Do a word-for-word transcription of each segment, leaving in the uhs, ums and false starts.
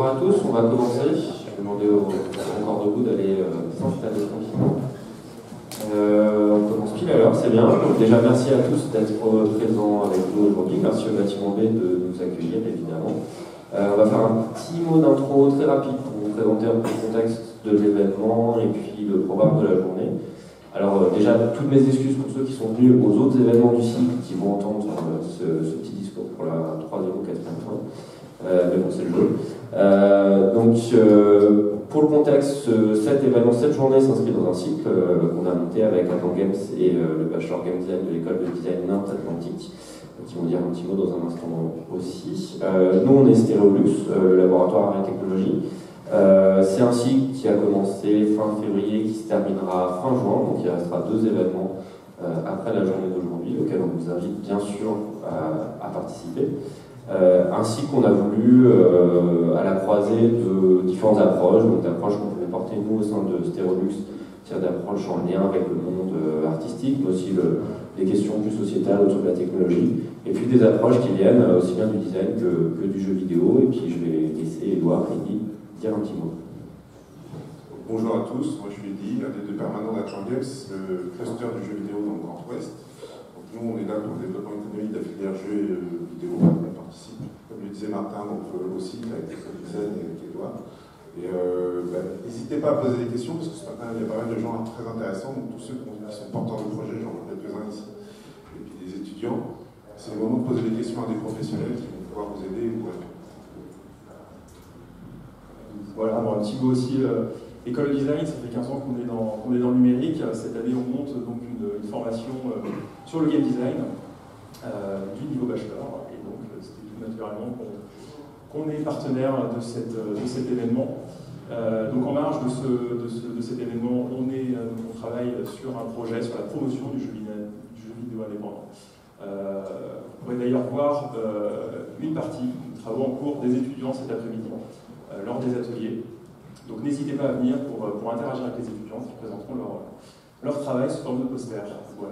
à tous, on va commencer. Je vais demander aux encore debout d'aller euh, s'installer tranquillement. Euh, on commence pile à l'heure, c'est bien. Donc déjà, merci à tous d'être présents avec nous aujourd'hui. Merci au bâtiment B de nous accueillir, évidemment. Euh, on va faire un petit mot d'intro très rapide pour vous présenter un peu le contexte de l'événement et puis le programme de la journée. Alors euh, déjà, toutes mes excuses pour ceux qui sont venus aux autres événements du site qui vont entendre euh, ce, ce petit discours pour la troisième ou quatrième fois. Euh, mais bon, c'est le jeu. Euh, donc, euh, pour le contexte, cet événement, cette journée s'inscrit dans un cycle euh, qu'on a monté avec Adam Games et euh, le bachelor Game Design de l'école de design Nantes Atlantique, qui vont dire un petit mot dans un instant aussi. Euh, nous, on est Stereolux, euh, le laboratoire Arts et Technologie. Euh, c'est un cycle qui a commencé fin février, qui se terminera fin juin, donc il restera deux événements euh, après la journée d'aujourd'hui, auxquels on vous invite bien sûr à, à participer. Euh, ainsi qu'on a voulu, euh, à la croisée de différentes approches, donc d'approches qu'on pouvait porter nous au sein de Stereolux, c'est-à-dire d'approches en lien avec le monde euh, artistique, mais aussi le, les questions plus sociétales autour de la technologie, et puis des approches qui viennent euh, aussi bien du design que, que du jeu vidéo, et puis je vais laisser Edouard et Eddy dire un petit mot. Bonjour à tous, moi je suis Eddy, l'un des deux permanents d'Atlan Games, le cluster du jeu vidéo dans le Grand Ouest. Donc nous on est là pour le développement économique de la filière jeu et euh, vidéo, on participe, comme le disait Martin, donc, euh, aussi avec les design et avec Edouard. Et euh, ben, n'hésitez pas à poser des questions parce que ce matin il y a pas mal de gens très intéressants, donc tous ceux qui sont porteurs de projets, j'en vois quelques-uns ici, et puis des étudiants. C'est le moment de poser des questions à des professionnels qui vont pouvoir vous aider ou quoi. Voilà, bon, un petit mot aussi, euh, école de design, ça fait quinze ans qu'on est, qu'on est dans le numérique. Cette année, on monte donc une, une formation euh, sur le game design euh, du niveau bachelor. Et donc, c'était tout naturellement qu'on qu'on est partenaire de, cette, de cet événement. Euh, donc, en marge de, ce, de, ce, de cet événement, on, est, on travaille sur un projet sur la promotion du jeu vidéo, du jeu vidéo indépendant. Euh, vous pourrez d'ailleurs voir euh, une partie des travaux en cours des étudiants cet après-midi euh, lors des ateliers. Donc n'hésitez pas à venir pour, pour interagir avec les étudiants qui présenteront leur, leur travail sous forme de poster. Voilà.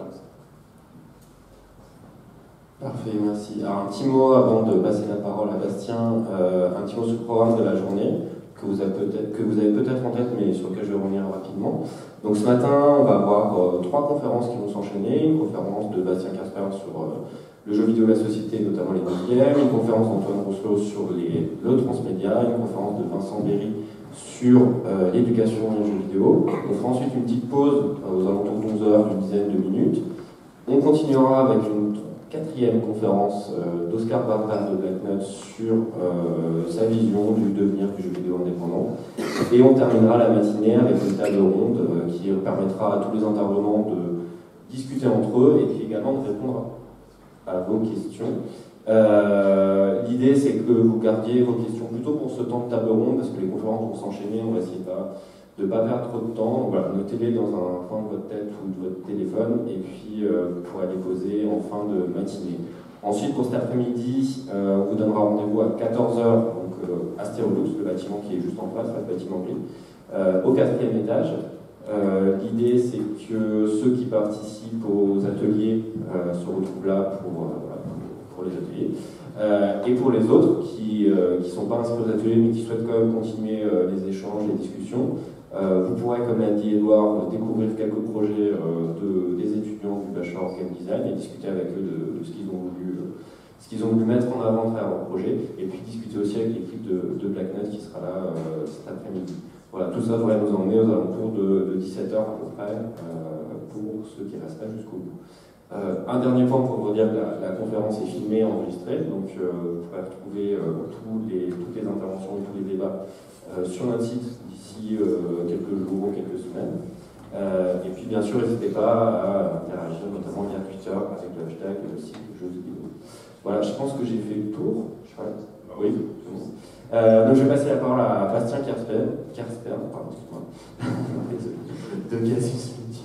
Parfait, merci. Alors un petit mot avant de passer la parole à Bastien, euh, un petit mot sur le programme de la journée que vous avez peut-être que vous avez peut-être en tête, mais sur lequel je vais revenir rapidement. Donc ce matin, on va avoir euh, trois conférences qui vont s'enchaîner. Une conférence de Bastien Casper sur euh, le jeu vidéo de la société, notamment les médias, une conférence d'Antoine Rousselot sur les, le transmédia, une conférence de Vincent Berry sur euh, l'éducation et les jeux vidéo. On fera ensuite une petite pause euh, aux alentours de onze heures, d'une dizaine de minutes. On continuera avec une quatrième conférence euh, d'Oscar Bardal de Blacknut sur euh, sa vision du devenir du jeu vidéo indépendant. Et on terminera la matinée avec une table ronde euh, qui permettra à tous les intervenants de discuter entre eux et puis également de répondre à vos questions. Euh, L'idée c'est que vous gardiez vos questions plutôt pour ce temps de table ronde parce que les conférences vont s'enchaîner, on va essayer pas, de ne pas perdre trop de temps. Voilà, notez-les dans un coin de votre tête ou de votre téléphone et puis euh, vous pourrez les poser en fin de matinée. Ensuite pour cet après-midi, euh, on vous donnera rendez-vous à quatorze heures donc, euh, à Stereolux, le bâtiment qui est juste en face, le bâtiment bleu, euh, au quatrième étage. Euh, L'idée c'est que ceux qui participent aux ateliers euh, se retrouvent là pour, euh, voilà, pour, pour les ateliers. Euh, et pour les autres qui ne euh, sont pas inscrits aux ateliers mais qui souhaitent quand même continuer euh, les échanges, les discussions, euh, vous pourrez, comme l'a dit Edouard, découvrir quelques projets euh, de, des étudiants du bachelor Game Design et discuter avec eux de, de ce qu'ils ont voulu euh, ce qu'ils ont voulu mettre en avant à travers leur projet, et puis discuter aussi avec l'équipe de, de Blacknut qui sera là euh, cet après-midi. Voilà, tout ça devrait nous emmener aux alentours de, de dix-sept heures à peu près, euh, pour ceux qui restent là jusqu'au bout. Euh, un dernier point pour vous dire que la, la conférence est filmée, enregistrée, donc euh, vous pourrez retrouver euh, tous les, toutes les interventions et tous les débats euh, sur notre site d'ici euh, quelques jours ou quelques semaines. Euh, et puis bien sûr, n'hésitez pas à interagir, notamment via Twitter avec le hashtag le site jeux vidéo. Voilà, je pense que j'ai fait le tour. Je crois. Oui, c'est bon. Euh, donc je vais passer la parole à Bastien Kersper, Kersper pardon, de Casus Belli.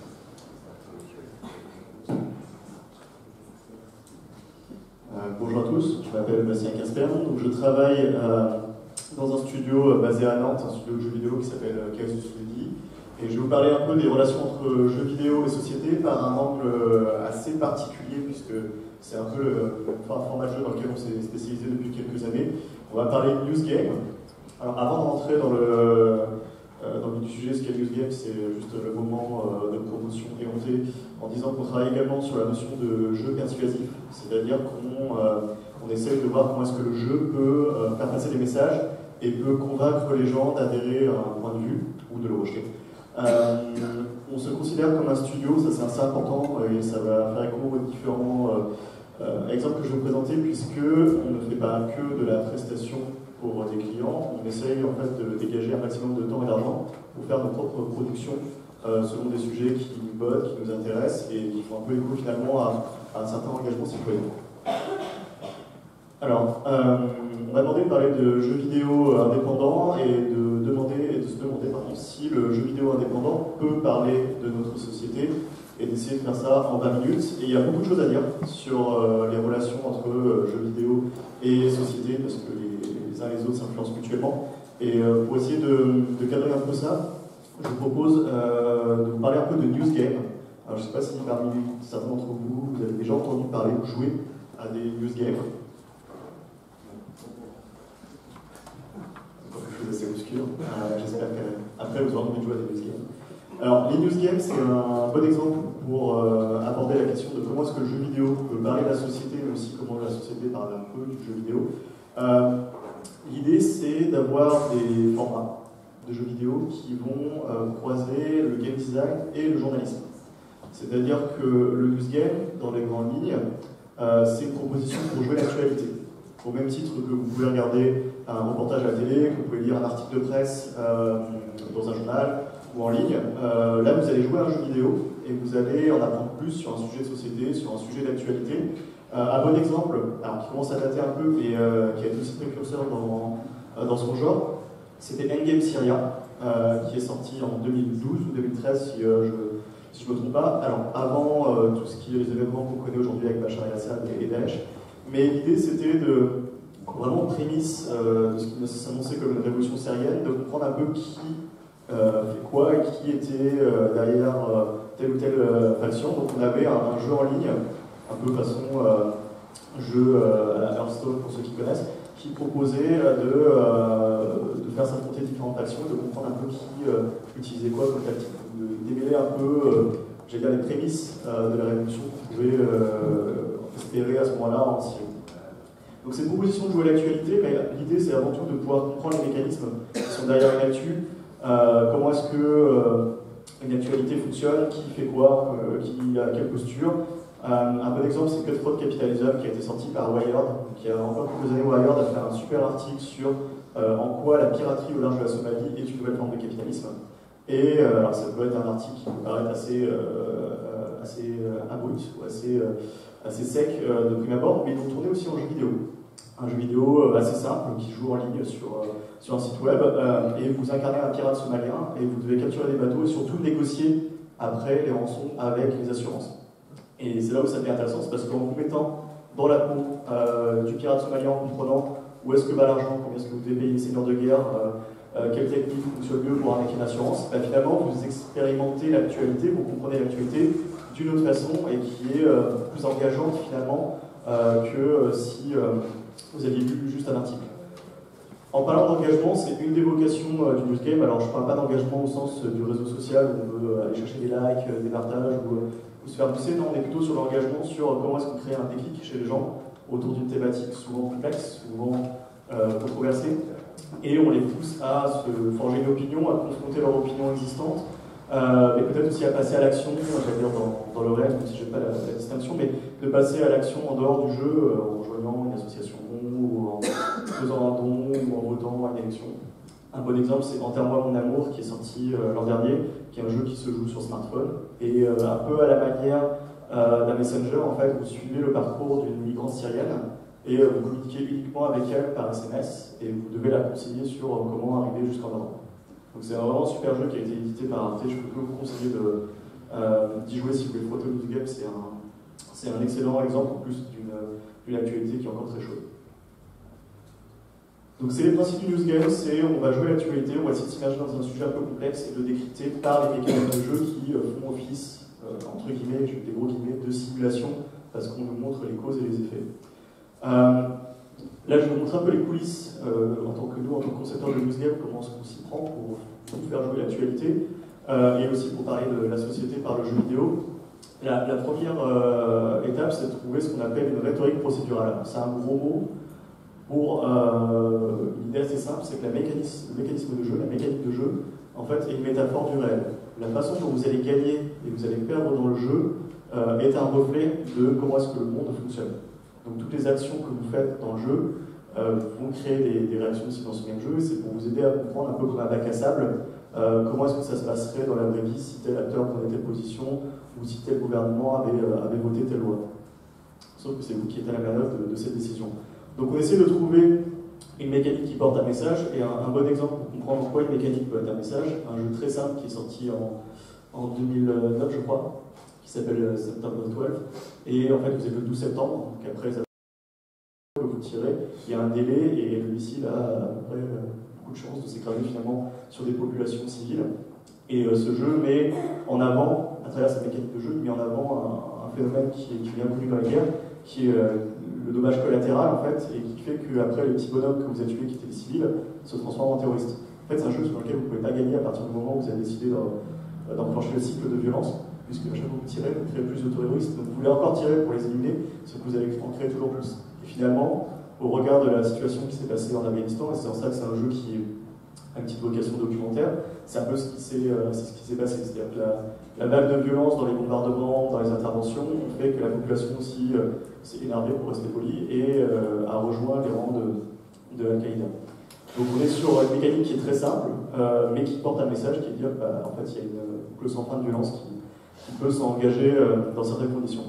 Bonjour à tous. tous, je m'appelle Bastien Casper, donc je travaille euh, dans un studio euh, basé à Nantes, un studio de jeux vidéo qui s'appelle euh, Casus Belli, et je vais vous parler un peu des relations entre jeux vidéo et société par un angle euh, assez particulier, puisque c'est un peu euh, un format de jeu dans lequel on s'est spécialisé depuis quelques années. On va parler de News Game. Alors avant de rentrer dans le, euh, dans le du sujet, ce qu'est News Game, c'est juste le moment euh, de promotion éhontée en disant qu'on travaille également sur la notion de jeu persuasif, c'est-à-dire qu'on euh, on essaye de voir comment est-ce que le jeu peut euh, faire passer des messages et peut convaincre les gens d'adhérer à un point de vue ou de le rejeter. Euh, on se considère comme un studio, ça c'est assez important et ça va faire écho aux différents euh, euh, exemples que je vais vous présenter, puisque on ne fait pas que de la prestation pour des clients, on essaye en fait de dégager un maximum de temps et d'argent pour faire nos propres productions euh, selon des sujets qui nous bottent, qui nous intéressent et qui font un peu écho finalement à, à un certain engagement citoyen. Alors, euh, on m'a demandé de parler de jeux vidéo indépendants et de, demander, et de se demander pardon, si le jeu vidéo indépendant peut parler de notre société et d'essayer de faire ça en vingt minutes. Et il y a beaucoup de choses à dire sur euh, les relations entre euh, jeux vidéo et société, parce que les, les uns et les autres s'influencent mutuellement. Et euh, pour essayer de, de cadrer un peu ça, je vous propose euh, de vous parler un peu de News Game. Alors, je ne sais pas si parmi certains d'entre vous, vous avez déjà entendu parler ou jouer à des News Games. Quelque chose d'assez obscur. Euh, J'espère qu'après vous aurez envie de jouer à des News Games. Alors, les News Games, c'est un bon exemple pour euh, aborder la question de comment est-ce que le jeu vidéo peut parler de la société, mais aussi comment la société parle un peu du jeu vidéo. Euh, L'idée, c'est d'avoir des formats de jeux vidéo qui vont euh, croiser le game design et le journalisme. C'est-à-dire que le news game, dans les grandes lignes, euh, c'est une proposition pour jouer l'actualité. Au même titre que vous pouvez regarder un reportage à la télé, que vous pouvez lire un article de presse euh, dans un journal ou en ligne, euh, là vous allez jouer à un jeu vidéo et vous allez en apprendre plus sur un sujet de société, sur un sujet d'actualité. Euh, un bon exemple, alors, qui commence à dater un peu et euh, qui a été aussi précurseur dans, euh, dans son genre, c'était Endgame Syria, euh, qui est sorti en deux mille douze ou deux mille treize si euh, je si je ne me trompe pas. Alors avant euh, tout ce qui est les événements qu'on connaît aujourd'hui avec Bachar el-Assad et Daesh, mais l'idée c'était de vraiment prémisse euh, de ce qui s'annonçait comme une révolution syrienne, de comprendre un peu qui euh, fait quoi et qui était euh, derrière euh, telle ou telle euh, faction. Donc on avait un, un jeu en ligne, un peu façon euh, jeu euh, à la Hearthstone pour ceux qui connaissent, qui proposait euh, de, euh, de faire s'affronter différentes factions, de comprendre un peu qui euh, utilisait quoi comme tactique, de démêler un peu, euh, j'allais dire, les prémices euh, de la révolution qu'on pouvait euh, espérer à ce moment-là en Syrie. Donc c'est une proposition de jouer à l'actualité, mais l'idée c'est avant tout de pouvoir comprendre les mécanismes qui sont derrière une actu, euh, comment est-ce que euh, une actualité fonctionne, qui fait quoi, euh, qui a quelle posture. Euh, un bon exemple, c'est Cutthroat Capitalism qui a été sorti par Wired, qui a encore quelques années Wired a fait un super article sur euh, en quoi la piraterie au large de la Somalie est une nouvelle forme de capitalisme. Et euh, alors ça peut être un article qui peut paraître assez, euh, assez euh, abrupt ou assez, euh, assez sec euh, de prime abord, mais ils l'ont tourné aussi en jeu vidéo. Un jeu vidéo euh, assez simple qui joue en ligne sur, euh, sur un site web, euh, et vous incarnez un pirate somalien et vous devez capturer des bateaux et surtout négocier après les rançons avec les assurances. Et c'est là où ça devient intéressant, c'est parce qu'en vous mettant dans la peau euh, du pirate somalien, en comprenant où est-ce que va l'argent, combien est-ce que vous devez payer les seigneurs de guerre, euh, euh, quelle technique fonctionne mieux pour arnaquer une assurance, bah, finalement vous expérimentez l'actualité, vous comprenez l'actualité d'une autre façon et qui est euh, plus engageante finalement euh, que euh, si euh, vous aviez lu juste un article. En parlant d'engagement, c'est une des vocations euh, du news game. Alors je ne parle pas d'engagement au sens euh, du réseau social où on veut aller chercher des likes, euh, des partages ou, euh, ou se faire pousser. Non, on est plutôt sur l'engagement, sur comment est-ce qu'on crée un déclic chez les gens autour d'une thématique souvent complexe, souvent euh, controversée, et on les pousse à se forger une opinion, à confronter leur opinion existante, euh, mais peut-être aussi à passer à l'action, j'allais dire dans, dans le réel, même si je n'aime pas la, la distinction, mais de passer à l'action en dehors du jeu, euh, en rejoignant une association, ou en faisant un don, ou en votant à une élection. Un bon exemple, c'est Enterre-moi mon amour, qui est sorti euh, l'an dernier, qui est un jeu qui se joue sur smartphone, et euh, un peu à la manière euh, d'un Messenger, en fait, vous suivez le parcours d'une migrante syrienne, et euh, vous communiquez uniquement avec elle par S M S, et vous devez la conseiller sur euh, comment arriver jusqu'en Europe. Donc c'est vraiment un super jeu qui a été édité par Arte, je peux vous conseiller d'y euh, jouer si vous voulez. Proto News Game, c'est un, c'est un excellent exemple en plus d'une une actualité qui est encore très chaude. Donc c'est les principes du news game, c'est on va jouer l'actualité, on va essayer de s'immerger dans un sujet un peu complexe et de le décrypter par les mécanismes de jeu qui euh, font office, euh, entre guillemets, je mets des gros guillemets, de simulation, parce qu'on nous montre les causes et les effets. Euh, là je vous montre un peu les coulisses, euh, en tant que nous, en tant que concepteurs de news game, comment est-ce qu'on s'y prend pour, pour faire jouer l'actualité, euh, et aussi pour parler de la société par le jeu vidéo. La, la première euh, étape, c'est de trouver ce qu'on appelle une rhétorique procédurale. C'est un gros mot. Pour euh, l'idée assez simple, c'est que la mécanisme, le mécanisme de jeu, la mécanique de jeu, en fait, est une métaphore du réel. La façon dont vous allez gagner et vous allez perdre dans le jeu euh, est un reflet de comment est-ce que le monde fonctionne. Donc toutes les actions que vous faites dans le jeu euh, vont créer des, des réactions aussi dans ce même jeu. C'est pour vous aider à comprendre un peu comme un bac à sable euh, comment est-ce que ça se passerait dans la vraie vie si tel acteur prenait telle position ou si tel gouvernement avait, euh, avait voté telle loi. Sauf que c'est vous qui êtes à la manœuvre de, de cette décision. Donc on essaie de trouver une mécanique qui porte un message, et un, un bon exemple pour comprendre pourquoi une mécanique peut être un message, un jeu très simple qui est sorti en, en deux mille neuf je crois, qui s'appelle September douze, et en fait vous êtes le douze septembre, donc après ça vous tirez, il y a un délai, et le missile a à peu près beaucoup de chances de s'écraser finalement sur des populations civiles. Et euh, ce jeu met en avant, à travers cette mécanique de jeu, il met en avant un, un phénomène qui est, qui est bien connu dans la guerre, qui est euh, le dommage collatéral en fait, et qui fait qu'après les petits bonhommes que vous avez tués qui étaient des civils se transforment en terroristes. En fait, c'est un jeu sur lequel vous ne pouvez pas gagner à partir du moment où vous avez décidé d'enclencher le cycle de violence, puisque à chaque fois que vous tirez, vous créez plus de terroristes, donc vous voulez encore tirer pour les éliminer, sauf que vous allez en créer toujours plus. Et finalement, au regard de la situation qui s'est passée en Afghanistan, et c'est en ça que c'est un jeu qui est une petite vocation documentaire, c'est un peu ce qui s'est euh, passé. C'est-à-dire que la, la vague de violence dans les bombardements, dans les interventions, fait que la population aussi euh, s'est énervée, pour rester poli, et euh, a rejoint les rangs de, de Al-Qaïda. Donc on est sur une mécanique qui est très simple, euh, mais qui porte un message qui est de dire bah, en fait il y a une boucle sans fin de violence qui, qui peut s'engager euh, dans certaines conditions.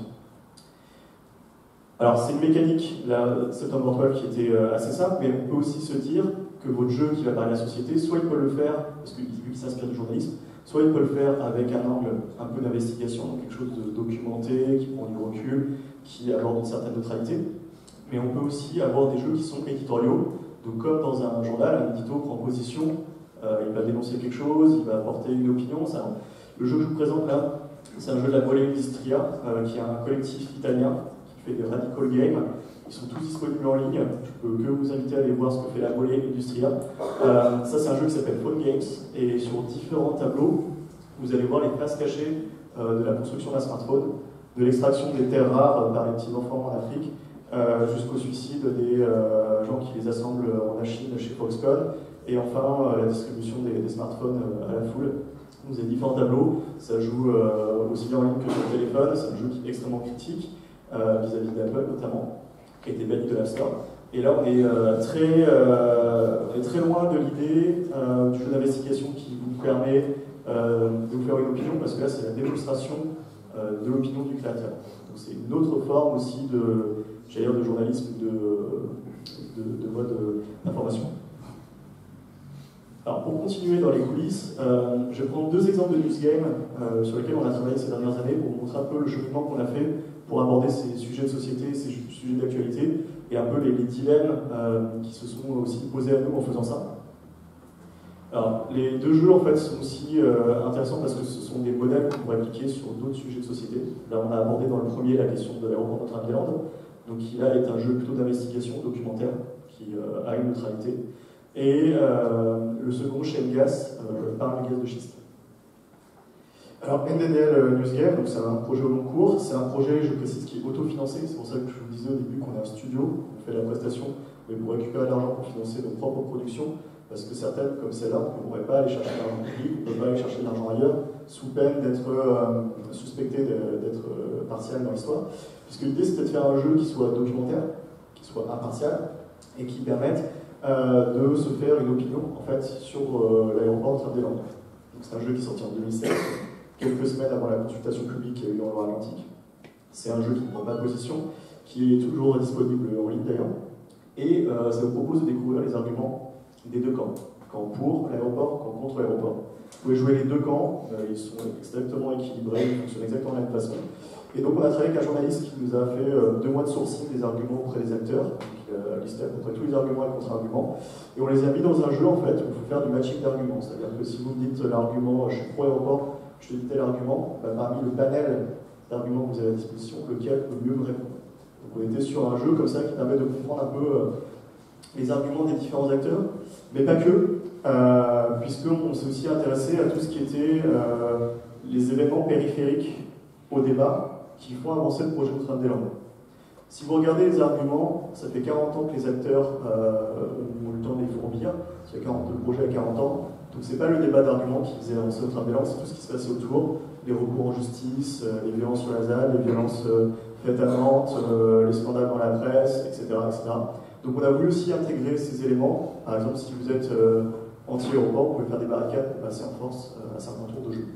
Alors c'est une mécanique, la September douze, qui était euh, assez simple, mais on peut aussi se dire que votre jeu qui va parler à la société, soit il peut le faire, parce qu'il s'inspire du journalisme, soit il peut le faire avec un angle un peu d'investigation, donc quelque chose de documenté, qui prend du recul, qui aborde une certaine neutralité. Mais on peut aussi avoir des jeux qui sont éditoriaux, donc comme dans un journal, un édito prend position, euh, il va dénoncer quelque chose, il va apporter une opinion. Ça, le jeu que je vous présente là, c'est un jeu de la Bolle Industria, euh, qui est un collectif italien qui fait des radical games. Ils sont tous disponibles en ligne. Je peux que vous inviter à aller voir ce que fait la Bolle Industria. Euh, ça, c'est un jeu qui s'appelle Phone Games. Et sur différents tableaux, vous allez voir les faces cachées euh, de la construction d'un smartphone, de l'extraction des terres rares euh, par les petits enfants en Afrique, euh, jusqu'au suicide des euh, gens qui les assemblent en Chine chez Foxconn, et enfin euh, la distribution des, des smartphones euh, à la foule. Vous avez différents tableaux. Ça joue euh, aussi bien en ligne que sur le téléphone. C'est un jeu qui est extrêmement critique euh, vis-à-vis d'Apple notamment, qui a été banni de l'App Store. Et là, on est, euh, très, euh, on est très loin de l'idée euh, du jeu d'investigation qui vous permet euh, de vous faire une opinion, parce que là, c'est la démonstration euh, de l'opinion du créateur. Donc c'est une autre forme aussi de, j'allais dire, de journalisme, de, de, de mode d'information. Alors, pour continuer dans les coulisses, euh, je vais prendre deux exemples de news game euh, sur lesquels on a travaillé ces dernières années pour vous montrer un peu le cheminement qu'on a fait pour aborder ces sujets de société, ces sujets d'actualité, et un peu les, les dilemmes euh, qui se sont aussi posés à nous en faisant ça. Alors, les deux jeux en fait sont aussi euh, intéressants parce que ce sont des modèles qu'on pourrait appliquer sur d'autres sujets de société. Là, on a abordé dans le premier la question de l'aéroport Notre-Dame-des-Landes, donc qui là est un jeu plutôt d'investigation documentaire qui euh, a une neutralité. Et euh, le second, Shell Gas, euh, par le gaz de schiste. Alors, N D D L News Game, donc c'est un projet au long cours, c'est un projet, je précise, qui est autofinancé, c'est pour ça que je vous disais au début qu'on est un studio, on fait la prestation, mais pour récupérer de l'argent pour financer nos propres productions, parce que certaines, comme celle-là, on ne pourrait pas aller chercher de l'argent public, on ne peut pas aller chercher de l'argent ailleurs, sous peine d'être euh, suspecté d'être euh, partial dans l'histoire, puisque l'idée c'était de faire un jeu qui soit documentaire, qui soit impartial, et qui permette euh, de se faire une opinion, en fait, sur euh, l'aéroport Notre-Dame-des-Landes. Donc c'est un jeu qui est sorti en deux mille sept, quelques semaines avant la consultation publique qu'il y a eu en Loire-Atlantique. C'est un jeu qui ne prend pas de position, qui est toujours disponible en ligne d'ailleurs, et euh, ça vous propose de découvrir les arguments des deux camps. Camp pour l'aéroport, camp contre l'aéroport. Vous pouvez jouer les deux camps, euh, ils sont exactement équilibrés, ils fonctionnent exactement de la même façon. Et donc on a travaillé avec un journaliste qui nous a fait euh, deux mois de sourcing des arguments auprès des acteurs, donc il a listé à peu près tous les arguments et contre-arguments, et on les a mis dans un jeu en fait où il faut faire du matching d'arguments, c'est-à-dire que si vous me dites l'argument je suis pro-aéroport, je te dis tel argument, bah, parmi le panel d'arguments que vous avez à disposition, lequel peut mieux me répondre. Donc on était sur un jeu comme ça qui permet de comprendre un peu euh, les arguments des différents acteurs, mais pas que, euh, puisqu'on s'est aussi intéressé à tout ce qui était euh, les événements périphériques au débat qui font avancer le projet Notre-Dame-des-Landes. Si vous regardez les arguments, ça fait quarante ans que les acteurs euh, ont eu le temps de les fourbir, il y a quarante, le projet a quarante ans, donc c'est pas le débat d'arguments qui faisait avancer Notre-Dame-des-Landes, c'est tout ce qui se passait autour, les recours en justice, euh, les violences sur la Z A N, les violences euh, faites à Nantes, euh, les scandales dans la presse, et cetera, et cetera. Donc on a voulu aussi intégrer ces éléments. Par exemple, si vous êtes euh, anti-aéroport, vous pouvez faire des barricades pour passer en force euh, à certains tours de jeu.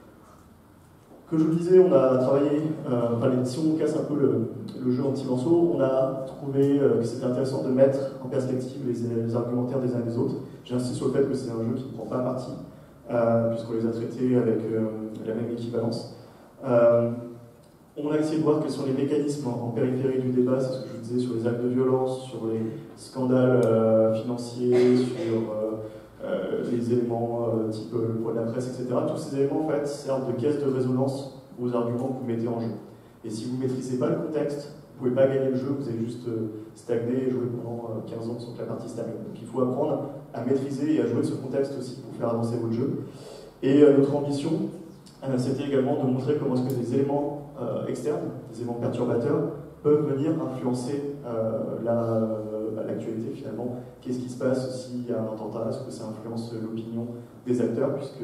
Que je vous disais, on a travaillé, euh, enfin, si on casse un peu le, le jeu en petits morceaux, on a trouvé euh, que c'était intéressant de mettre en perspective les, les argumentaires des uns et des autres. J'insiste sur le fait que c'est un jeu qui ne prend pas parti, euh, puisqu'on les a traités avec euh, la même équivalence. Euh, on a essayé de voir quels sont les mécanismes en, en périphérie du débat, c'est ce que je vous disais sur les actes de violence, sur les scandales euh, financiers, sur euh, Euh, les éléments euh, type euh, le poids de la presse, et cetera. Tous ces éléments en fait, servent de caisse de résonance aux arguments que vous mettez en jeu. Et si vous ne maîtrisez pas le contexte, vous ne pouvez pas gagner le jeu, vous allez juste euh, stagner et jouer pendant euh, quinze ans sans que la partie se termine. Donc il faut apprendre à maîtriser et à jouer de ce contexte aussi pour faire avancer votre jeu. Et euh, notre ambition, euh, c'était également de montrer comment est-ce que des éléments euh, externes, des éléments perturbateurs, peuvent venir influencer euh, l'actualité la, euh, finalement. Qu'est-ce qui se passe s'il y a un attentat? Est-ce que ça influence l'opinion des acteurs? Puisque,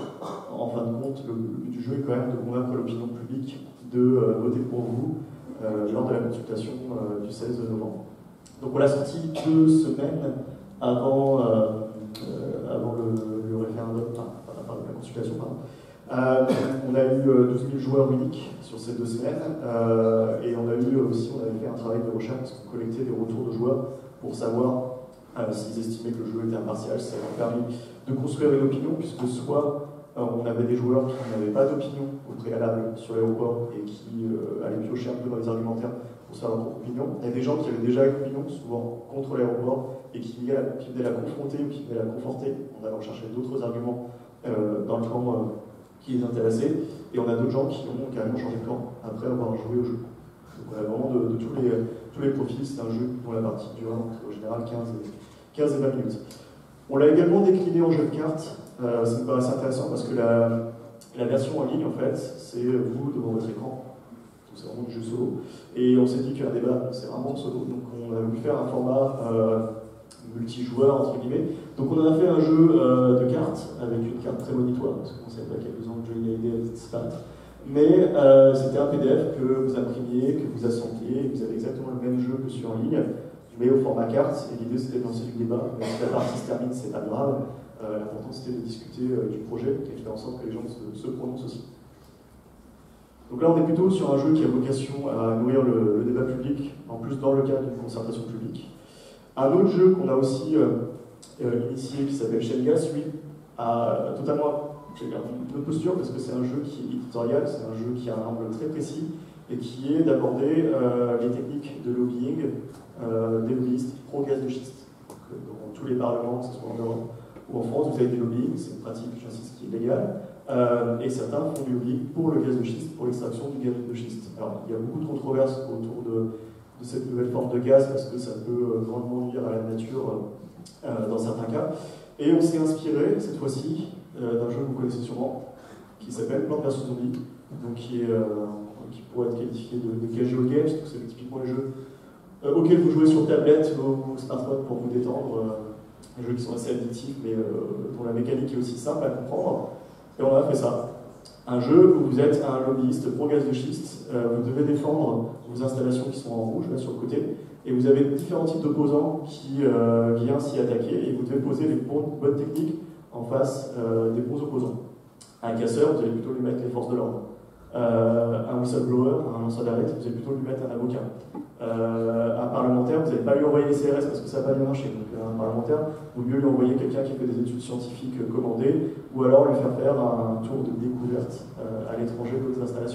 en fin de compte, le but du jeu est quand même de convaincre l'opinion publique de euh, voter pour vous euh, lors de la consultation euh, du seize novembre. Donc on l'a sorti deux semaines avant, euh, euh, avant le, le référendum, enfin, enfin, la consultation, pardon. Euh, on a eu euh, douze mille joueurs uniques sur ces deux semaines euh, et on a eu aussi, on avait fait un travail de recherche parce qu'on collectait des retours de joueurs pour savoir euh, s'ils estimaient que le jeu était impartial. Ça leur a permis de construire une opinion puisque soit euh, on avait des joueurs qui n'avaient pas d'opinion au préalable sur l'aéroport et qui euh, allaient piocher un peu dans les argumentaires pour se faire leur propre opinion. Il y a des gens qui avaient déjà une opinion, souvent contre l'aéroport, et qui venaient, la, qui venaient la confronter ou qui venaient la conforter en allant chercher d'autres arguments euh, dans le camp euh, qui les intéressait, et on a d'autres gens qui ont carrément changé de camp après avoir joué au jeu. Donc on a vraiment de, de tous, les, tous les profils, c'est un jeu dont la partie dure en général quinze et vingt minutes. On l'a également décliné en jeu de cartes, euh, ça me paraissait intéressant parce que la, la version en ligne, en fait, c'est vous devant votre écran, donc c'est vraiment du jeu solo, et on s'est dit qu'un débat, c'est vraiment solo, donc on a voulu faire un format euh, multijoueur, entre guillemets. Donc on en a fait un jeu euh, de cartes, avec une carte très monitoire, parce qu'on ne savait pas qu'il y a besoin de jouer une idée à se battre. Mais euh, c'était un P D F que vous imprimiez, que vous assembliez, et vous avez exactement le même jeu que sur en ligne, mais au format carte, et l'idée c'était de lancer du débat. Mais si la partie se termine, c'est pas grave. Euh, L'important c'était de discuter euh, du projet et de faire en sorte que les gens se, se prononcent aussi. Donc là on est plutôt sur un jeu qui a vocation à nourrir le, le débat public, en plus dans le cadre d'une concertation publique. Un autre jeu qu'on a aussi euh, euh, initié, qui s'appelle Shengas, lui, a totalement une autre posture, parce que c'est un jeu qui est éditorial, c'est un jeu qui a un angle très précis, et qui est d'aborder euh, les techniques de lobbying euh, des lobbyistes pro-gaz de schiste. Donc, euh, dans tous les parlements, que ce soit en Europe ou en France, vous avez des lobbying, c'est une pratique, j'insiste, qui est légale, euh, et certains font du lobbying pour le gaz de schiste, pour l'extraction du gaz de schiste. Alors, il y a beaucoup de controverses autour de de cette nouvelle forme de gaz parce que ça peut euh, grandement nuire à la nature euh, dans certains cas. Et on s'est inspiré cette fois-ci euh, d'un jeu que vous connaissez sûrement qui s'appelle Plants versus Zombies, donc qui, est, euh, qui pourrait être qualifié de, de casual games, donc c'est typiquement les jeux euh, auxquels vous jouez sur tablette ou smartphone pour vous détendre, euh, des jeux qui sont assez addictifs mais euh, dont la mécanique est aussi simple à comprendre. Et on a fait ça. Un jeu où vous êtes un lobbyiste pro-gaz de schiste, euh, vous devez défendre vos installations qui sont en rouge, là sur le côté, et vous avez différents types d'opposants qui euh, viennent s'y attaquer, et vous devez poser les bonnes, bonnes techniques en face euh, des bons opposants. Un casseur, vous allez plutôt lui mettre les forces de l'ordre. Euh, un whistleblower, un lanceur d'alerte, vous allez plutôt lui mettre un avocat. Euh, un parlementaire, vous n'allez pas lui envoyer les C R S parce que ça va pas bien marcher. Donc un parlementaire, vous mieux lui envoyer quelqu'un qui fait des études scientifiques commandées, ou alors lui faire faire un tour de découverte euh, à l'étranger de votre installation.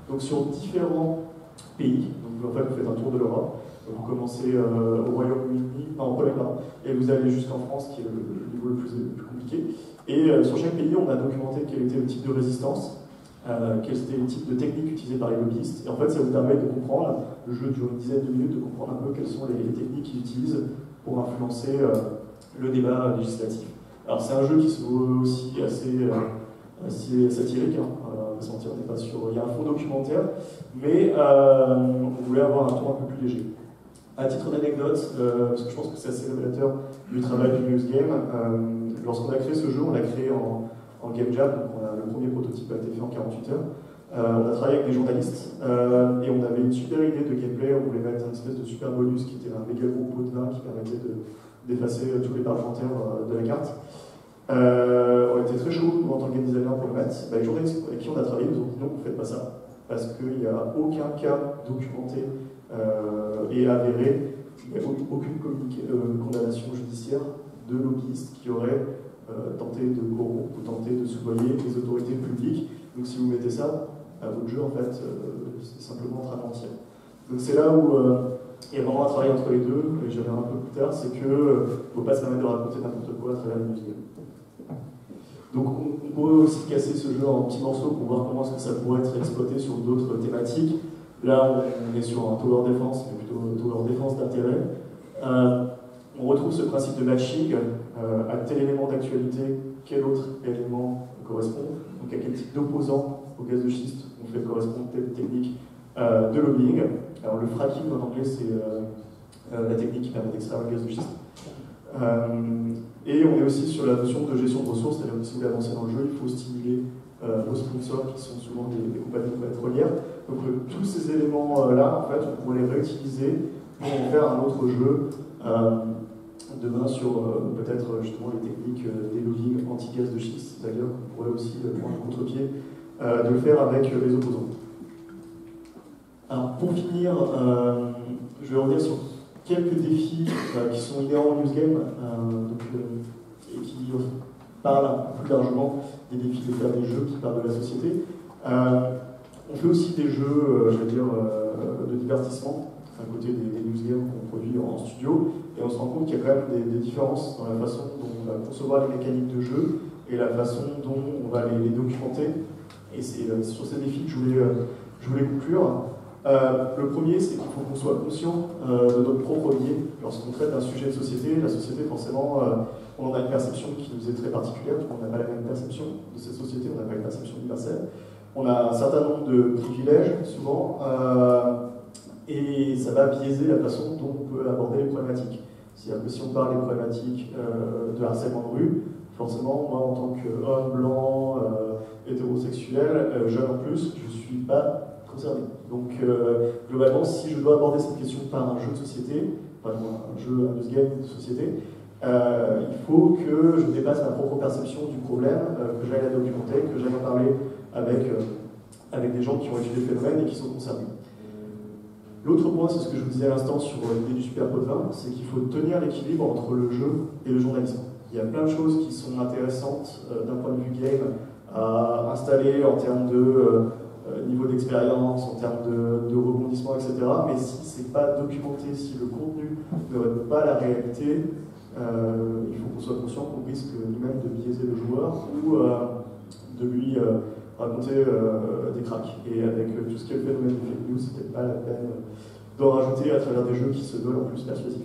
donc sur différents pays. Donc en fait, vous faites un tour de l'Europe. Vous commencez euh, au Royaume-Uni, non, en Pologne, pardon, et vous allez jusqu'en France, qui est le, le niveau le plus, le plus compliqué. Et euh, sur chaque pays, on a documenté quel était le type de résistance, euh, quel était le type de technique utilisée par les lobbyistes. Et en fait, ça vous permet de comprendre, le jeu dure une dizaine de minutes, de comprendre un peu quelles sont les, les techniques qu'ils utilisent pour influencer euh, le débat législatif. Alors c'est un jeu qui se veut aussi assez, euh, assez satirique, hein. euh, on va se mentir, on n'est pas sur... Il y a un fond documentaire, mais euh, on voulait avoir un ton un peu plus léger. À titre d'anecdote, euh, parce que je pense que c'est assez révélateur du travail du News Game, euh, lorsqu'on a créé ce jeu, on l'a créé en, en Game Jam, donc on a, le premier prototype a été fait en quarante-huit heures. Euh, on a travaillé avec des journalistes euh, et on avait une super idée de gameplay. On voulait mettre une espèce de super bonus qui était un méga gros pot de vin qui permettait d'effacer tous les parlementaires euh, de la carte. Euh, on était très chaud en tant que game designer pour le mettre. Bah, les journalistes avec qui on a travaillé nous ont dit non, faites pas ça, parce qu'il n'y a aucun cas documenté euh, et avéré, il n'y a aucune euh, condamnation judiciaire de lobbyistes qui auraient euh, tenté de corrompre ou tenté de soudoyer les autorités publiques. Donc si vous mettez ça, à votre jeu, en fait, euh, c'est simplement en train de mentir. Donc c'est là où euh, il y a vraiment un travail entre les deux, et j'y reviendrai un peu plus tard, c'est qu'il ne euh, faut pas se permettre de raconter n'importe quoi à travers les musiques. Donc on, on pourrait aussi casser ce jeu en petits morceaux pour voir comment est-ce que ça pourrait être exploité sur d'autres thématiques. Là, on est sur un tower defense, mais plutôt un tower defense d'intérêt. Euh, on retrouve ce principe de matching, euh, à tel élément d'actualité, quel autre élément correspond, donc à quel type d'opposant au gaz de schiste on fait correspondre telle technique euh, de lobbying. Alors le fracking en anglais, c'est euh, euh, la technique qui permet d'extraire le gaz de schiste. Euh, et on est aussi sur la notion de gestion de ressources, c'est-à-dire que si vous voulez avancer dans le jeu, il faut stimuler euh, vos sponsors qui sont souvent des, des compagnies pétrolières. Donc euh, tous ces éléments-là, en fait, on pourrait les réutiliser pour en faire un autre jeu euh, demain sur euh, peut-être justement les techniques euh, des lobbying anti-gaz de schiste, c'est-à-dire qu'on pourrait aussi euh, prendre le contre-pied euh, de le faire avec euh, les opposants. Alors pour finir, euh, je vais revenir sur quelques défis euh, qui sont inhérents au News Game euh, donc, euh, et qui parlent un peu plus largement des défis de faire des jeux qui parlent de la société. Euh, on fait aussi des jeux, euh, je vais dire, euh, de divertissement, à côté des, des News Games qu'on produit en studio, et on se rend compte qu'il y a quand même des, des différences dans la façon dont on va concevoir les mécaniques de jeu et la façon dont on va les, les documenter. Et c'est euh, sur ces défis que je voulais, euh, je voulais conclure. Euh, le premier, c'est qu'il faut qu'on soit conscient euh, de notre propre biais. Lorsqu'on traite d'un sujet de société, la société, forcément, euh, on en a une perception qui nous est très particulière, on n'a pas la même perception de cette société, on n'a pas une perception universelle. On a un certain nombre de privilèges, souvent, euh, et ça va biaiser la façon dont on peut aborder les problématiques. C'est-à-dire que si on parle des problématiques euh, de harcèlement de rue, forcément, moi, en tant qu'homme blanc, euh, hétérosexuel, euh, jeune en plus, je ne suis pas concerné. Donc, euh, globalement, si je dois aborder cette question par un jeu de société, enfin, un jeu, un news game de société, euh, il faut que je dépasse ma propre perception du problème, euh, que j'aille la documenter, que j'aille en parler avec, euh, avec des gens qui ont étudié le phénomène et qui sont concernés. L'autre point, c'est ce que je vous disais à l'instant sur l'idée du super pot de vin, c'est qu'il faut tenir l'équilibre entre le jeu et le journalisme. Il y a plein de choses qui sont intéressantes euh, d'un point de vue game à installer en termes de euh, niveau d'expérience, en termes de, de rebondissement, et cetera. Mais si ce n'est pas documenté, si le contenu ne répond pas à la réalité, euh, il faut qu'on soit conscient qu'on risque lui-même de biaiser le joueur ou euh, de lui euh, raconter euh, des cracks. Et avec euh, tout ce qui est le phénomène de fake news, c'est peut-être pas la peine d'en rajouter à travers des jeux qui se veulent en plus persuasifs.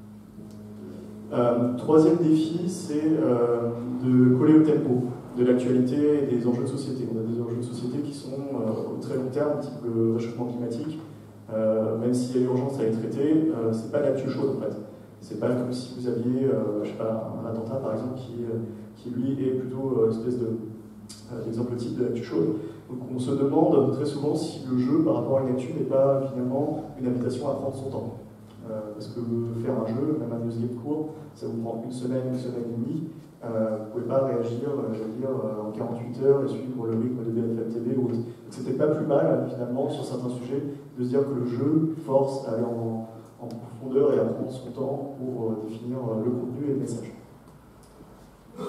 Euh, troisième défi, c'est euh, de coller au tempo de l'actualité et des enjeux de société. On a des enjeux de société qui sont euh, au très long terme, type le réchauffement climatique. Euh, même s'il y a l'urgence à les traiter, euh, c'est pas l'actu chaude en fait. C'est pas comme si vous aviez, euh, je sais pas, un attentat par exemple qui, euh, qui lui est plutôt euh, espèce de euh, l'exemple type de l'actu chaude. Donc on se demande très souvent si le jeu par rapport à une actu n'est pas finalement une invitation à prendre son temps. Euh, parce que faire un jeu, même un news game court, ça vous prend une semaine, une semaine et demie. Euh, vous ne pouvez pas réagir, euh, je veux dire, euh, en quarante-huit heures et suivre le rythme de B F M T V. Ou... C'était pas plus mal, finalement, sur certains sujets, de se dire que le jeu force à aller en, en profondeur et à prendre son temps pour euh, définir euh, le contenu et le message.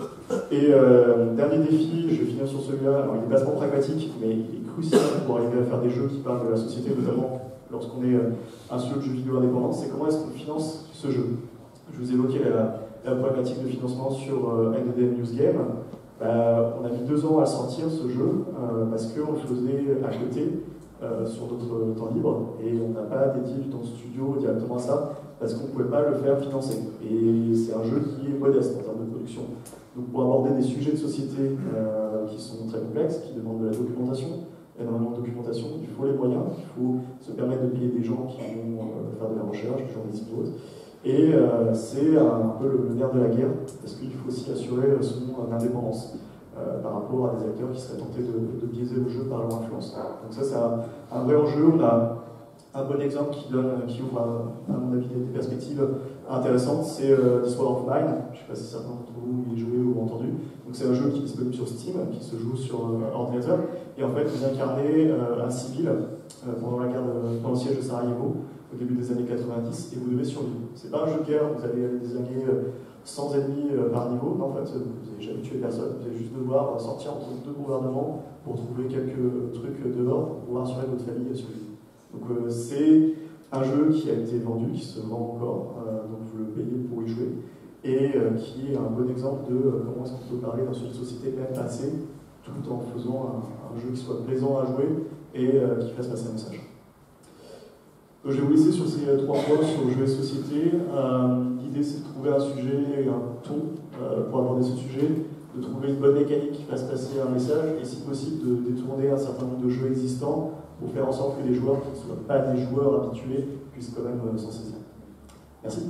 Et euh, dernier défi, je vais finir sur celui-là. Alors, il est bassement pragmatique, mais il est crucial pour arriver à faire des jeux qui parlent de la société, notamment lorsqu'on est euh, un studio de jeux vidéo indépendant. C'est comment est-ce qu'on finance ce jeu. Je vous évoquais la, la problématique de financement sur euh, N D D News Game. Euh, on a mis deux ans à sortir ce jeu euh, parce qu'on le faisait à côté euh, sur notre temps libre et on n'a pas dédié du temps studio directement à ça parce qu'on ne pouvait pas le faire financer. Et c'est un jeu qui est modeste en termes de production. Donc pour aborder des sujets de société euh, qui sont très complexes, qui demandent de la documentation, énormément de documentation, il faut les moyens, il faut se permettre de payer des gens qui vont euh, faire de la recherche, des journalistes ou autres. Et euh, c'est un peu le, le nerf de la guerre, parce qu'il faut aussi assurer son indépendance euh, par rapport à des acteurs qui seraient tentés de, de biaiser le jeu par leur influence. Donc ça c'est un, un vrai enjeu. On a un bon exemple qui, donne, qui ouvre à, à mon avis des perspectives intéressantes, c'est euh, This War of Mine. Je ne sais pas si certains d'entre vous y joué ou entendu. Donc c'est un jeu qui est disponible sur Steam, qui se joue sur euh, ordinateur, et en fait vous incarnez euh, un civil euh, pendant la guerre de, pendant le siège de Sarajevo au début des années quatre-vingt-dix, et vous devez survivre. C'est pas un jeu de guerre, vous allez désigner cent ennemis par niveau, non, en fait, vous n'avez jamais tué personne, vous allez juste devoir sortir entre deux gouvernements pour trouver quelques trucs dehors pour pouvoir assurer votre famille à survivre. Donc euh, c'est un jeu qui a été vendu, qui se vend encore, euh, donc vous le payez pour y jouer, et euh, qui est un bon exemple de euh, comment est-ce qu'on peut parler dans une société même passée, tout en faisant un, un jeu qui soit plaisant à jouer et euh, qui fasse passer un message. Donc, je vais vous laisser sur ces trois points sur le jeu et société. Euh, L'idée c'est de trouver un sujet, un ton euh, pour aborder ce sujet, de trouver une bonne mécanique qui fasse passer un message et si possible de détourner un certain nombre de jeux existants pour faire en sorte que les joueurs qui ne soient pas des joueurs habitués puissent quand même euh, s'en saisir. Merci.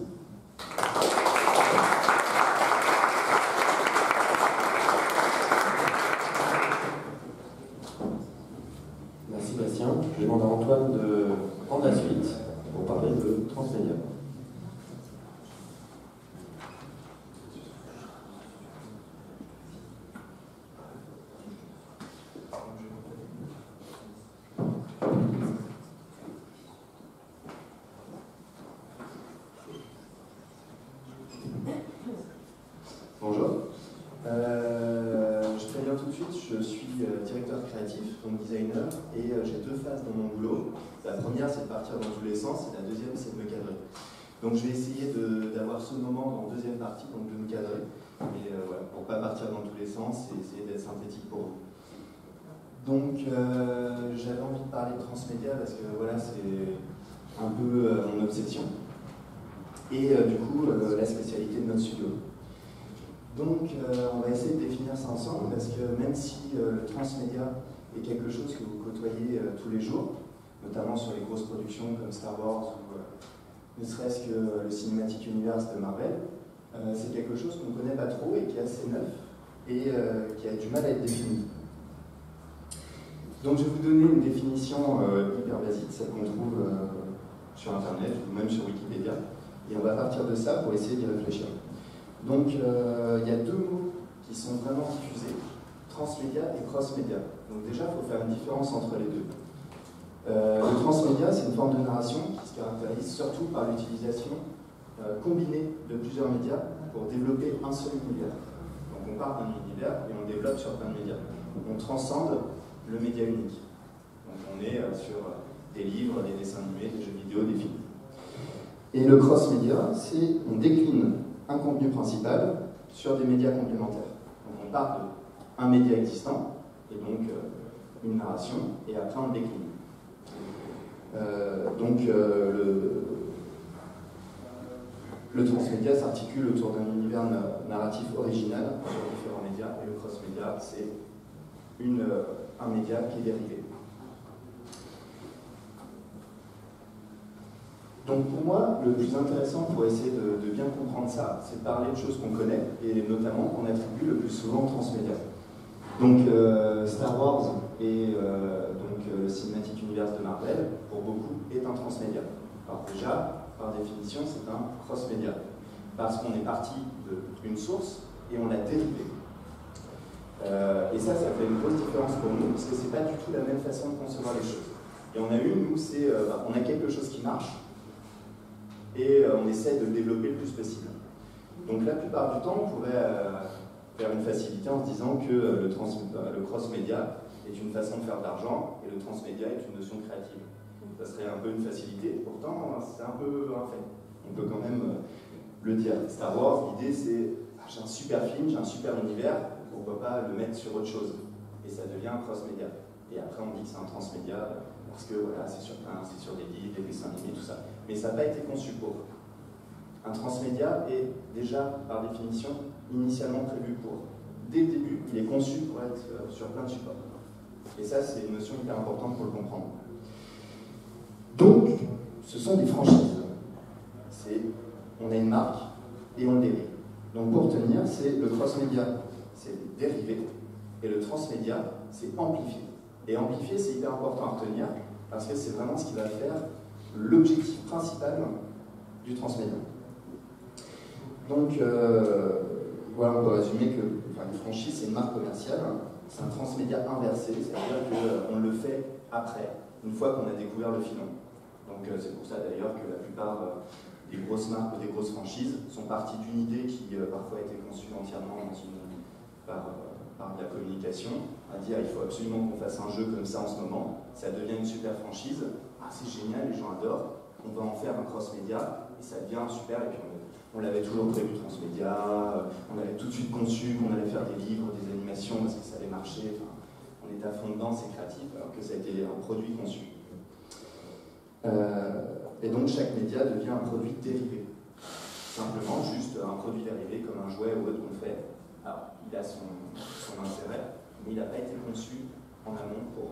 Merci Bastien. Je demande à Antoine de prendre la suite pour parler de transmédia. Bonjour. Euh, je préviens tout de suite, je suis euh, directeur créatif, donc designer, et euh, j'ai deux phases dans mon boulot. La première, c'est de partir dans tous les sens, et la deuxième, c'est de me cadrer. Donc je vais essayer d'avoir ce moment en deuxième partie, donc de me cadrer, et euh, voilà, pour ne pas partir dans tous les sens et essayer d'être synthétique pour vous. Donc euh, j'avais envie de parler de transmédia parce que voilà, c'est un peu euh, mon obsession, et euh, du coup, euh, la spécialité de notre studio. Donc, euh, on va essayer de définir ça ensemble parce que même si euh, le transmédia est quelque chose que vous côtoyez euh, tous les jours, notamment sur les grosses productions comme Star Wars ou euh, ne serait-ce que euh, le Cinematic Universe de Marvel, euh, c'est quelque chose qu'on ne connaît pas trop et qui est assez neuf et euh, qui a du mal à être défini. Donc, je vais vous donner une définition euh, hyper basique, celle qu'on trouve euh, sur Internet ou même sur Wikipédia, et on va partir de ça pour essayer d'y réfléchir. Donc, euh, il y a deux mots qui sont vraiment diffusés, transmédia et cross-média. Donc déjà, il faut faire une différence entre les deux. Euh, le transmédia, c'est une forme de narration qui se caractérise surtout par l'utilisation euh, combinée de plusieurs médias pour développer un seul univers. Donc on part d'un univers et on développe sur plein de médias. On transcende le média unique. Donc on est euh, sur des livres, des dessins animés, des jeux vidéo, des films. Et le cross-média, c'est on décline un contenu principal sur des médias complémentaires. Donc on part d'un média existant, et donc euh, une narration, et après on décline. Euh, donc euh, le, le transmédia s'articule autour d'un univers narratif original sur différents médias, et le cross-média, c'est une, un média qui est dérivé. Donc pour moi, le plus intéressant pour essayer de, de bien comprendre ça, c'est de parler de choses qu'on connaît, et notamment qu'on attribue le plus souvent au transmédia. Donc euh, Star Wars et euh, donc, euh, le Cinematic Universe de Marvel, pour beaucoup, est un transmédia. Alors déjà, par définition, c'est un cross-média, parce qu'on est parti d'une source et on l'a dérivé. Euh, et ça, ça fait une grosse différence pour nous, parce que c'est pas du tout la même façon de concevoir les choses. Et on a une, nous, c'est euh, bah, on a quelque chose qui marche, et euh, on essaie de le développer le plus possible. Donc la plupart du temps, on pourrait euh, faire une faciliter en se disant que le, trans, le cross-média est une façon de faire de l'argent et le transmédia est une notion créative. Ça serait un peu une facilité, pourtant c'est un peu un fait. On peut quand même le dire. Star Wars, l'idée c'est ah, j'ai un super film, j'ai un super univers, pourquoi pas le mettre sur autre chose? Et ça devient un cross-média. Et après on dit que c'est un transmédia parce que voilà, c'est sur, c'est sur des livres, des dessins animés, tout ça. Mais ça n'a pas été conçu pour. Un transmédia est déjà, par définition, initialement prévu pour. Dès le début, il est conçu pour être euh, sur plein de supports. Et ça, c'est une notion hyper importante pour le comprendre. Donc, ce sont des franchises. C'est, on a une marque et on le dérive. Donc, pour tenir, c'est le cross-média, c'est dérivé, et le transmédia, c'est amplifié. Et amplifier, c'est hyper important à retenir, parce que c'est vraiment ce qui va faire l'objectif principal du transmédia. Donc, euh, voilà, on peut résumer que enfin, une franchise, c'est une marque commerciale, c'est un transmédia inversé, c'est-à-dire qu'on le fait après, une fois qu'on a découvert le filon. Donc, euh, c'est pour ça d'ailleurs que la plupart euh, des grosses marques ou des grosses franchises sont parties d'une idée qui euh, parfois a été conçue entièrement dans une, par, euh, par de la communication, à dire il faut absolument qu'on fasse un jeu comme ça en ce moment, ça devient une super franchise, ah c'est génial, les gens adorent, on va en faire un cross-média, et ça devient super, et puis on, on l'avait toujours prévu transmédia, on avait tout de suite conçu qu'on allait faire des livres, des animations, parce que ça allait marcher, enfin, on était à fond dedans, c'est créatif, alors que ça a été un produit conçu. Euh, et donc chaque média devient un produit dérivé. Simplement juste un produit dérivé comme un jouet ou autre qu'on fait. Alors, il a son, son intérêt, mais il n'a pas été conçu en amont pour.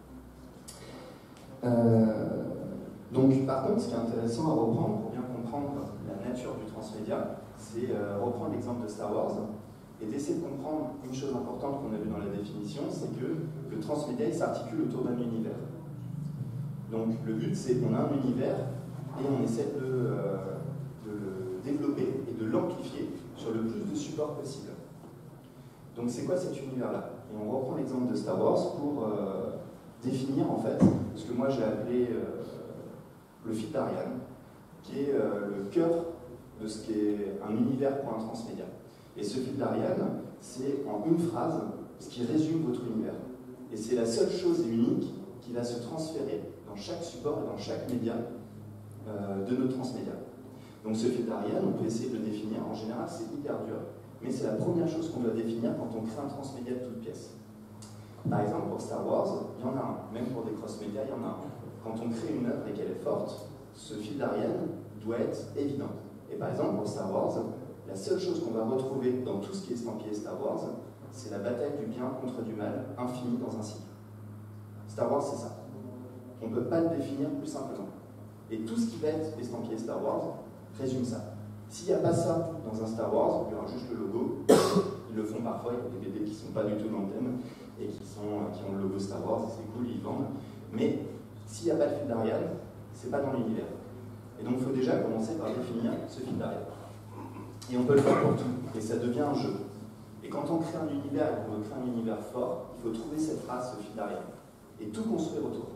Euh, donc, par contre, ce qui est intéressant à reprendre pour bien comprendre la nature du transmédia, c'est euh, reprendre l'exemple de Star Wars et d'essayer de comprendre une chose importante qu'on a vue dans la définition, c'est que le transmédia il s'articule autour d'un univers. Donc, le but, c'est qu'on a un univers et on essaie de, euh, de le développer et de l'amplifier sur le plus de supports possible. Donc c'est quoi cet univers-là? Et on reprend l'exemple de Star Wars pour euh, définir en fait ce que moi j'ai appelé euh, le fil d'Ariane, qui est euh, le cœur de ce qu'est un univers pour un transmédia. Et ce fil d'Ariane, c'est en une phrase ce qui résume votre univers. Et c'est la seule chose et unique qui va se transférer dans chaque support et dans chaque média euh, de notre transmédia. Donc ce fil d'Ariane, on peut essayer de le définir. En général, c'est hyper dur. Mais c'est la première chose qu'on doit définir quand on crée un transmédia de toute pièce. Par exemple, pour Star Wars, il y en a un. Même pour des cross-médias, il y en a un. Quand on crée une œuvre et qu'elle est forte, ce fil d'Ariane doit être évident. Et par exemple, pour Star Wars, la seule chose qu'on va retrouver dans tout ce qui est estampillé Star Wars, c'est la bataille du bien contre du mal, infinie dans un cycle. Star Wars, c'est ça. On ne peut pas le définir plus simplement. Et tout ce qui va être estampillé Star Wars résume ça. S'il n'y a pas ça dans un Star Wars, il y aura juste le logo. Ils le font parfois, il y a des B D qui ne sont pas du tout dans le thème et qui, sont, qui ont le logo Star Wars, c'est cool, ils vendent. Mais s'il n'y a pas de fil d'Ariane, c'est pas dans l'univers. Et donc il faut déjà commencer par définir ce fil d'Ariane. Et on peut le faire pour tout, et ça devient un jeu. Et quand on crée un univers et qu'on veut créer un univers fort, il faut trouver cette phrase, ce fil d'Ariane, et tout construire autour.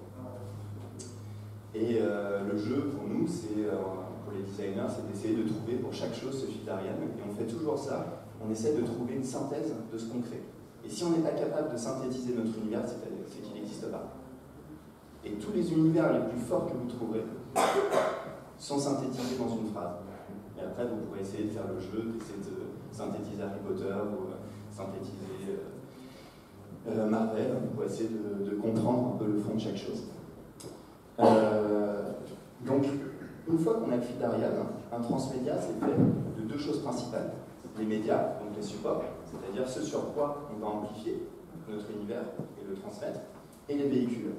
Et euh, le jeu, pour nous, c'est... Euh, pour les designers, c'est d'essayer de trouver pour chaque chose ce fil d'Ariane. Et on fait toujours ça, on essaie de trouver une synthèse de ce qu'on crée. Et si on n'est pas capable de synthétiser notre univers, c'est qu'il n'existe pas. Et tous les univers les plus forts que vous trouverez sont synthétisés dans une phrase. Et après, vous pourrez essayer de faire le jeu, d'essayer de synthétiser Harry Potter ou euh, synthétiser euh, euh, Marvel, pour essayer de, de comprendre un peu le fond de chaque chose. Euh, donc, une fois qu'on a le fil d'Ariane, un transmédia, c'est fait de deux choses principales. Les médias, donc les supports, c'est-à-dire ce sur quoi on va amplifier notre univers et le transmettre, et les véhicules.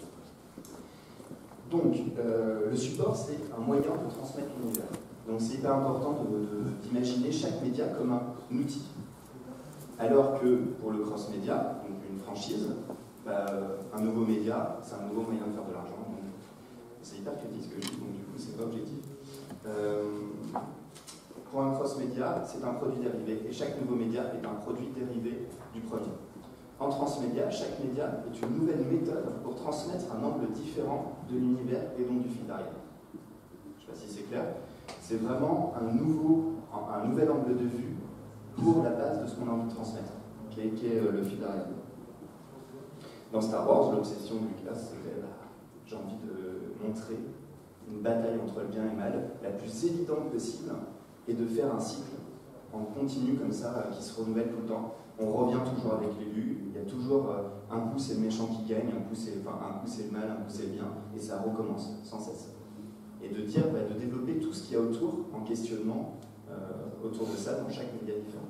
Donc, euh, le support, c'est un moyen de transmettre l'univers. Donc, c'est hyper important d'imaginer chaque média comme un outil. Alors que pour le cross-média, donc une franchise, bah, un nouveau média, c'est un nouveau moyen de faire de l'argent. C'est hyper critique ce que je dis, donc du coup, c'est pas objectif. Euh, pour un cross-média, c'est un produit dérivé, et chaque nouveau média est un produit dérivé du premier. En transmédia, chaque média est une nouvelle méthode pour transmettre un angle différent de l'univers et donc du fil d'Ariane. Je ne sais pas si c'est clair. C'est vraiment un, nouveau, un nouvel angle de vue pour la base de ce qu'on a envie de transmettre. qui est le fil d'Ariane. Dans Star Wars, l'obsession de Lucas, c'était, bah, j'ai envie de montrer une bataille entre le bien et le mal, la plus évidente possible, et de faire un cycle en continu comme ça, qui se renouvelle tout le temps. On revient toujours avec l'élu, il y a toujours un coup c'est le méchant qui gagne, un coup c'est enfin, un coup c'est le mal, un coup c'est le bien, et ça recommence sans cesse. Et de dire, bah, de développer tout ce qu'il y a autour, en questionnement, euh, autour de ça, dans chaque média différent.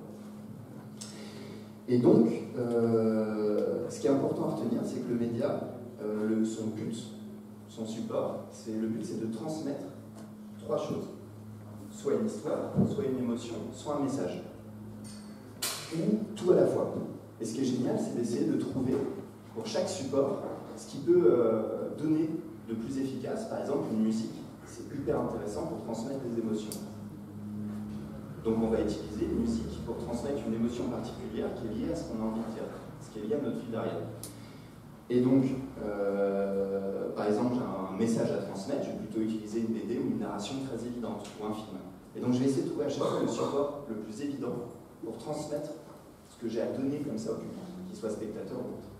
Et donc, euh, ce qui est important à retenir, c'est que le média, euh, le, son but, son support, c'est le but c'est de transmettre trois choses. Soit une histoire, soit une émotion, soit un message. Ou tout à la fois. Et ce qui est génial, c'est d'essayer de trouver, pour chaque support, ce qui peut euh, donner de plus efficace. Par exemple, une musique, c'est hyper intéressant pour transmettre des émotions. Donc on va utiliser une musique pour transmettre une émotion particulière qui est liée à ce qu'on a envie de dire, ce qui est lié à notre fil d'Ariane. Et donc, euh, par exemple, j'ai un message à transmettre, je vais plutôt utiliser une B D ou une narration très évidente, ou un film. Et donc je vais essayer de trouver à chaque fois le support le plus évident pour transmettre ce que j'ai à donner comme ça au public, qu'il soit spectateur ou autre.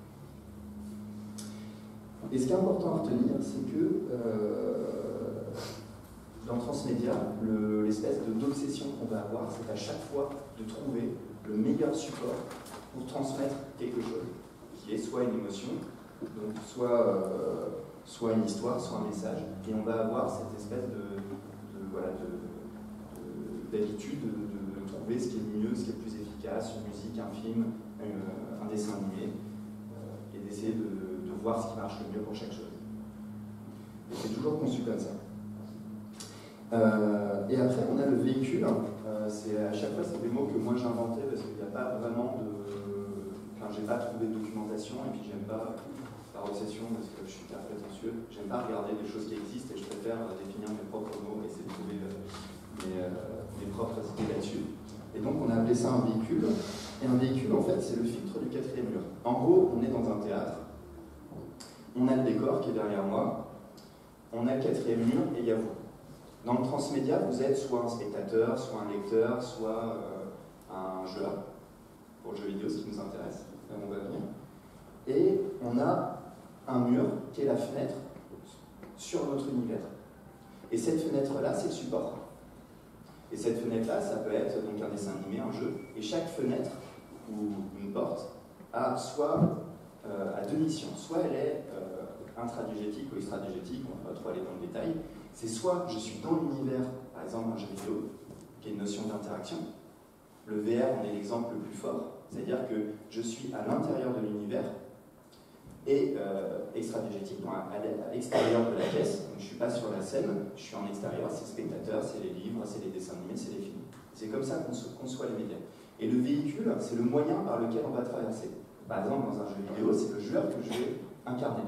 Et ce qui est important à retenir, c'est que euh, dans Transmédia, l'espèce le, d'obsession qu'on va avoir, c'est à chaque fois de trouver le meilleur support pour transmettre quelque chose, qui est soit une émotion, donc soit, euh, soit une histoire, soit un message, et on va avoir cette espèce de, de, voilà, de d'habitude de, de, de trouver ce qui est le mieux, ce qui est le plus efficace, une musique, un film, un, un dessin animé, euh, et d'essayer de, de voir ce qui marche le mieux pour chaque chose. Et c'est toujours conçu comme ça. Euh, et après, on a le véhicule. Euh, c'est à chaque fois, c'est des mots que moi j'ai inventés parce qu'il n'y a pas vraiment de. Enfin, j'ai pas trouvé de documentation et puis j'aime pas, par obsession, parce que je suis hyper prétentieux, j'aime pas regarder des choses qui existent et je préfère définir mes propres mots et essayer de trouver euh, mes, euh, mes propres idées là-dessus. Et donc, on a appelé ça un véhicule. Et un véhicule, en fait, c'est le filtre du quatrième mur. En gros, on est dans un théâtre. On a le décor qui est derrière moi. On a le quatrième mur et il y a vous. Dans le transmédia, vous êtes soit un spectateur, soit un lecteur, soit euh, un joueur. Pour le jeu vidéo, ce qui nous intéresse, là on va venir. Et on a un mur qui est la fenêtre sur notre univers. Et cette fenêtre-là, c'est le support. Et cette fenêtre-là, ça peut être donc un dessin animé, un jeu. Et chaque fenêtre ou une porte a soit euh, à deux missions. Soit elle est euh, intradigétique ou extradigétique, on ne va pas trop aller dans le détail. C'est soit je suis dans l'univers, par exemple un jeu vidéo, qui est une notion d'interaction. Le V R en est l'exemple le plus fort, c'est-à-dire que je suis à l'intérieur de l'univers et euh, extradigétique, à l'extérieur de la pièce. Donc je ne suis pas sur la scène, je suis en extérieur, c'est le spectateur, c'est les livres, c'est les dessins animés, c'est les films. C'est comme ça qu'on conçoit les médias. Et le véhicule, c'est le moyen par lequel on va traverser. Par exemple, dans un jeu vidéo, c'est le joueur que je vais incarner.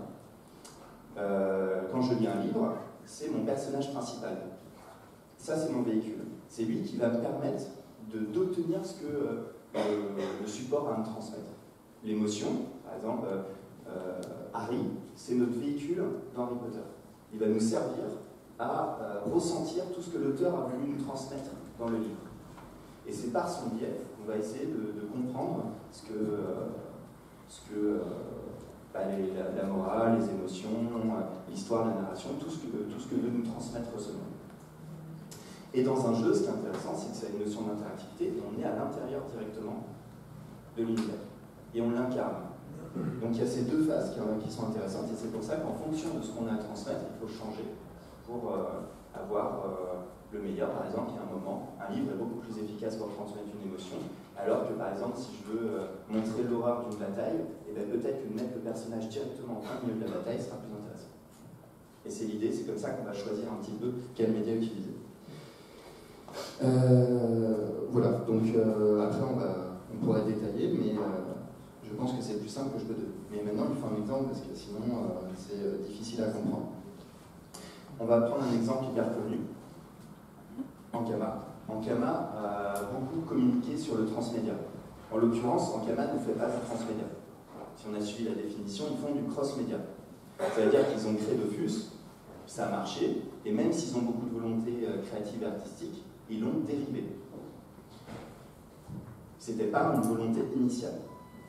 Euh, quand je lis un livre, c'est mon personnage principal. Ça, c'est mon véhicule. C'est lui qui va me permettre d'obtenir ce que euh, le support va me transmettre. L'émotion, par exemple, euh, euh, Harry, c'est notre véhicule dans Harry Potter. Il va nous servir à euh, ressentir tout ce que l'auteur a voulu nous transmettre dans le livre. Et c'est par son biais qu'on va essayer de, de comprendre ce que, euh, ce que euh, bah, les, la, la morale, les émotions, l'histoire, la narration, tout ce, que, tout ce que veut nous transmettre ce monde. Et dans un jeu, ce qui est intéressant, c'est que ça a une notion d'interactivité, et on est à l'intérieur directement de l'univers. Et on l'incarne. Donc il y a ces deux phases qui, qui sont intéressantes, et c'est pour ça qu'en fonction de ce qu'on a à transmettre, il faut changer pour euh, avoir euh, le meilleur. Par exemple, il y a un moment, un livre est beaucoup plus efficace pour transmettre une émotion, alors que par exemple, si je veux euh, montrer l'horreur d'une bataille, et bien peut-être que mettre le personnage directement en plein milieu de la bataille sera plus intéressant. Et c'est l'idée, c'est comme ça qu'on va choisir un petit peu quel média utiliser. Euh, voilà, donc euh, après on, va, on pourrait détailler, mais euh, je pense que c'est plus simple que je peux donner. Mais maintenant il faut un exemple parce que sinon euh, c'est euh, difficile à comprendre. On va prendre un exemple hyper connu, Ankama. Ankama a beaucoup communiqué sur le transmédia. En l'occurrence, Ankama ne fait pas du transmédia. Si on a suivi la définition, ils font du cross-média. C'est-à-dire qu'ils ont créé Dofus, ça a marché, et même s'ils ont beaucoup de volonté euh, créative et artistique, ils l'ont dérivé. C'était pas une volonté initiale.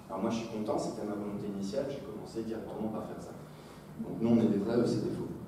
Alors moi je suis content, c'était ma volonté initiale, j'ai commencé directement par faire ça. Donc nous on est des vrais, eux c'est des faux.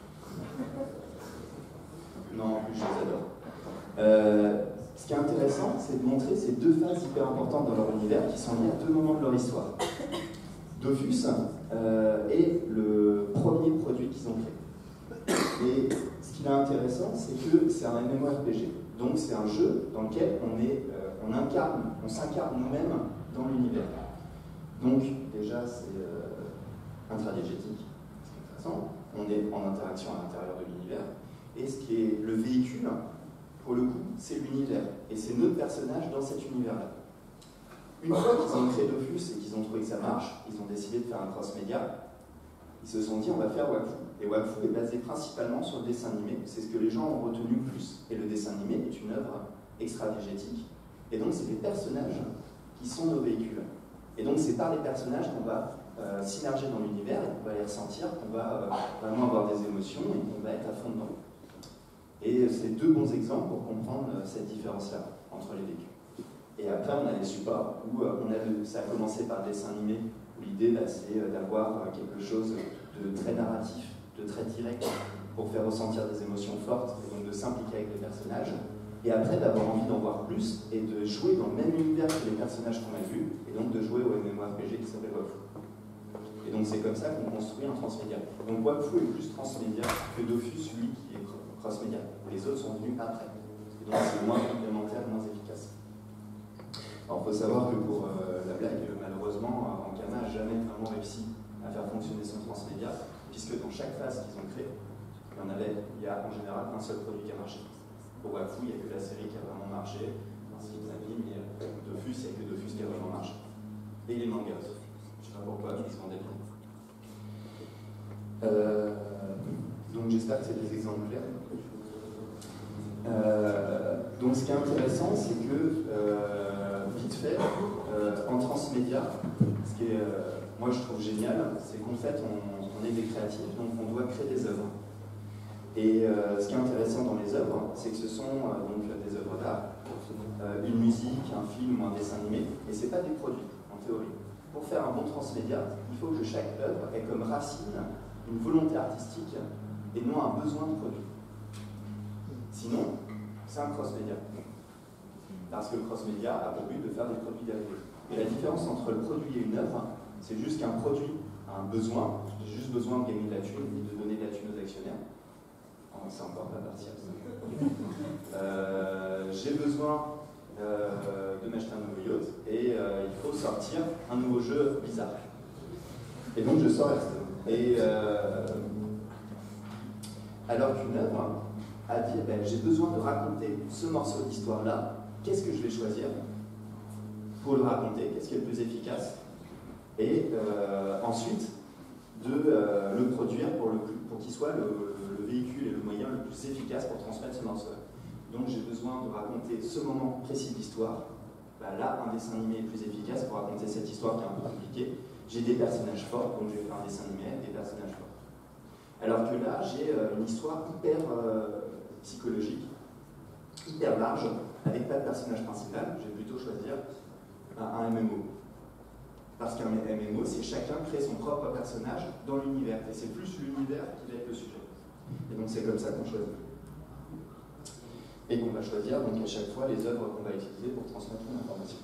Non, en plus je les adore. Euh, ce qui est intéressant, c'est de montrer ces deux phases hyper importantes dans leur univers qui sont liées à deux moments de leur histoire. Dofus euh, est le premier produit qu'ils ont créé. Et ce qui est intéressant, c'est que c'est un MMORPG. Donc c'est un jeu dans lequel on, est, euh, on incarne, on s'incarne nous-mêmes dans l'univers. Donc déjà c'est euh, intradiégétique, c'est intéressant. On est en interaction à l'intérieur de l'univers. Et ce qui est le véhicule, pour le coup, c'est l'univers. Et c'est notre personnage dans cet univers-là. Une fois qu'ils ont créé Dofus et qu'ils ont trouvé que ça marche, ils ont décidé de faire un cross-média. Ils se sont dit on va faire Wakfu. Et Wakfu est basé principalement sur le dessin animé. C'est ce que les gens ont retenu le plus. Et le dessin animé est une œuvre extra-diégétique. Et donc c'est les personnages qui sont nos véhicules. Et donc c'est par les personnages qu'on va euh, s'immerger dans l'univers et qu'on va les ressentir, qu'on va euh, vraiment avoir des émotions et qu'on va être à fond dedans. Et c'est deux bons exemples pour comprendre euh, cette différence-là entre les véhicules. Et après, on a les supports où euh, on a le, ça a commencé par le dessin animé, où l'idée, bah, c'est euh, d'avoir euh, quelque chose de très narratif, de très direct, pour faire ressentir des émotions fortes, et donc de s'impliquer avec les personnages. Et après, d'avoir envie d'en voir plus, et de jouer dans le même univers que les personnages qu'on a vus, et donc de jouer au MMORPG qui s'appelle Wakfu. Et donc c'est comme ça qu'on construit un transmédia. Donc Wakfu est plus transmédia que Dofus, lui, qui est cross-média. Les autres sont venus après. Et donc c'est moins complémentaire, moins efficace. Alors il faut savoir que pour euh, la blague, malheureusement, Ankama n'a jamais vraiment réussi à faire fonctionner son transmédia, puisque dans chaque phase qu'ils ont créée, il y en avait, il y a en général un seul produit qui a marché. Pour Wakfu, il n'y a que la série qui a vraiment marché, ainsi que Navi, mais Dofus, il n'y a que Dofus qui a vraiment marché. Et les mangas. Je ne sais pas pourquoi, ils se vendaient bien. Euh, donc j'espère que c'est des exemples clairs. Euh, donc ce qui est intéressant, c'est que, euh, vite fait, euh, en transmédia, ce qui est, euh, moi je trouve génial, c'est qu'en fait on, on est des créatifs, donc on doit créer des œuvres. Et euh, ce qui est intéressant dans les œuvres, c'est que ce sont euh, donc des œuvres d'art, euh, une musique, un film ou un dessin animé, et ce n'est pas des produits, en théorie. Pour faire un bon transmédia, il faut que chaque œuvre ait comme racine une volonté artistique et non un besoin de produit. Sinon, c'est un cross-média. Parce que le cross-média a pour but de faire des produits dérivés. Et la différence entre le produit et une œuvre, c'est juste qu'un produit a un besoin, j'ai juste besoin de gagner de la thune et de donner de la thune aux actionnaires. Oh, c'est encore pas parti. Euh, j'ai besoin euh, de m'acheter un nouveau yacht et euh, il faut sortir un nouveau jeu bizarre. Et donc je sors Hearthstone. Et euh, alors qu'une œuvre a dit, ben, j'ai besoin de raconter ce morceau d'histoire-là, qu'est-ce que je vais choisir pour le raconter, qu'est-ce qui est le plus efficace, et euh, ensuite de euh, le produire pour, le, pour qu'il soit le, le véhicule et le moyen le plus efficace pour transmettre ce morceau. Donc j'ai besoin de raconter ce moment précis de l'histoire. Ben, là, un dessin animé est plus efficace pour raconter cette histoire qui est un peu compliquée. J'ai des personnages forts, donc je vais faire un dessin animé avec des personnages forts. Alors que là, j'ai euh, une histoire hyper euh, psychologique, hyper large, avec pas de personnage principal. Je vais plutôt choisir un, un M M O. Parce qu'un M M O, c'est chacun crée son propre personnage dans l'univers. Et c'est plus l'univers qui va être le sujet. Et donc c'est comme ça qu'on choisit. Et qu'on va choisir donc à chaque fois les œuvres qu'on va utiliser pour transmettre l'information.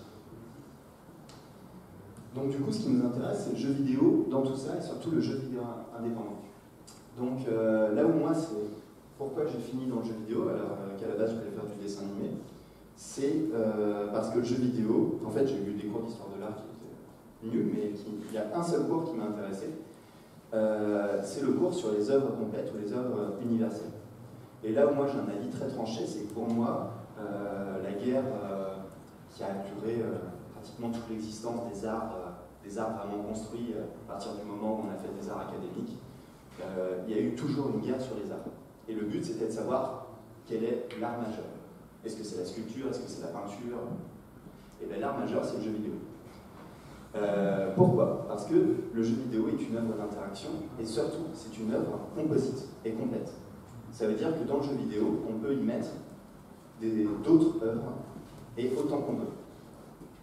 Donc du coup, ce qui nous intéresse, c'est le jeu vidéo dans tout ça, et surtout le jeu vidéo indépendant. Donc euh, là où moi, c'est pourquoi j'ai fini dans le jeu vidéo, alors euh, qu'à la base je voulais faire du dessin animé, c'est euh, parce que le jeu vidéo, en fait j'ai eu des cours d'histoire de l'art qui étaient nuls, mais qui, il y a un seul cours qui m'a intéressé, euh, c'est le cours sur les œuvres complètes ou les œuvres universelles. Et là où moi j'ai un avis très tranché, c'est que pour moi, euh, la guerre euh, qui a duré euh, pratiquement toute l'existence des arts, euh, des arts vraiment construits euh, à partir du moment où on a fait des arts académiques, euh, il y a eu toujours une guerre sur les arts. Et le but, c'était de savoir quel est l'art majeur. Est-ce que c'est la sculpture? Est-ce que c'est la peinture? Et bien l'art majeur, c'est le jeu vidéo. Euh, pourquoi? Parce que le jeu vidéo est une œuvre d'interaction, et surtout, c'est une œuvre composite et complète. Ça veut dire que dans le jeu vidéo, on peut y mettre d'autres œuvres, et autant qu'on veut.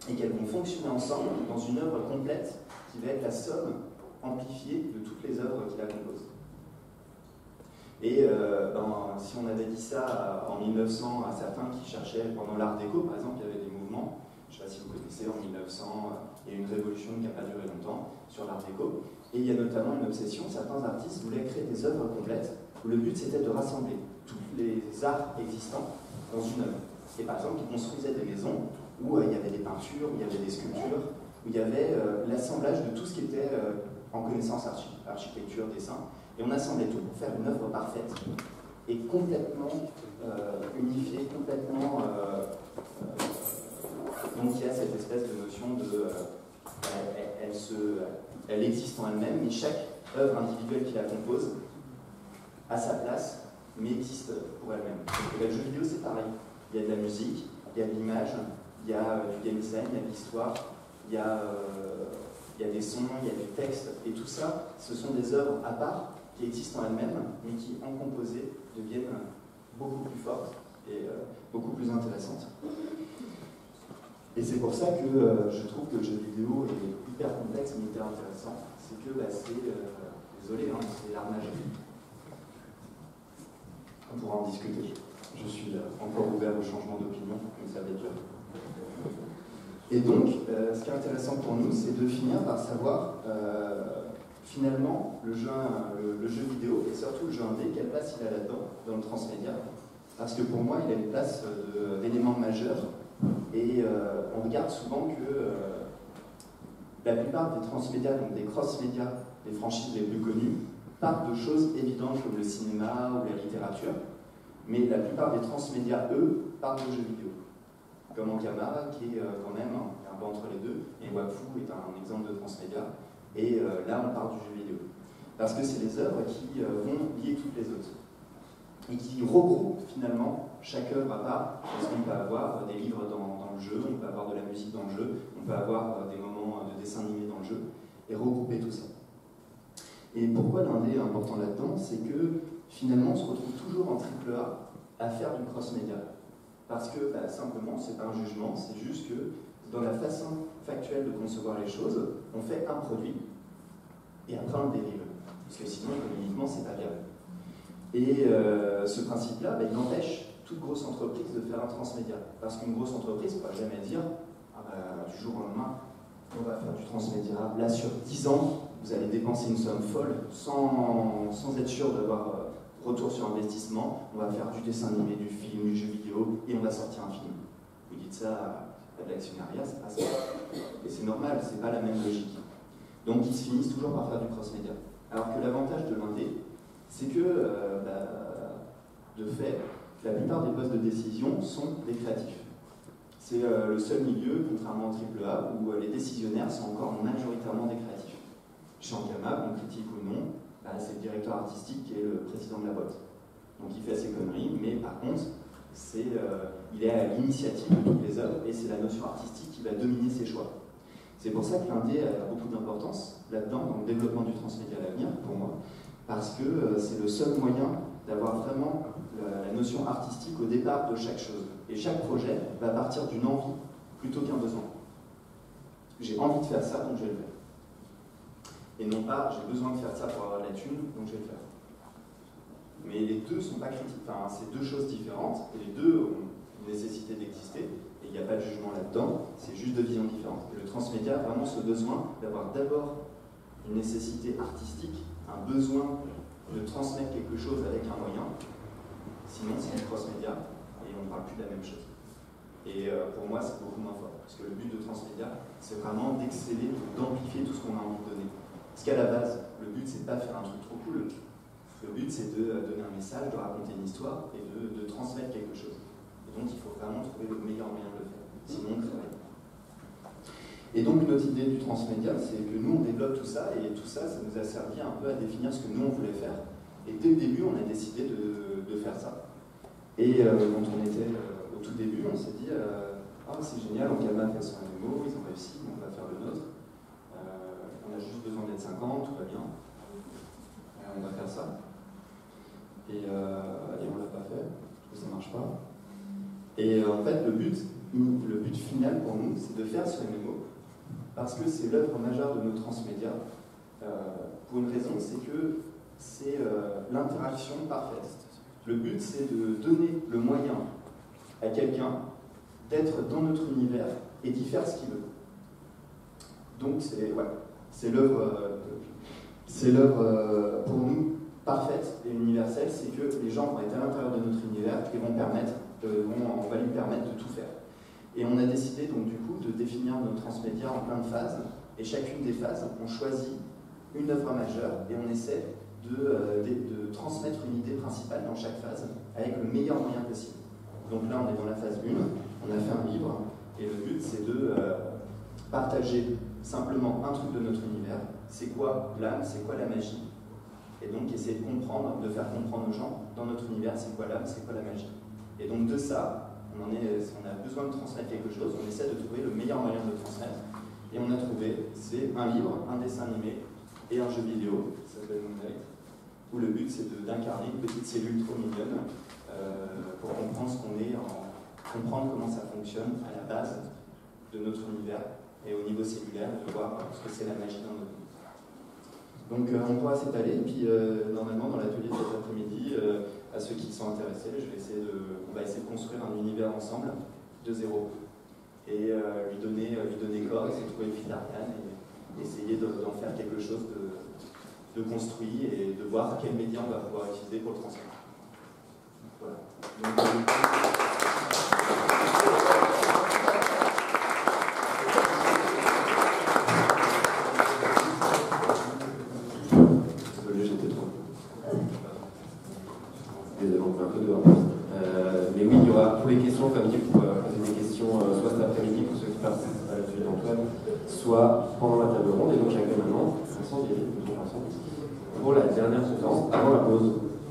et qu'elles vont fonctionner ensemble dans une œuvre complète qui va être la somme amplifiée de toutes les œuvres qui la composent. Et euh, ben, si on avait dit ça en mille neuf cents à certains qui cherchaient pendant l'art déco, par exemple, il y avait des mouvements, je ne sais pas si vous connaissez, en mille neuf cents, il y a eu une révolution qui n'a pas duré longtemps sur l'art déco, et il y a notamment une obsession, certains artistes voulaient créer des œuvres complètes, où le but c'était de rassembler tous les arts existants dans une œuvre. Et par exemple, ils construisaient des maisons où euh, il y avait des peintures, où il y avait des sculptures, où il y avait euh, l'assemblage de tout ce qui était euh, en connaissance archi architecture, dessin, et on assemblait tout pour faire une œuvre parfaite et complètement euh, unifiée, complètement. Euh, euh, donc il y a cette espèce de notion de. Euh, elle, elle, se, elle existe en elle-même, mais chaque œuvre individuelle qui la compose a sa place, mais existe pour elle-même. Donc le jeu vidéo, c'est pareil. Il y a de la musique, il y a de l'image, il y a du game design, il y a de l'histoire, il y a. Euh, il y a des sons, il y a du texte, et tout ça, ce sont des œuvres à part qui existent en elles-mêmes, mais qui, en composé, deviennent beaucoup plus fortes et euh, beaucoup plus intéressantes. Et c'est pour ça que euh, je trouve que le jeu vidéo est hyper complexe, mais hyper intéressant. C'est que bah, c'est, euh, désolé, hein, c'est l'art magique. On pourra en discuter. Je suis euh, encore ouvert au changement d'opinion, mais ça va être dur. Et donc, euh, ce qui est intéressant pour nous, c'est de finir par savoir, euh, finalement, le jeu, le, le jeu vidéo, et surtout le jeu indé, quelle place il a là-dedans, dans le transmédia. Parce que pour moi, il a une place d'élément majeur, et euh, on regarde souvent que euh, la plupart des transmédias, donc des cross-médias, les franchises les plus connues, partent de choses évidentes comme le cinéma ou la littérature, mais la plupart des transmédias, eux, partent de jeux vidéo. Comme Ankama, qui est euh, quand même un, un peu entre les deux, et Wakfu est un, un exemple de transmédia, et euh, là on part du jeu vidéo. Parce que c'est les œuvres qui euh, vont lier toutes les autres, et qui regroupent finalement chaque œuvre à part, parce qu'on peut avoir des livres dans, dans le jeu, on peut avoir de la musique dans le jeu, on peut avoir euh, des moments de dessin animé dans le jeu, et regrouper tout ça. Et pourquoi l'indé est important là-dedans, c'est que finalement on se retrouve toujours en triple A à faire du cross-média. Parce que, bah, simplement, c'est pas un jugement, c'est juste que dans la façon factuelle de concevoir les choses, on fait un produit et après on le dérive. Parce que sinon, économiquement, c'est pas viable. Et euh, ce principe-là, bah, il empêche toute grosse entreprise de faire un transmédia. Parce qu'une grosse entreprise ne pourra jamais dire ah bah, du jour au lendemain, on va faire du transmédia. Là, sur dix ans, vous allez dépenser une somme folle sans, sans être sûr d'avoir. Euh, retour sur investissement, on va faire du dessin animé, du film, du jeu vidéo, et on va sortir un film. Vous dites ça à de l'actionnariat, c'est pas ça. Et c'est normal, c'est pas la même logique. Donc ils se finissent toujours par faire du cross-média. Alors que l'avantage de l'indé, c'est que, euh, bah, de fait, la plupart des postes de décision sont des créatifs. C'est euh, le seul milieu, contrairement au triple A, où euh, les décisionnaires sont encore majoritairement des créatifs. Chez Ankama, qu'on critique ou non, bah, c'est le directeur artistique qui est le président de la boîte. Donc il fait ses conneries, mais par contre, c'est, euh, il est à l'initiative de toutes les œuvres et c'est la notion artistique qui va dominer ses choix. C'est pour ça que l'indé a beaucoup d'importance là-dedans, dans le développement du transmédia à l'avenir, pour moi, parce que euh, c'est le seul moyen d'avoir vraiment la, la notion artistique au départ de chaque chose. Et chaque projet va partir d'une envie plutôt qu'un besoin. J'ai envie de faire ça, donc je vais le faire. Et non pas, j'ai besoin de faire ça pour avoir la thune, donc je vais le faire. Mais les deux ne sont pas critiques. Enfin, c'est deux choses différentes, et les deux ont une nécessité d'exister, et il n'y a pas de jugement là-dedans, c'est juste deux visions différentes. Et le transmédia a vraiment ce besoin d'avoir d'abord une nécessité artistique, un besoin de transmettre quelque chose avec un moyen, sinon c'est du cross-média, et on ne parle plus de la même chose. Et euh, pour moi, c'est beaucoup moins fort, parce que le but de transmédia, c'est vraiment d'exceller, d'amplifier tout ce qu'on a envie de donner. Parce qu'à la base, le but, c'est de pas faire un truc trop cool. Le but, c'est de donner un message, de raconter une histoire et de, de transmettre quelque chose. Et donc, il faut vraiment trouver le meilleur moyen de le faire. Sinon, on travaille. Et donc, notre idée du transmédia, c'est que nous, on développe tout ça, et tout ça, ça nous a servi un peu à définir ce que nous, on voulait faire. Et dès le début, on a décidé de, de faire ça. Et euh, quand on était euh, au tout début, on s'est dit euh, ah, c'est génial, Ankama fait son M M O, ils ont réussi, on va faire le nôtre. On a juste besoin d'être cinquante, tout va bien. Et on va faire ça. Et, euh, et on ne l'a pas fait, parce que ça ne marche pas. Et euh, en fait, le but, le but final pour nous, c'est de faire ce M M O, parce que c'est l'œuvre majeure de nos transmédia, euh, pour une raison, c'est que c'est euh, l'interaction parfaite. Le but, c'est de donner le moyen à quelqu'un d'être dans notre univers et d'y faire ce qu'il veut. Donc, c'est ouais, c'est l'œuvre euh, c'est l'œuvre euh, pour nous parfaite et universelle, c'est que les gens vont être à l'intérieur de notre univers et vont permettre, euh, vont, on va lui permettre de tout faire. Et on a décidé donc du coup de définir nos transmédia en plein de phases, et chacune des phases, on choisit une œuvre majeure et on essaie de, euh, de, de transmettre une idée principale dans chaque phase avec le meilleur moyen possible. Donc là on est dans la phase un, on a fait un livre, et le but c'est de euh, partager simplement un truc de notre univers, c'est quoi l'âme, c'est quoi la magie, et donc essayer de comprendre, de faire comprendre aux gens dans notre univers c'est quoi l'âme, c'est quoi la magie. Et donc de ça, on, en est, on a besoin de transmettre quelque chose, on essaie de trouver le meilleur moyen de le transmettre, et on a trouvé, c'est un livre, un dessin animé et un jeu vidéo, ça s'appelle Moonlight, où le but c'est d'incarner une petite cellule trop mignonne euh, pour comprendre ce qu'on est, en, comprendre comment ça fonctionne à la base de notre univers et au niveau cellulaire, de voir ce que c'est la magie dans notre vie. Donc euh, on pourra s'étaler, et puis euh, normalement dans l'atelier de cet après-midi, euh, à ceux qui sont intéressés, je vais essayer de, on va essayer de construire un univers ensemble, de zéro, et euh, lui, donner, euh, lui donner corps, essayer de trouver le fil d'Ariane, et essayer d'en faire quelque chose de, de construit, et de voir quel média on va pouvoir utiliser pour le transmettre. Voilà. Donc, euh, Euh, mais oui, il y aura pour les questions, comme dit, vous pouvez poser des questions euh, soit cet après-midi pour ceux qui participent à l'atelier d'Antoine, soit pendant la table ronde. Et donc j'accueille maintenant Vincent Vieri pour la dernière conférence avant la pause.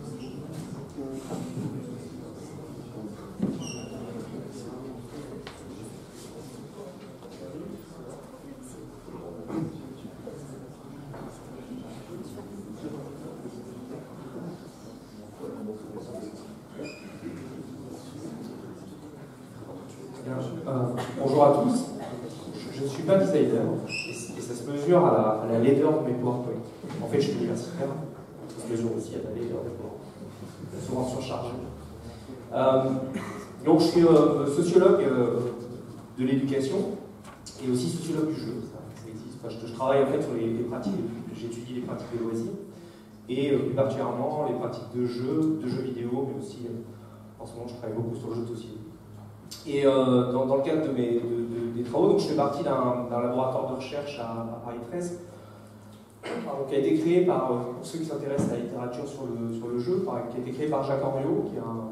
Bonjour à tous, je ne suis pas designer et ça se mesure à la, à la laideur de mes PowerPoint. En fait, je suis universitaire, ça se mesure aussi à la laideur de mes PowerPoint, souvent surchargé. Euh, donc, je suis euh, sociologue euh, de l'éducation et aussi sociologue du jeu. Ça, ça existe. Enfin, je, je travaille en fait sur les, les pratiques, j'étudie les pratiques de loisirs et euh, plus particulièrement les pratiques de jeux, de jeux vidéo, mais aussi euh, en ce moment, je travaille beaucoup sur le jeu de société. Et euh, dans, dans le cadre de mes, de, de, des travaux, donc je fais partie d'un laboratoire de recherche à, à Paris treize, pardon, qui a été créé par, pour ceux qui s'intéressent à la littérature sur le, sur le jeu, par, qui a été créé par Jacques Henriot, qui est un,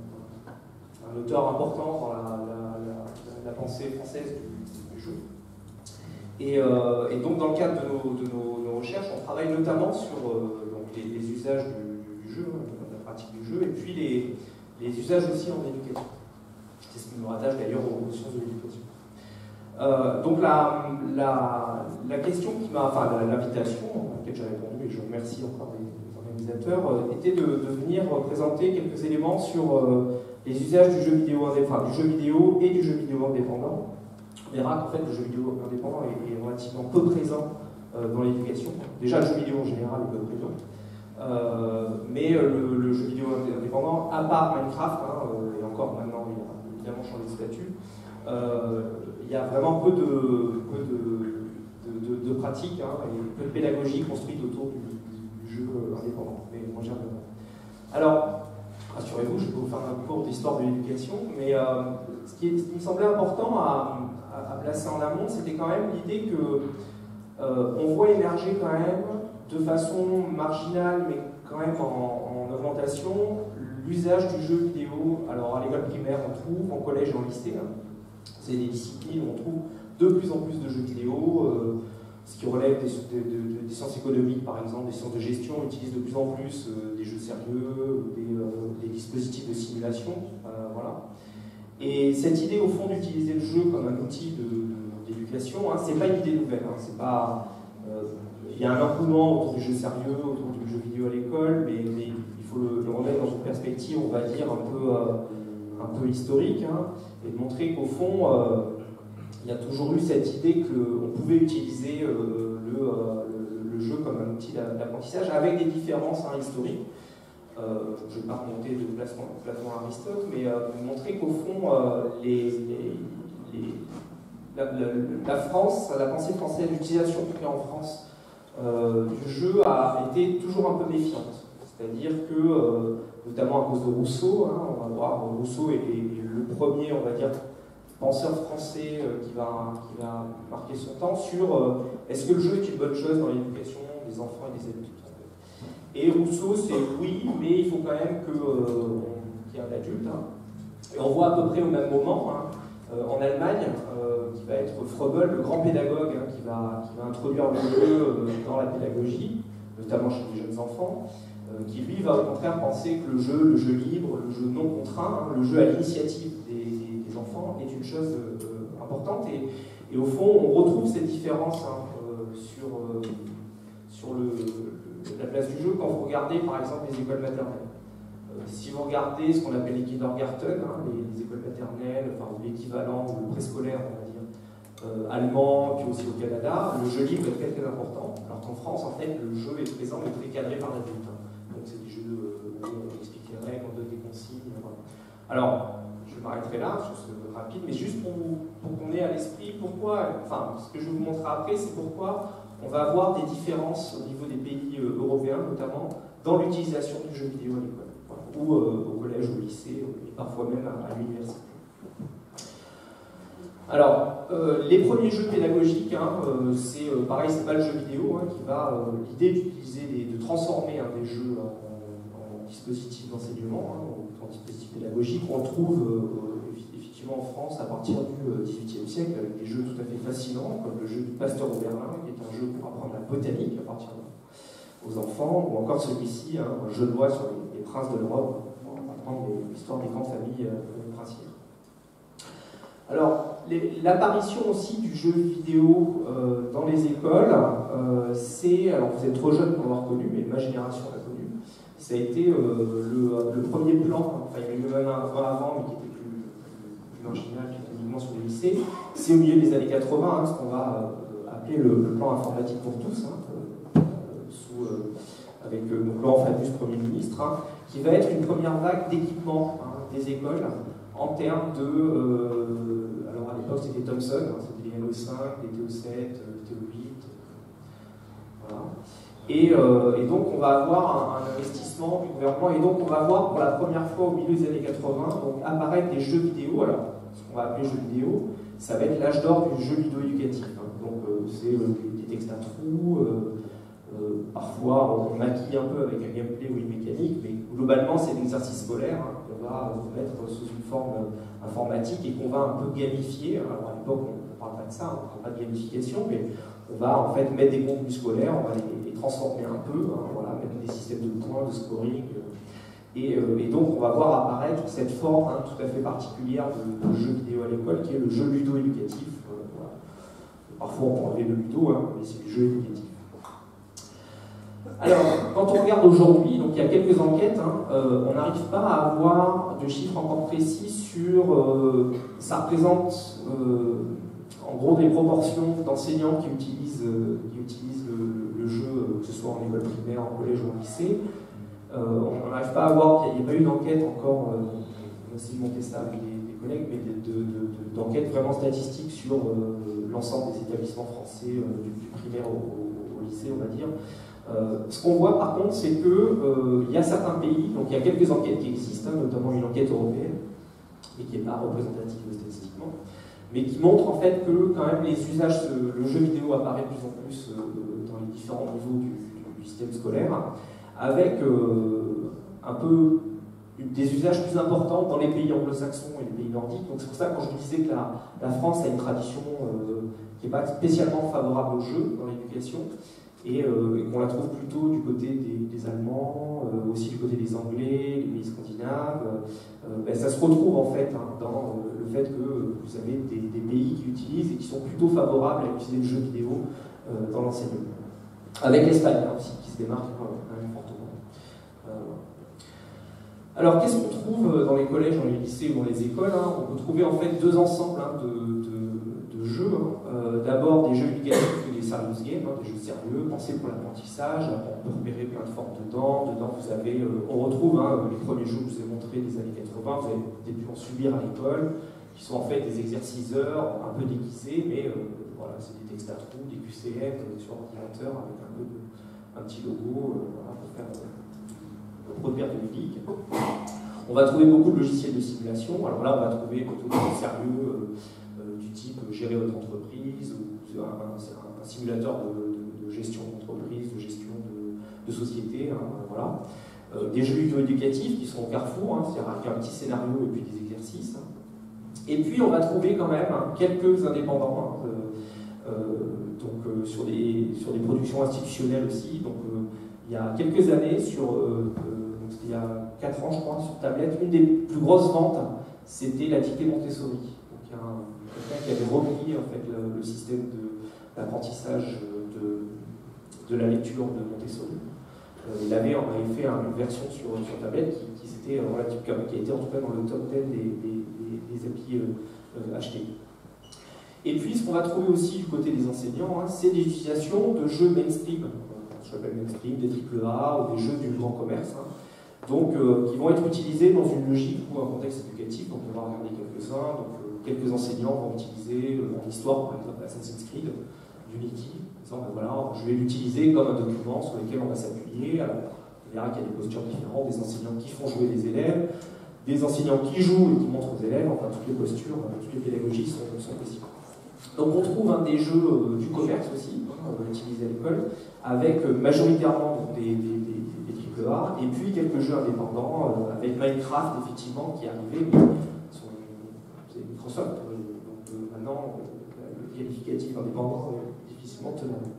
un, un auteur important dans la, la, la, la pensée française du, du jeu. Et, euh, et donc dans le cadre de nos, de nos, nos recherches, on travaille notamment sur euh, donc les, les usages du, du jeu, de la pratique du jeu, et puis les, les usages aussi en éducation. C'est ce qui me rattache d'ailleurs aux sciences de l'éducation. Euh, donc la, la, la question qui m'a, enfin l'invitation à laquelle j'ai répondu, et je remercie encore les, les organisateurs, euh, était de, de venir présenter quelques éléments sur euh, les usages du jeu vidéo, enfin, du jeu vidéo et du jeu vidéo indépendant. On verra qu'en fait le jeu vidéo indépendant est, est relativement peu présent euh, dans l'éducation. Déjà le jeu vidéo en général est peu présent. Euh, mais le, le jeu vidéo indépendant, à part Minecraft, hein, euh, et encore maintenant il y a évidemment changé de statut, euh, il y a vraiment peu de, peu de, de, de, de pratiques hein, et peu de pédagogie construite autour du, du jeu indépendant. Mais moi j'y reviendrai. Alors, rassurez-vous, je vais vous faire un cours d'histoire de l'éducation, mais euh, ce, qui est, ce qui me semblait important à, à, à placer en amont, c'était quand même l'idée que euh, on voit émerger quand même de façon marginale, mais quand même en, en augmentation, l'usage du jeu vidéo. Alors à l'école primaire, on trouve, en collège et en lycée, hein, c'est des disciplines où on trouve de plus en plus de jeux vidéo, euh, ce qui relève des, de, de, des sciences économiques, par exemple, des sciences de gestion, utilisent de plus en plus euh, des jeux sérieux, des, euh, des dispositifs de simulation, euh, voilà. Et cette idée, au fond, d'utiliser le jeu comme un outil d'éducation, hein, c'est pas une idée nouvelle, hein, c'est pas... Euh, il y a un engouement autour du jeu sérieux, autour du jeu vidéo à l'école, mais, mais il faut le, le remettre dans une perspective, on va dire, un peu, euh, un peu historique, hein, et de montrer qu'au fond, euh, il y a toujours eu cette idée qu'on pouvait utiliser euh, le, euh, le, le jeu comme un outil d'apprentissage, avec des différences hein, historiques. Euh, je ne vais pas remonter de Platon, Platon à Aristote, mais euh, montrer qu'au fond, euh, les, les, les, la, la, la France, la pensée française, l'utilisation en tout cas en France, euh, du jeu a été toujours un peu méfiante. C'est-à-dire que, euh, notamment à cause de Rousseau, hein, on va voir, Rousseau est, est le premier, on va dire, penseur français euh, qui, va, qui va marquer son temps sur euh, est-ce que le jeu est une bonne chose dans l'éducation des enfants et des adultes. Et Rousseau, c'est oui, mais il faut quand même que, euh, qu'il y ait un adulte. Hein. Et on voit à peu près au même moment, hein, euh, en Allemagne, euh, qui va être Froebel, le grand pédagogue, hein, qui, va, qui va introduire le jeu euh, dans la pédagogie, notamment chez les jeunes enfants, euh, qui lui va au contraire penser que le jeu, le jeu libre, le jeu non contraint, hein, le jeu à l'initiative des, des, des enfants est une chose euh, importante. Et, et au fond, on retrouve cette différence hein, euh, sur, euh, sur le, le, la place du jeu quand vous regardez par exemple les écoles maternelles. Euh, si vous regardez ce qu'on appelle les kindergarten, hein, les, les écoles maternelles, enfin l'équivalent ou le préscolaire, on va dire, euh, allemand, puis aussi au Canada, le jeu libre est très très important. Alors qu'en France, en fait, le jeu est présent mais très cadré par l'adulte. Hein. Donc c'est des jeux où on explique les règles, on donne des consignes. Voilà. Alors, je m'arrêterai là, chose rapide, mais juste pour, pour qu'on ait à l'esprit pourquoi, enfin, ce que je vais vous montrer après, c'est pourquoi on va avoir des différences au niveau des pays euh, européens, notamment, dans l'utilisation du jeu vidéo à l'école, voilà, ou euh, au collège, au lycée, et parfois même à, à l'université. Alors, euh, les premiers jeux pédagogiques, hein, euh, c'est euh, pareil, c'est pas le jeu vidéo hein, qui va, euh, l'idée d'utiliser, de transformer hein, des jeux en, en dispositifs d'enseignement, hein, en dispositifs pédagogiques, on trouve euh, effectivement en France à partir du dix-huitième siècle avec des jeux tout à fait fascinants, comme le jeu du Pasteur au Berlin, qui est un jeu pour apprendre la botanique à partir de, aux enfants, ou encore celui-ci, hein, un jeu de loi sur les, les princes de l'Europe, pour apprendre l'histoire des grandes familles euh, princières. Alors, l'apparition aussi du jeu vidéo euh, dans les écoles, euh, c'est, alors vous êtes trop jeune pour l'avoir connu, mais ma génération l'a connu, ça a été euh, le, le premier plan, enfin il y en a eu même un, un avant, mais qui était plus, plus marginal, qui était uniquement sur les lycées, c'est au milieu des années quatre-vingts, hein, ce qu'on va euh, appeler le, le plan informatique pour tous, hein, euh, sous, euh, avec euh, donc Laurent Fabius, Premier ministre, hein, qui va être une première vague d'équipement hein, des écoles en termes de... Euh, alors à l'époque c'était Thomson, hein, c'était les N O cinq, les T O sept, les T O huit, voilà. Et, euh, et donc on va avoir un, un investissement du gouvernement, et donc on va voir pour la première fois au milieu des années quatre-vingts donc, apparaître des jeux vidéo. Alors ce qu'on va appeler jeux vidéo, ça va être l'âge d'or du jeu vidéo éducatif. Hein. Donc euh, c'est euh, des textes à trous, euh, euh, parfois on maquille un peu avec un gameplay ou une mécanique, mais globalement c'est l'exercice scolaire hein, qu'on va mettre sous une forme euh, informatique et qu'on va un peu gamifier. Alors à l'époque on ne parle pas de ça, on ne parle pas de gamification, mais on va en fait mettre des contenus scolaires, on va les, les transformer un peu, hein, voilà, mettre des systèmes de points, de scoring, euh, et, euh, et donc on va voir apparaître cette forme hein, tout à fait particulière de, de jeu vidéo à l'école, qui est le jeu ludo-éducatif. Euh, voilà. Parfois on peut enlever le ludo, hein, mais c'est le jeu éducatif. Alors, quand on regarde aujourd'hui, donc il y a quelques enquêtes, hein, euh, on n'arrive pas à avoir de chiffres encore précis sur, euh, ça représente euh, en gros des proportions d'enseignants qui utilisent, euh, qui utilisent le, le jeu, euh, que ce soit en école primaire, en collège ou en lycée. Euh, on n'arrive pas à avoir, il n'y a, a pas eu d'enquête encore, euh, on a essayé de monter ça avec des, des collègues, mais d'enquête de, de, de, vraiment statistique sur euh, l'ensemble des établissements français, euh, du, du primaire au, au, au lycée, on va dire. Euh, ce qu'on voit par contre, c'est qu'il euh, y a certains pays, donc il y a quelques enquêtes qui existent, hein, notamment une enquête européenne, et qui n'est pas représentative statistiquement, mais qui montre en fait que quand même les usages, le jeu vidéo apparaît de plus en plus euh, dans les différents niveaux du, du système scolaire, avec euh, un peu des usages plus importants dans les pays anglo-saxons et les pays nordiques. Donc c'est pour ça que quand je disais que la, la France a une tradition euh, qui n'est pas spécialement favorable au jeu dans l'éducation, et, euh, et qu'on la trouve plutôt du côté des, des Allemands, euh, aussi du côté des Anglais, les pays scandinaves, euh, ben, ça se retrouve en fait hein, dans euh, le fait que vous avez des, des pays qui utilisent et qui sont plutôt favorables à utiliser le jeu vidéo euh, dans l'enseignement. Avec l'Espagne hein, aussi, qui se démarque quand même fortement. Euh, Alors, qu'est-ce qu'on trouve dans les collèges, dans les lycées ou dans les écoles, hein? On peut trouver en fait deux ensembles hein, de, de, de jeux. Hein. Euh, D'abord des jeux éducatifs et des serious games, hein, des jeux sérieux, pensés pour l'apprentissage. On peut repérer plein de formes dedans. Dedans, vous avez, euh, on retrouve hein, les premiers jeux que je vous ai montrés des années quatre-vingts, vous avez peut-être pu en subir à l'école, qui sont en fait des exerciceurs un peu déguisés, mais euh, voilà, c'est des textes à trous, des Q C M euh, sur ordinateur avec un, peu de, un petit logo euh, voilà, pour faire euh, repère de ludique. On va trouver beaucoup de logiciels de simulation. Alors là, on va trouver plutôt des jeux sérieux euh, euh, du type gérer votre entreprise, ou un, un, un simulateur de, de, de gestion d'entreprise, de gestion de, de société. Hein, voilà. Euh, des jeux vidéo-éducatifs qui sont au carrefour, hein, c'est-à-dire avec un petit scénario et puis des exercices. Hein. Et puis, on va trouver quand même hein, quelques indépendants, hein, euh, euh, donc, euh, sur, des, sur des productions institutionnelles aussi. Donc, euh, il y a quelques années, sur, euh, euh, donc c'était il y a quatre ans, je crois, sur tablette, une des plus grosses ventes, c'était la dictée Montessori. Donc, il y a quelqu'un qui avait repris en fait, le, le système d'apprentissage de, de la lecture de Montessori. Euh, il avait, on avait fait hein, une version sur, sur tablette qui, qui, était, euh, qui a été en tout cas dans le top dix des, des, des, des applis euh, euh, achetés. Et puis, ce qu'on va trouver aussi du côté des enseignants, hein, c'est des utilisations de jeux mainstream, je l'appelle mainstream, des triple A ou des jeux du grand commerce, hein, donc euh, qui vont être utilisés dans une logique ou un contexte éducatif. Donc, on va regarder quelques-uns. Donc, euh, quelques enseignants vont utiliser euh, en histoire, par exemple, Assassin's Creed, Unity, en disant ben voilà, je vais l'utiliser comme un document sur lequel on va s'appuyer. Alors, on verra qu'il y a des postures différentes, des enseignants qui font jouer les élèves, des enseignants qui jouent et qui montrent aux élèves, enfin toutes les postures, toutes les pédagogies sont, sont possibles. Donc on trouve hein, des jeux euh, du commerce aussi, hein, utilisés à l'école, avec euh, majoritairement des, des, des, des triple A, et puis quelques jeux indépendants, euh, avec Minecraft effectivement qui est arrivé, mais c'est Microsoft, euh, donc euh, maintenant euh, le qualificatif indépendant est difficilement tenable.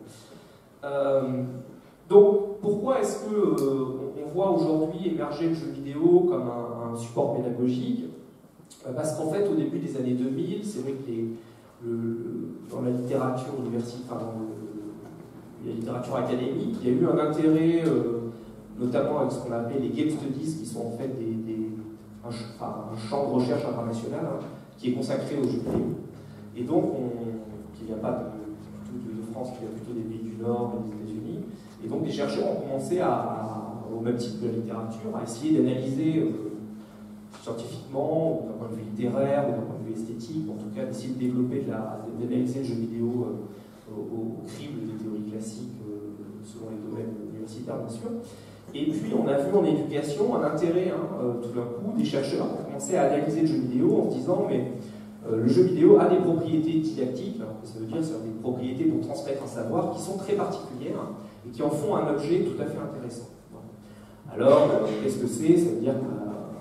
Euh, donc pourquoi est-ce que euh, on voit aujourd'hui émerger le jeu vidéo comme un, un support pédagogique? Parce qu'en fait au début des années deux mille, c'est vrai que les Le, dans la littérature universitaire, enfin, dans le, la littérature académique, il y a eu un intérêt, euh, notamment avec ce qu'on appelle les game studies, qui sont en fait des, des, un, enfin, un champ de recherche international hein, qui est consacré aux jeux vidéo. Et donc, on, qui ne vient pas de, de, de France, qui vient plutôt des pays du Nord et des États-Unis. Et donc, les chercheurs ont commencé, à, à, au même titre que la littérature, à essayer d'analyser euh, scientifiquement, ou d'un point de vue littéraire, ou d'un point de vue esthétique, en tout cas d'essayer de développer, d'analyser le jeu vidéo euh, au, au crible des théories classiques, euh, selon les domaines universitaires bien sûr. Et puis on a vu en éducation un intérêt, hein, euh, tout d'un coup, des chercheurs qui ont commencé à analyser le jeu vidéo en se disant mais euh, le jeu vidéo a des propriétés didactiques, alors ça veut dire c'est des propriétés pour transmettre un savoir qui sont très particulières hein, et qui en font un objet tout à fait intéressant. Alors, euh, qu'est-ce que c'est? Ça veut dire que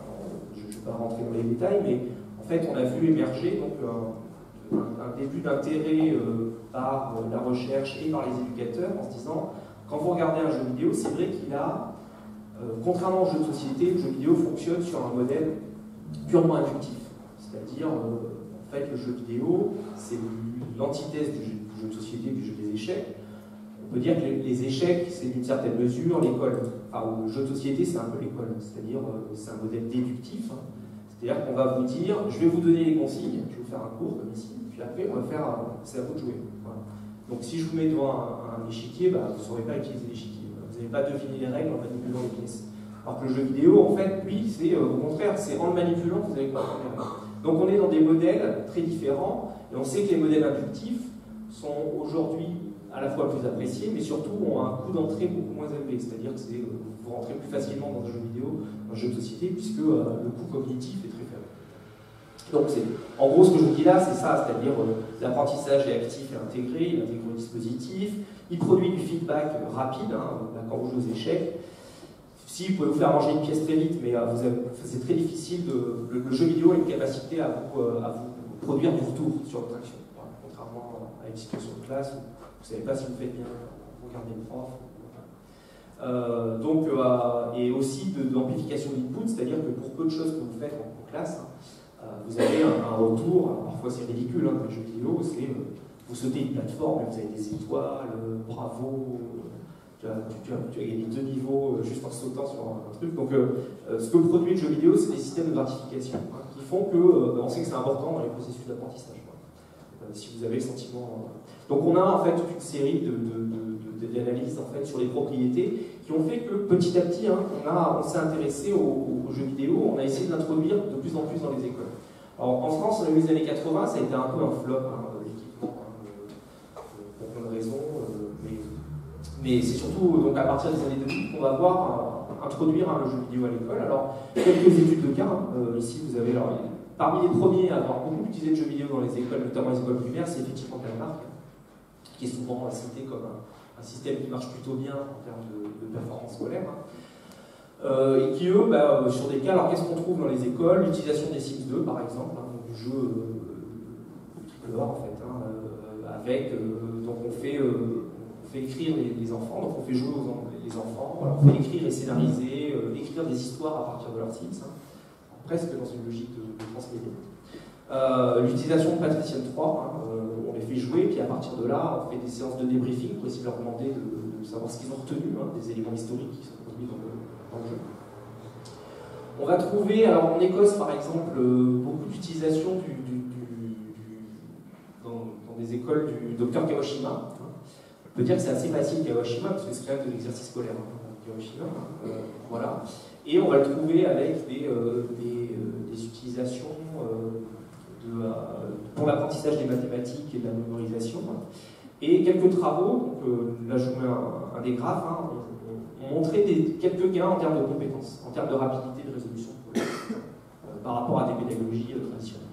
pas rentrer dans les détails, mais en fait, on a vu émerger donc, un, un, un début d'intérêt euh, par euh, la recherche et par les éducateurs en se disant, quand vous regardez un jeu vidéo, c'est vrai qu'il a, euh, contrairement au jeu de société, le jeu vidéo fonctionne sur un modèle purement inductif. C'est-à-dire, euh, en fait, le jeu vidéo, c'est l'antithèse du, du jeu de société, du jeu des échecs. On peut dire que les, les échecs, c'est d'une certaine mesure l'école. Enfin, le jeu de société, c'est un peu l'école. C'est-à-dire, euh, c'est un modèle déductif. Hein. C'est-à-dire qu'on va vous dire, je vais vous donner les consignes, je vais vous faire un cours comme ici, puis après, on va faire, c'est à vous de jouer. Voilà. Donc, si je vous mets devant un, un échiquier, bah, vous ne saurez pas utiliser l'échiquier. Vous n'allez pas deviner les règles en manipulant les pièces. Alors que le jeu vidéo, en fait, lui, c'est euh, au contraire, c'est en le manipulant que vous allez comprendre les règles. Donc, on est dans des modèles très différents, et on sait que les modèles inductifs sont aujourd'hui à la fois plus appréciés, mais surtout ont un coût d'entrée beaucoup moins élevé. C'est-à-dire que c'est, euh, vous rentrez plus facilement dans un jeu vidéo, dans un jeu de société, puisque euh, le coût cognitif est très faible. Donc, c'est, en gros, ce que je vous dis là, c'est ça, c'est-à-dire euh, l'apprentissage est actif et intégré, il intègre le dispositif, il produit du feedback euh, rapide, hein, quand vous jouez aux échecs. Si vous pouvez vous faire manger une pièce très vite, mais euh, vous avez, c'est très difficile de. Le, le jeu vidéo a une capacité à vous, euh, à vous produire du retour sur votre action. Voilà, contrairement à une situation de classe où vous ne savez pas si vous faites bien, vous regardez le prof. Euh, donc, euh, et aussi de, d'amplification d'input, c'est-à-dire que pour peu de choses que vous faites en, en classe, euh, vous avez un, un retour, alors parfois c'est ridicule hein, dans les jeux vidéo, c'est euh, vous sautez une plateforme et vous avez des étoiles, euh, bravo, euh, Tu as, tu, as, tu as gagné deux niveaux euh, juste en sautant sur un, un truc. Donc, euh, euh, ce que produit le jeu vidéo, c'est des systèmes de gratification hein, qui font que, euh, on sait que c'est important dans les processus d'apprentissage. Euh, si vous avez le sentiment. Euh... Donc, on a en fait toute une série de, de, de, de, d'analyses en fait sur les propriétés qui ont fait que petit à petit, hein, on, a, on s'est intéressé aux, aux jeux vidéo. On a essayé de l'introduire de plus en plus dans les écoles. Alors, en France, dans les années quatre-vingts, ça a été un peu un flop, hein, l'équipement, hein, euh, pour plein de raisons. Euh, mais mais c'est surtout donc, à partir des années deux mille qu'on va voir euh, introduire hein, le jeu vidéo à l'école. Alors, quelques études de cas. Hein, euh, ici, vous avez, alors, parmi les premiers à avoir beaucoup utilisé le jeu vidéo dans les écoles, notamment les écoles primaires, c'est effectivement Danemark, qui est souvent cité comme un, un système qui marche plutôt bien en termes de, de performance scolaire. Hein. Euh, et qui, eux, bah, euh, sur des cas, alors qu'est-ce qu'on trouve dans les écoles? L'utilisation des Sims deux, par exemple, hein, donc du jeu euh, tricolore, en fait, hein, euh, avec, euh, donc on fait, euh, on fait écrire les, les enfants, donc on fait jouer aux, les enfants, alors on fait écrire et scénariser, euh, écrire des histoires à partir de leurs Sims, hein, presque dans une logique de, de transmédia. Euh, L'utilisation de Patrician trois, hein, euh, on les fait jouer, puis à partir de là, on fait des séances de débriefing pour essayer de leur demander de, de savoir ce qu'ils ont retenu, hein, des éléments historiques qui sont produits dans le, dans le jeu. On va trouver, alors en Écosse par exemple, euh, beaucoup d'utilisation du, du, du, du, dans, dans des écoles du docteur Kawashima. Hein. On peut dire que c'est assez facile Kawashima, parce que c'est quand même de l'exercice scolaire. Hein, Kawashima, hein, euh, voilà. Et on va le trouver avec des, euh, des, euh, des utilisations euh, de, euh, pour l'apprentissage des mathématiques et de la mémorisation. Hein. Et quelques travaux, donc, euh, là je vous mets un, un des graphes, hein, on, on montrait des, quelques gains en termes de compétences, en termes de rapidité de résolution de problèmes, euh, par rapport à des pédagogies euh, traditionnelles.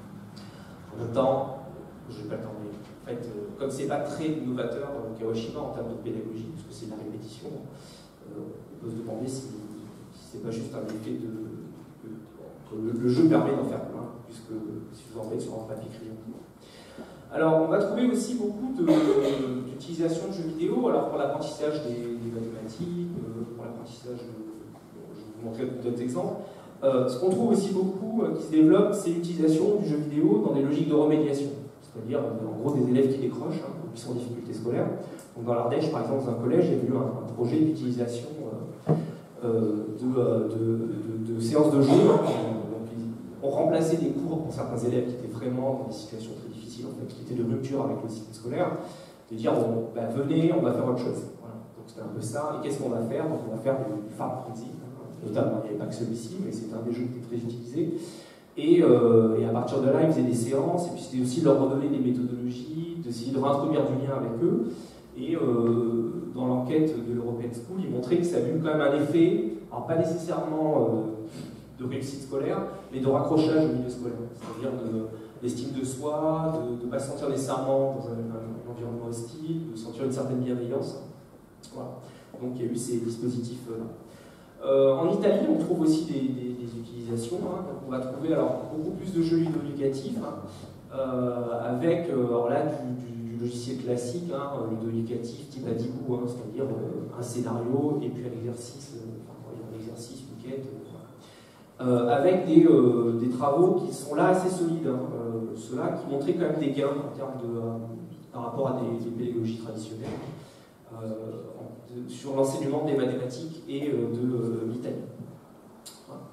En même temps, je ne vais pas le temps, mais en fait, euh, comme c'est pas très novateur euh, Kawashima en termes de pédagogie, parce que c'est de la répétition, euh, on peut se demander si, si c'est pas juste un effet de, de, de, de le, le jeu permet d'en faire plein, puisque si vous en faites sur un papier crayon. Alors, on va trouver aussi beaucoup d'utilisation de, de jeux vidéo, alors pour l'apprentissage des, des mathématiques, euh, pour l'apprentissage de... Bon, je vais vous montrer d'autres exemples. Euh, ce qu'on trouve aussi beaucoup euh, qui se développe, c'est l'utilisation du jeu vidéo dans des logiques de remédiation. C'est-à-dire, euh, en gros, des élèves qui décrochent, hein, qui sont en difficulté scolaire. Donc, dans l'Ardèche, par exemple, dans un collège, il y a eu un, un projet d'utilisation euh, euh, de, euh, de, de, de séances de jeu. Hein, donc, on remplaçait des cours pour certains élèves qui étaient vraiment dans des situations très difficiles, en fait, qui étaient de rupture avec le système scolaire, de dire bon, bah, venez, on va faire autre chose. Voilà. Donc c'était un peu ça. Et qu'est-ce qu'on va faire? Donc on va faire du, du Farm Frenzy, hein. Notamment, il n'y avait pas que celui-ci, mais c'était un des jeux qui était très utilisé. Et, euh, et à partir de là, ils faisaient des séances, et puis c'était aussi de leur redonner des méthodologies, d'essayer de réintroduire du lien avec eux. Et euh, dans l'enquête de l'European School, ils montraient que ça a eu quand même un effet, alors pas nécessairement euh, de réussite scolaire, mais de raccrochage au milieu scolaire, c'est-à-dire d'estime de, de soi, de ne pas se sentir nécessairement dans un, un, un environnement hostile, de sentir une certaine bienveillance. Voilà. Donc il y a eu ces dispositifs-là. Euh, en Italie, on trouve aussi des, des, des utilisations. Hein. Donc on va trouver alors, beaucoup plus de jeux ludo-éducatifs, hein, euh, avec euh, alors là, du, du, du logiciel classique, hein, ludo-éducatif type Adibou, hein, c'est-à-dire euh, un scénario et puis un exercice, euh, enfin, un exercice, une quête. Euh, avec des, euh, des travaux qui sont là assez solides, hein, euh, ceux-là qui montraient quand même des gains en termes de, euh, par rapport à des, des pédagogies traditionnelles, euh, de, sur l'enseignement des mathématiques et euh, de euh, l'Italie. Voilà.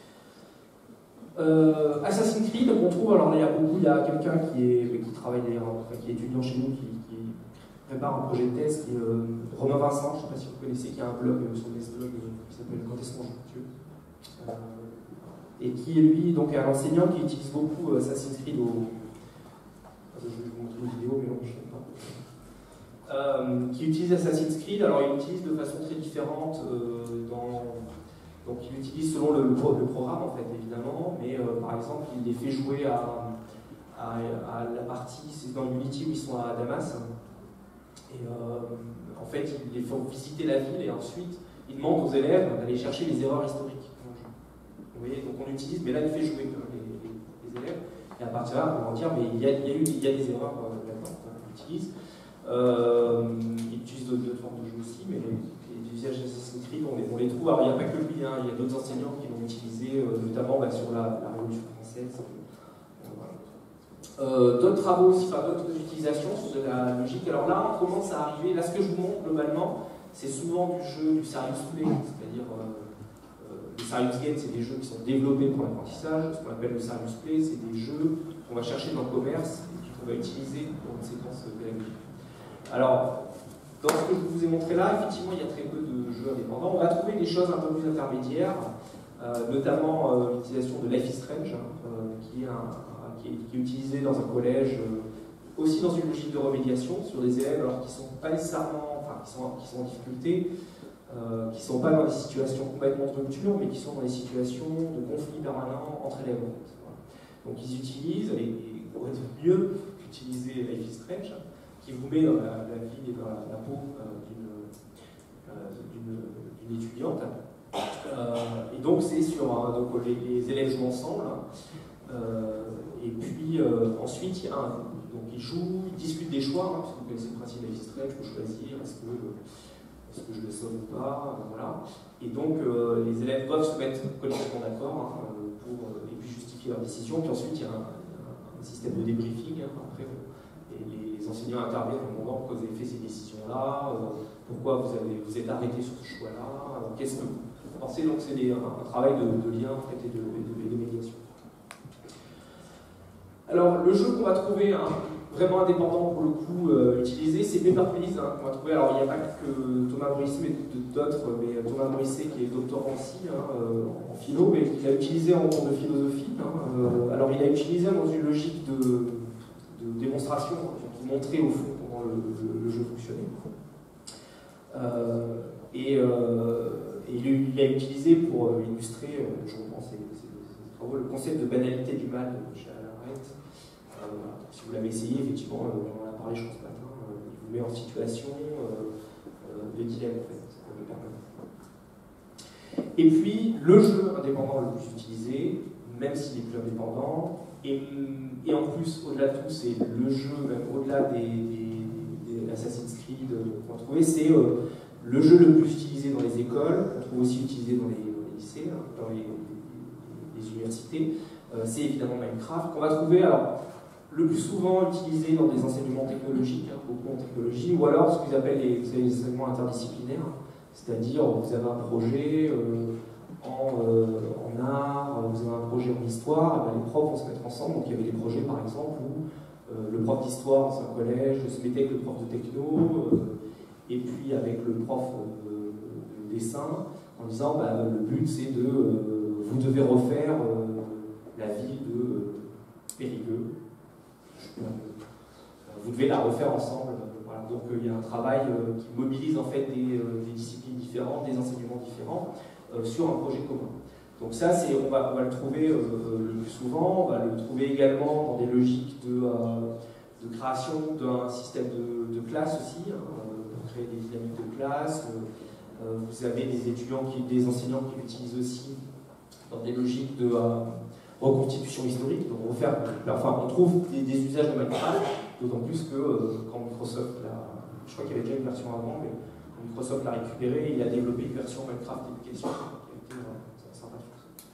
Euh, Assassin's Creed, on trouve, alors il y a beaucoup, il y a quelqu'un qui, est, qui travaille d'ailleurs, enfin, qui est étudiant chez nous, qui, qui prépare un projet de thèse, qui est euh, Romain Vincent, je ne sais pas si vous connaissez, qui a un blog, euh, son blog euh, qui s'appelle Quand est-ce qu'on joue Dieu. Euh, et qui lui donc est un enseignant qui utilise beaucoup euh, Assassin's Creed au... Je vais vous montrer une vidéo, mais non, je ne sais pas. Euh, qui utilise Assassin's Creed, alors il l'utilise de façon très différente euh, dans... Donc il l'utilise selon le, le, le programme en fait, évidemment, mais euh, par exemple il les fait jouer à, à, à la partie, c'est dans Unity où ils sont à Damas, et euh, en fait il les font visiter la ville et ensuite il demande aux élèves d'aller chercher les erreurs historiques. Vous voyez, donc on utilise, mais là il fait jouer les, les, les élèves, et à partir de là on va dire, mais il y a, il y a, eu, il y a des erreurs euh, là-dedans qu'on utilise. Euh, il utilise d'autres formes de jeu aussi, mais les, les usages d'Assassin's Creed, on les, on les trouve. Alors il n'y a pas que lui, hein, il y a d'autres enseignants qui l'ont utilisé, euh, notamment bah, sur la, la Révolution française. Euh, voilà. euh, d'autres travaux aussi, enfin d'autres utilisations sur de la logique. Alors là, on commence à arriver, là ce que je vous montre globalement, c'est souvent du jeu, du serious play, c'est-à-dire euh, euh, les serious games, c'est des jeux qui sont développés pour l'apprentissage. Ce qu'on appelle le serious play, c'est des jeux qu'on va chercher dans le commerce et qu'on va utiliser pour une séquence pédagogique. Alors, dans ce que je vous ai montré là, effectivement, il y a très peu de jeux indépendants. On va trouver des choses un peu plus intermédiaires, euh, notamment euh, l'utilisation de Life is Strange, hein, euh, qui, est un, un, qui, est, qui est utilisé dans un collège, euh, aussi dans une logique de remédiation, sur des élèves alors qui ne sont pas nécessairement, enfin, qui sont, qui sont en difficulté, euh, qui ne sont pas dans des situations complètement de rupture, mais qui sont dans des situations de conflit permanent entre élèves. En fait. Voilà. Donc ils utilisent, et, et pour être mieux qu'utiliser Life is Strange, qui vous met dans la, la vie et dans la, la peau euh, d'une euh, étudiante. Euh, et donc c'est sur euh, donc, les, les élèves jouent ensemble. Euh, et puis euh, ensuite, il y a un, donc ils jouent, ils discutent des choix, hein, parce que vous connaissez le principe de Life is Strange, je peux choisir, est-ce que, est-ce que je le sauve ou pas, euh, voilà. Et donc euh, les élèves doivent se mettre collectivement d'accord hein, pour euh, et puis justifier leur décision. Puis ensuite, il y a un, un, un système de débriefing. Hein, après, et les enseignants interviennent au moment pourquoi vous avez fait ces décisions-là, euh, pourquoi vous, avez, vous êtes arrêté sur ce choix-là, euh, qu'est-ce que vous pensez. Donc c'est un, un travail de, de lien en fait, et de, de, de médiation. Alors le jeu qu'on va trouver hein, vraiment indépendant pour le coup euh, utilisé, c'est Paper Please hein, qu'on va trouver. Alors il n'y a pas que Thomas Morisset mais d'autres, mais Thomas Morisset qui est doctorant aussi hein, euh, en philo, mais il a utilisé en cours de philosophie. Hein, euh, alors il a utilisé dans une logique de de démonstration qui montrait au fond comment le, le, le jeu fonctionnait. Euh, et, euh, et il, il a utilisé pour illustrer, euh, je reprends ses, ses, ses travaux, le concept de banalité du mal chez Alain Arendt. Euh, voilà. Si vous l'avez essayé, effectivement, euh, on en a parlé je pense ce matin, euh, il vous met en situation euh, euh, de dilemme en fait, permanent. Et puis le jeu indépendant le plus utilisé, même s'il est plus indépendant, et, et en plus, au-delà de tout, c'est le jeu, même au-delà des, des, des Assassin's Creed qu'on va trouver, c'est euh, le jeu le plus utilisé dans les écoles, qu'on trouve aussi utilisé dans les, dans les lycées, hein, dans les, les, les universités, euh, c'est évidemment Minecraft, qu'on va trouver alors, le plus souvent utilisé dans des enseignements technologiques, hein, beaucoup en technologie, ou alors ce qu'ils appellent les, les enseignements interdisciplinaires, c'est-à-dire vous avez un projet euh, en, euh, en art, vous avez un projet en histoire, et bien les profs vont se mettre ensemble. Donc il y avait des projets par exemple où euh, le prof d'histoire dans un collège se mettait avec le prof de techno, euh, et puis avec le prof euh, de dessin, en disant bah, le but c'est de, euh, vous devez refaire euh, la ville de euh, Périgueux. Vous devez la refaire ensemble. Voilà. Donc il y a un travail euh, qui mobilise en fait des, euh, des disciplines différentes, des enseignements différents euh, sur un projet commun. Donc ça, c'est, on, va, on va le trouver euh, le plus souvent. On va le trouver également dans des logiques de, euh, de création d'un système de, de classe aussi, hein, pour créer des dynamiques de classe. Euh, vous avez des étudiants, qui, des enseignants qui l'utilisent aussi dans des logiques de euh, reconstitution historique. Donc refaire, enfin, on trouve des, des usages de Minecraft, d'autant plus que euh, quand Microsoft l'a, je crois qu'il y avait déjà une version avant, mais quand Microsoft l'a récupéré, il a développé une version Minecraft Education qui a été euh, sympathique.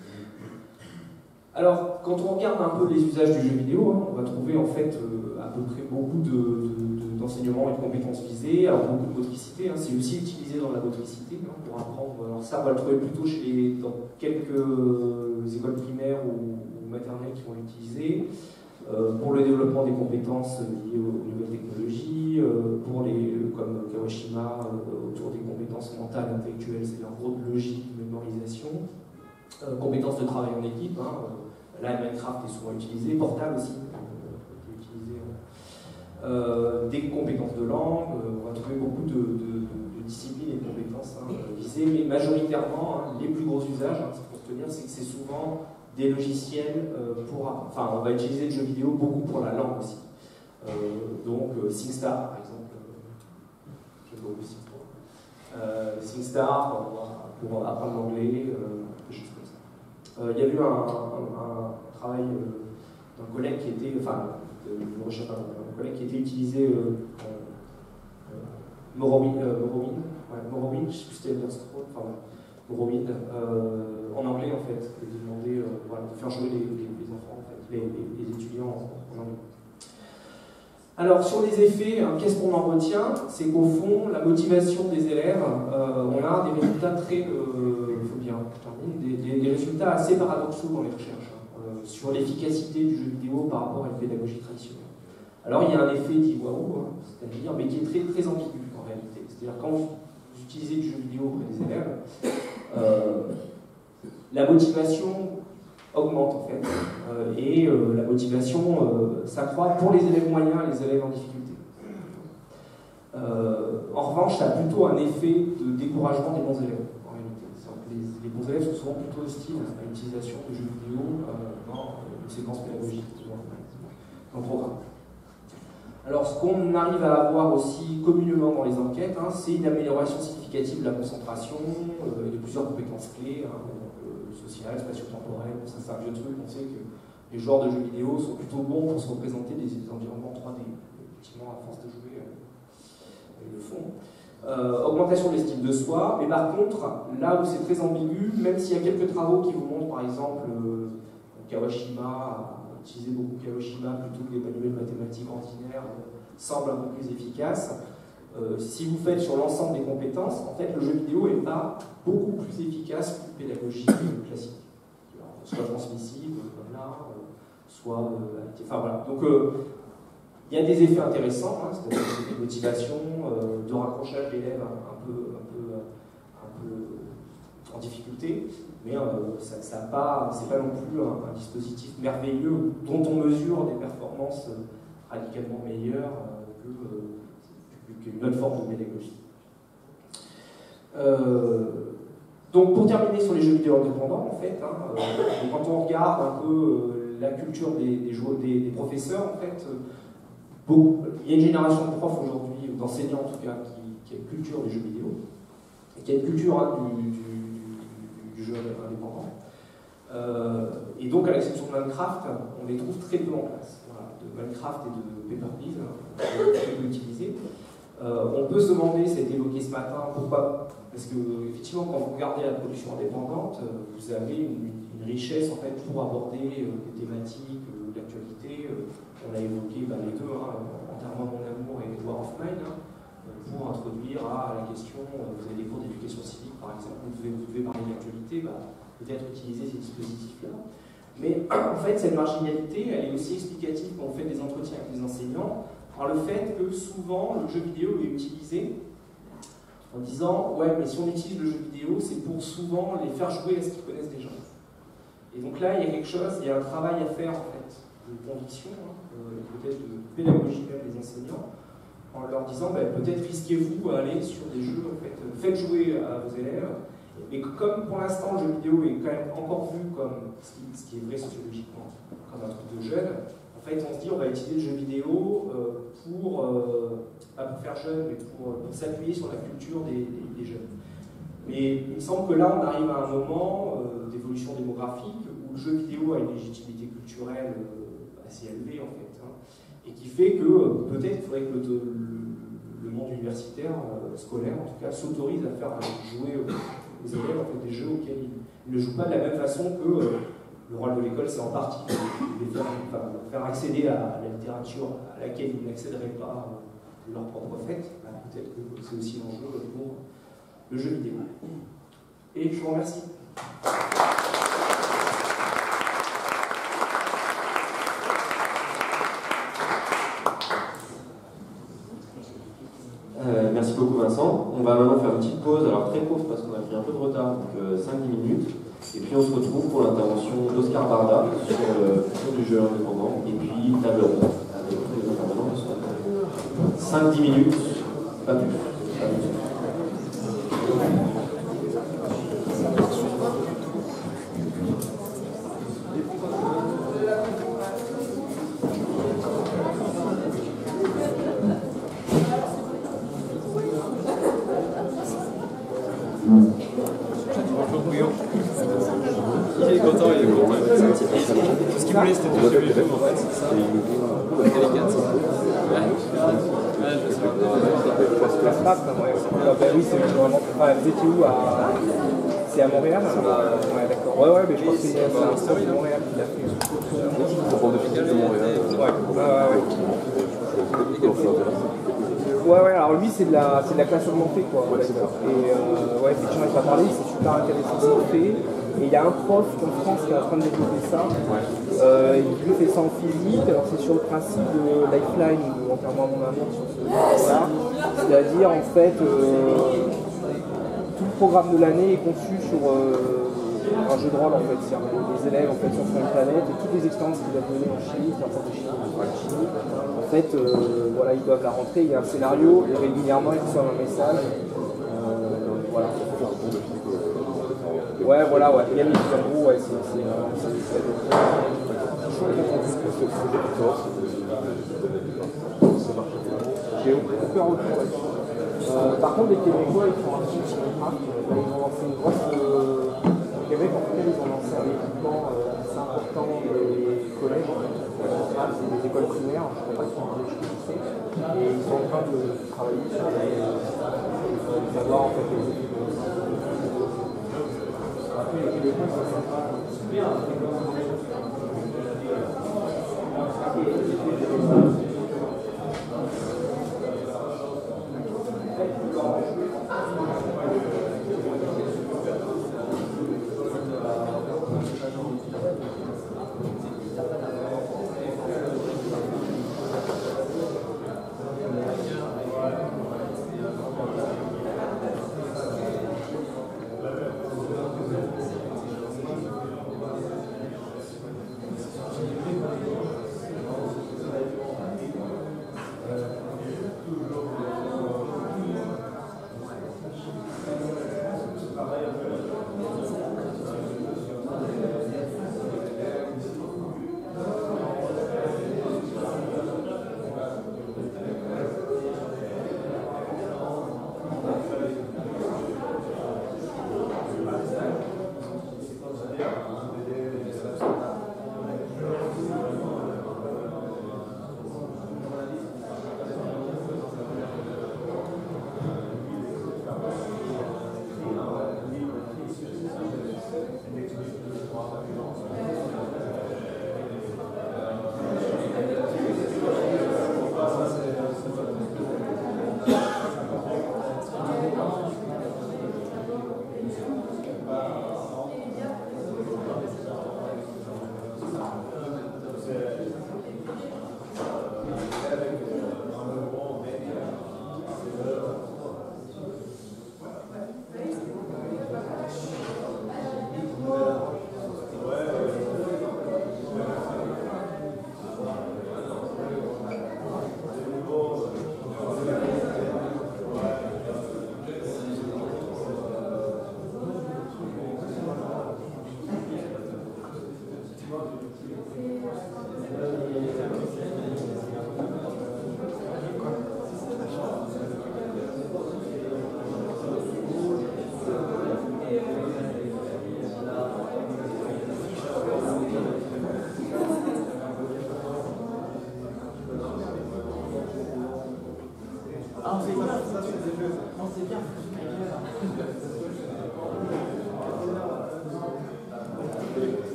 Alors, quand on regarde un peu les usages du jeu vidéo, hein, on va trouver en fait euh, à peu près beaucoup de, de, de, d'enseignements et de compétences visées, alors beaucoup de motricité, hein, c'est aussi utilisé dans la motricité hein, pour apprendre. Alors ça, on va le trouver plutôt chez les, dans quelques écoles primaires ou, ou maternelles qui vont l'utiliser. Euh, pour le développement des compétences liées aux, aux nouvelles technologies, euh, pour les, comme Kawashima, euh, autour des compétences mentales, intellectuelles, c'est-à-dire en gros de logique, de mémorisation, euh, compétences de travail en équipe, hein, euh, là Minecraft est souvent utilisé, portable aussi, euh, est utilisé, euh, des compétences de langue, euh, on va trouver beaucoup de, de, de, de disciplines et de compétences hein, visées, mais majoritairement, hein, les plus gros usages, hein, pour se tenir, c'est que c'est souvent des logiciels euh, pour... Enfin, on va utiliser le jeu vidéo beaucoup pour la langue aussi. Euh, donc, euh, SingStar, par exemple. Euh, J'aime beaucoup SingStar. Euh, SingStar, pour, pour apprendre l'anglais, euh, des choses comme ça. Euh, il y a eu un, un, un travail euh, d'un collègue qui était... Enfin, de, de recherche, un collègue qui était utilisé... Euh, euh, Morrowind, euh, Morrowind, ouais, Morrowind, je ne sais plus si c'était Elder Scrolls, enfin, Morrowind, euh, en anglais en fait, et de demander euh, voilà, de faire jouer les, les, les enfants, en fait, les, les, les étudiants en, en anglais. Alors, sur les effets, hein, qu'est-ce qu'on en retient? C'est qu'au fond, la motivation des élèves, euh, on a des résultats très, euh, faut bien, des, des, des résultats assez paradoxaux dans les recherches, hein, euh, sur l'efficacité du jeu vidéo par rapport à une pédagogie traditionnelle. Alors, il y a un effet dit waouh, hein, c'est-à-dire, mais qui est très, très ambigu en réalité. C'est-à-dire, quand vous utilisez du jeu vidéo auprès des élèves, euh, la motivation augmente en fait, euh, et euh, la motivation euh, s'accroît pour les élèves moyens et les élèves en difficulté. Euh, en revanche, ça a plutôt un effet de découragement des bons élèves, en réalité. Les, les bons élèves sont souvent plutôt hostiles à l'utilisation de jeux vidéo euh, dans une séquence pédagogique, dans le programme. Alors, ce qu'on arrive à avoir aussi communément dans les enquêtes, hein, c'est une amélioration significative de la concentration euh, et de plusieurs compétences clés, hein, euh, sociales, spatio-temporelles, ça c'est un vieux truc, on sait que les joueurs de jeux vidéo sont plutôt bons pour se représenter des, des environnements trois D. Effectivement, à force de jouer, euh, ils le font. Euh, augmentation de l'estime de soi, mais par contre, là où c'est très ambigu, même s'il y a quelques travaux qui vous montrent, par exemple, euh, Kawashima utiliser beaucoup Kawashima plutôt que des manuels mathématiques ordinaires euh, semble un peu plus efficace. Euh, si vous faites sur l'ensemble des compétences, en fait, le jeu vidéo n'est pas beaucoup plus efficace qu'une pédagogie classique. Alors, soit transmissible, comme là, euh, soit... Euh, enfin voilà. Donc, euh, il y a des effets intéressants, hein, c'est-à-dire des effets de motivation, euh, de raccrochage d'élèves un, un, peu, un, peu, un peu en difficulté, mais euh, ça, ça pas, c'est pas non plus un, un dispositif merveilleux dont on mesure des performances euh, radicalement meilleures euh, que, euh, qu'une autre forme de pédagogie. Euh, donc pour terminer sur les jeux vidéo indépendants, en fait, hein, euh, quand on regarde un peu euh, la culture des, des, joueurs, des, des professeurs, en fait, euh, Bon, il y a une génération de profs aujourd'hui, ou d'enseignants en tout cas, qui, qui a une culture des jeux vidéo, et qui a une culture hein, du, du, du, du jeu indépendant. Euh, et donc, à l'exception de Minecraft, on les trouve très peu en place. Voilà, de Minecraft et de Paper Please, hein, très peu utilisés. Euh, on peut se demander, ça a été évoqué ce matin, pourquoi? Parce que, effectivement, quand vous regardez la production indépendante, vous avez une, une richesse en fait, pour aborder euh, des thématiques, euh, l'actualité. Euh, On a évoqué bah, les deux, hein, Enterrement de mon amour et War of Mine, hein, pour introduire à la question, vous avez des cours d'éducation civique par exemple, vous devez, vous devez parler de l'actualité, bah, peut-être utiliser ces dispositifs-là. Mais en fait, cette marginalité, elle est aussi explicative quand on fait des entretiens avec les enseignants, par le fait que souvent le jeu vidéo est utilisé en disant « ouais, mais si on utilise le jeu vidéo, c'est pour souvent les faire jouer à ce qu'ils connaissent déjà ». Et donc là, il y a quelque chose, il y a un travail à faire en fait, de conviction, hein, euh, peut-être de pédagogie même des enseignants, en leur disant bah, peut-être risquez-vous à aller sur des jeux, en fait, faites jouer à vos élèves, mais comme pour l'instant le jeu vidéo est quand même encore vu comme, ce qui, ce qui est vrai sociologiquement, comme un truc de jeune, en fait on se dit on va utiliser le jeu vidéo euh, pour, euh, pas pour faire jeune, mais pour, pour s'appuyer sur la culture des, des, des jeunes. Mais il me semble que là on arrive à un moment euh, d'évolution démographique où le jeu vidéo a une légitimité culturelle euh, assez élevée en fait, hein, et qui fait que euh, peut-être il faudrait que le, le, le monde universitaire, euh, scolaire en tout cas, s'autorise à faire jouer aux, aux élèves en fait, des jeux auxquels ils, ils ne jouent pas de la même façon que euh, le rôle de l'école c'est en partie de les faire, enfin, faire accéder à la littérature à laquelle ils n'accéderaient pas euh, de leur propre fait. Bah, peut-être que c'est aussi l'enjeu pour le jeu vidéo. Et je vous remercie. Euh, merci beaucoup Vincent. On va maintenant faire une petite pause, alors très courte parce qu'on a pris un peu de retard, donc euh, cinq dix minutes. Et puis on se retrouve pour l'intervention d'Oscar Barda sur le futur du jeu indépendant. Et puis table ronde avec tous les intervenants qui sont là. cinq dix minutes, pas plus. Pas plus. Il est content, il est content. Tout ce qu'il voulait, c'était de tuer les gens, en fait, c'est ça. Délicate. Ouais. Ouais, je sais pas. La frappe, ouais. Ah, bah oui, c'est vraiment. Enfin, vous étiez où à... C'est à Montréal? Ouais, d'accord. Ouais, ouais, mais je crois que c'est un story de Montréal qui l'a fait. Pour de finale de Montréal. Ouais, ouais, ouais. Ouais, ouais, alors lui, c'est de la, c'est de la classe augmentée, quoi. En fait. Et euh, ouais, effectivement, il va parler, c'est super intéressant ce qu'il fait. Et il y a un prof en France qui est en train de développer ça. Euh, il fait ça en physique, alors c'est sur le principe de Lifeline, ou entièrement à mon amour sur ce là. C'est-à-dire, en fait, euh, tout le programme de l'année est conçu sur euh, un jeu de rôle, en fait. C'est-à-dire que les élèves en fait, sont sur une planète et toutes les expériences qu'ils doivent donner en chimie, c'est un prof de chimie, en chimie, en fait, euh, voilà, ils doivent la rentrer, il y a un scénario, et régulièrement, ils reçoivent un message. Euh, voilà. Ouais, voilà, ouais. Il y a mis en gros, ouais, c'est c'est j'ai aucun retour là-dessus. Euh, par contre, les Québécois, ils font un truc sur les trains. Ils ont lancé une grosse. Euh, au Québec, en tout cas, ils ont lancé un équipement euh, assez important des collèges, en fait. C'est des écoles primaires, je ne sais pas si vous connaissez. Et ils sont en train de travailler sur les. Euh, savoir en fait les équipements. Après, les Québécois, ça sent pas.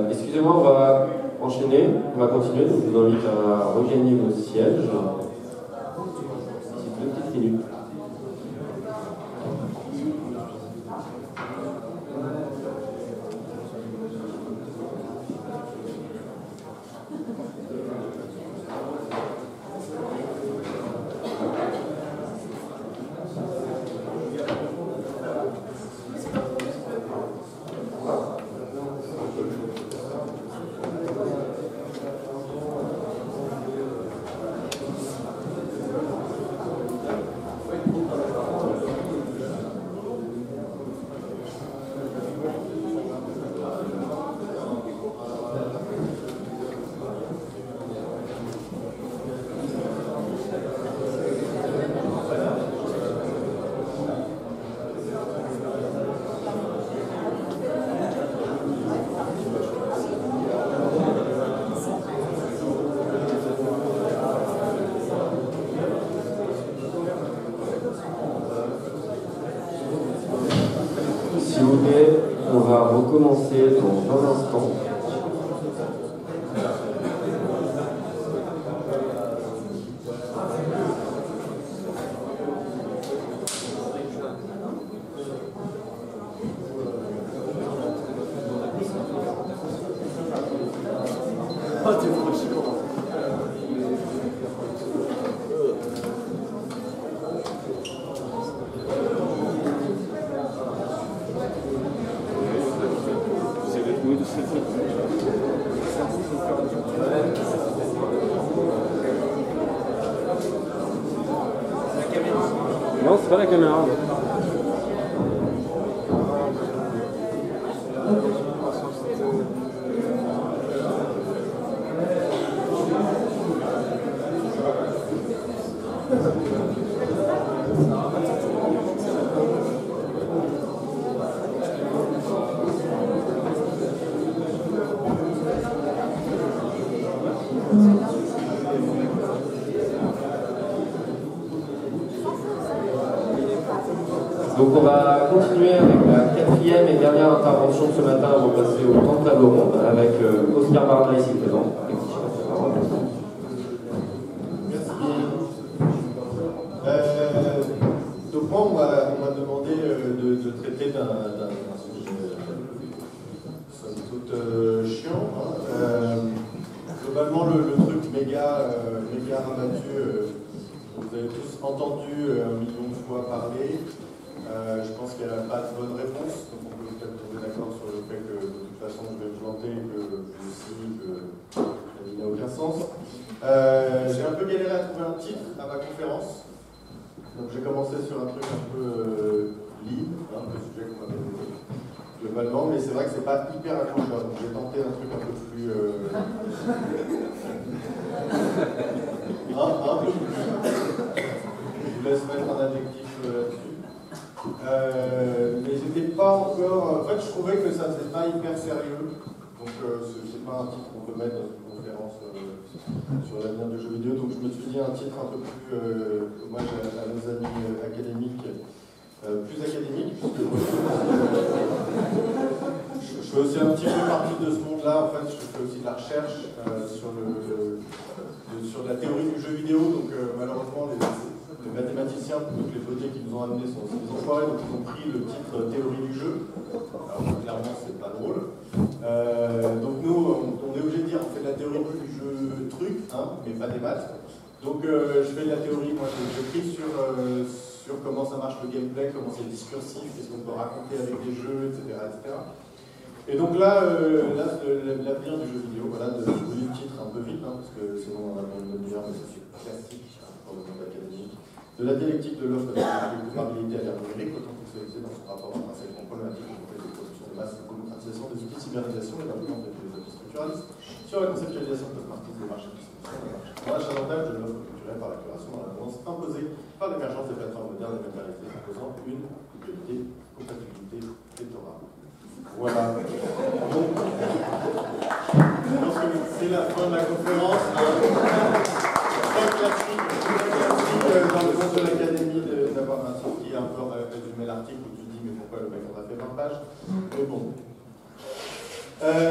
Euh, Excusez-moi, on va enchaîner, on va continuer, donc je vous invite à regagner vos sièges. C'est deux petites minutes. S'il vous plaît, on va recommencer dans un instant. Non, c'est pas la caméra. Donc on va continuer avec la quatrième et dernière intervention de ce matin avant de passer au temps de table ronde avec euh, Oscar Barda ici présent. Merci. Euh, donc moi, on m'a demandé euh, de, de traiter d'un sujet euh, somme toute euh, chiant. Euh, globalement, le, le truc méga, euh, méga rabattu, euh, vous avez tous entendu euh, un million de fois parler. Euh, je pense qu'il n'y a pas de bonne réponse, donc on peut peut-être tomber d'accord sur le fait que de toute façon je vais me planter et que vous aussi, que il n'a aucun sens. Euh, j'ai un peu galéré à trouver un titre à ma conférence, donc j'ai commencé sur un truc un peu euh, libre, hein, le sujet qu'on m'avait donné globalement, mais c'est vrai que c'est pas hyper accrocheur, donc j'ai tenté un truc un peu plus... Euh... un, un peu plus. Je vous laisse mettre un adjectif euh, là-dessus. Euh, mais j'étais pas encore. En fait, je trouvais que ça faisait pas hyper sérieux. Donc, euh, c'est pas un titre qu'on peut mettre dans une conférence euh, sur l'avenir du jeu vidéo. Donc, je me suis dit un titre un peu plus euh, hommage à, à nos amis euh, académiques, euh, plus académiques. Puisque je, je fais aussi un petit peu partie de ce monde-là. En fait, je fais aussi de la recherche euh, sur, le, le, sur la théorie du jeu vidéo. Donc, euh, malheureusement, les. Les mathématiciens, donc les potiers qui nous ont amenés sont aussi des enfoirés, donc ils ont pris le titre théorie du jeu. Alors clairement, c'est pas drôle. Euh, donc nous, on, on est obligé de dire on fait de la théorie du jeu truc, hein, mais pas des maths. Donc euh, je fais de la théorie, moi j'écris sur, euh, sur comment ça marche le gameplay, comment c'est discursif, qu'est-ce qu'on peut raconter avec des jeux, et cetera et cetera. Et donc là, euh, là l'avenir du jeu vidéo, voilà, de vous lis le titre un peu vite, hein, parce que sinon on a pas une demi-heure, mais c'est classique pour le monde académique. De la dialectique de l'offre de la comparabilité à l'ère numérique, autoconcrétisée dans son rapport intrinsèquement problématique au des productions de masse, de démocratisation des outils de cyberisation et d'influence des philosophies structuralistes sur la conceptualisation post-marxiste des marchés de distribution, dans l'achalandage de l'offre culturelle par la curation dans la tendance imposée par l'émergence des plateformes modernes et matérialisées imposant une égalité, compatibilité électorale. Voilà. Donc, je pense que c'est la fin de la conférence. Très classique. Dans le monde de l'académie d'avoir un site qui a encore résumé l'article où tu dis mais pourquoi le mec en a fait vingt pages. Mais bon. Euh,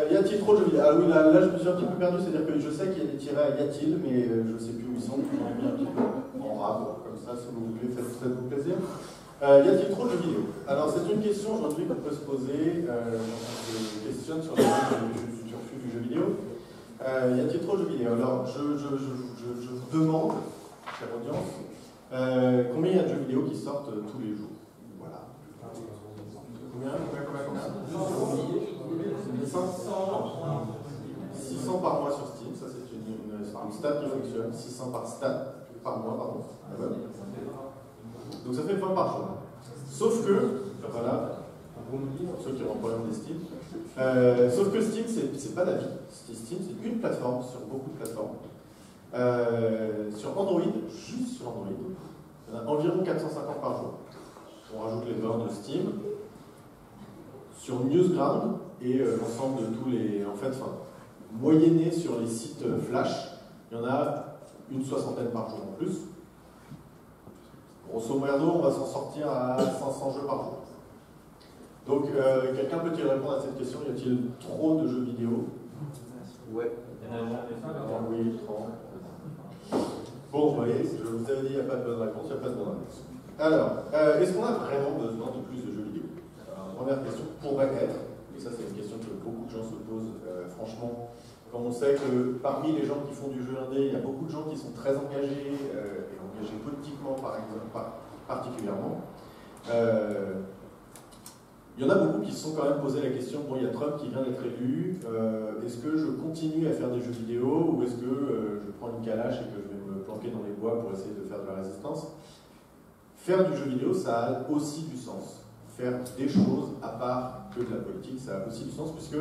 y a-t-il trop de jeux vidéo? Ah oui, là, là je me suis un petit peu perdu, c'est-à-dire que je sais qu'il y a des tirets à y a-t-il, mais euh, je ne sais plus où ils sont, j'en ai mis un petit peu en rab, comme ça, si vous voulez, faites- faites-vous plaisir. Euh, y a-t-il trop de jeux vidéo? Alors, c'est une question aujourd'hui qu'on peut se poser, euh, je questionne sur le futur du jeu vidéo. Euh, y a-t-il trop de jeux vidéo? Alors, je, je, je, je, je vous demande, chère audience, euh, combien il y a de jeux vidéo qui sortent euh, tous les jours? Voilà. Combien? Combien, combien, combien? six cents par mois sur Steam, ça c'est une, une, une stat qui fonctionne. six cents par stat, par mois, pardon. Donc ça fait vingt par jour. Sauf que, voilà, pour ceux qui ont un problème des Steam, euh, sauf que Steam, c'est pas la vie. Steam, c'est une plateforme sur beaucoup de plateformes. Euh, sur Android, juste sur Android, il y en a environ quatre cent cinquante par jour. On rajoute les bornes de Steam. Sur Newsground et euh, l'ensemble de tous les. En fait, enfin, moyenné sur les sites euh, Flash, il y en a une soixantaine par jour en plus. Grosso modo, on va s'en sortir à cinq cents jeux par jour. Donc, euh, quelqu'un peut-il répondre à cette question? Y a-t-il trop de jeux vidéo? Ouais. Oui, trente. Bon, vous voyez, je vous avais dit, il n'y a pas de bonne réponse, il n'y a pas de bonne réponse. Alors, euh, est-ce qu'on a vraiment besoin de plus de jeux vidéo? Alors, la première question pourrait être, et ça c'est une question que beaucoup de gens se posent, euh, franchement, quand on sait que parmi les gens qui font du jeu indé, il y a beaucoup de gens qui sont très engagés, euh, et engagés politiquement par exemple, par, particulièrement. Euh, il y en a beaucoup qui se sont quand même posé la question, bon, il y a Trump qui vient d'être élu, euh, est-ce que je continue à faire des jeux vidéo ou est-ce que euh, je prends une calache et que je vais me planquer dans les bois pour essayer de faire de la résistance? Faire du jeu vidéo, ça a aussi du sens. Faire des choses à part que de la politique, ça a aussi du sens puisque,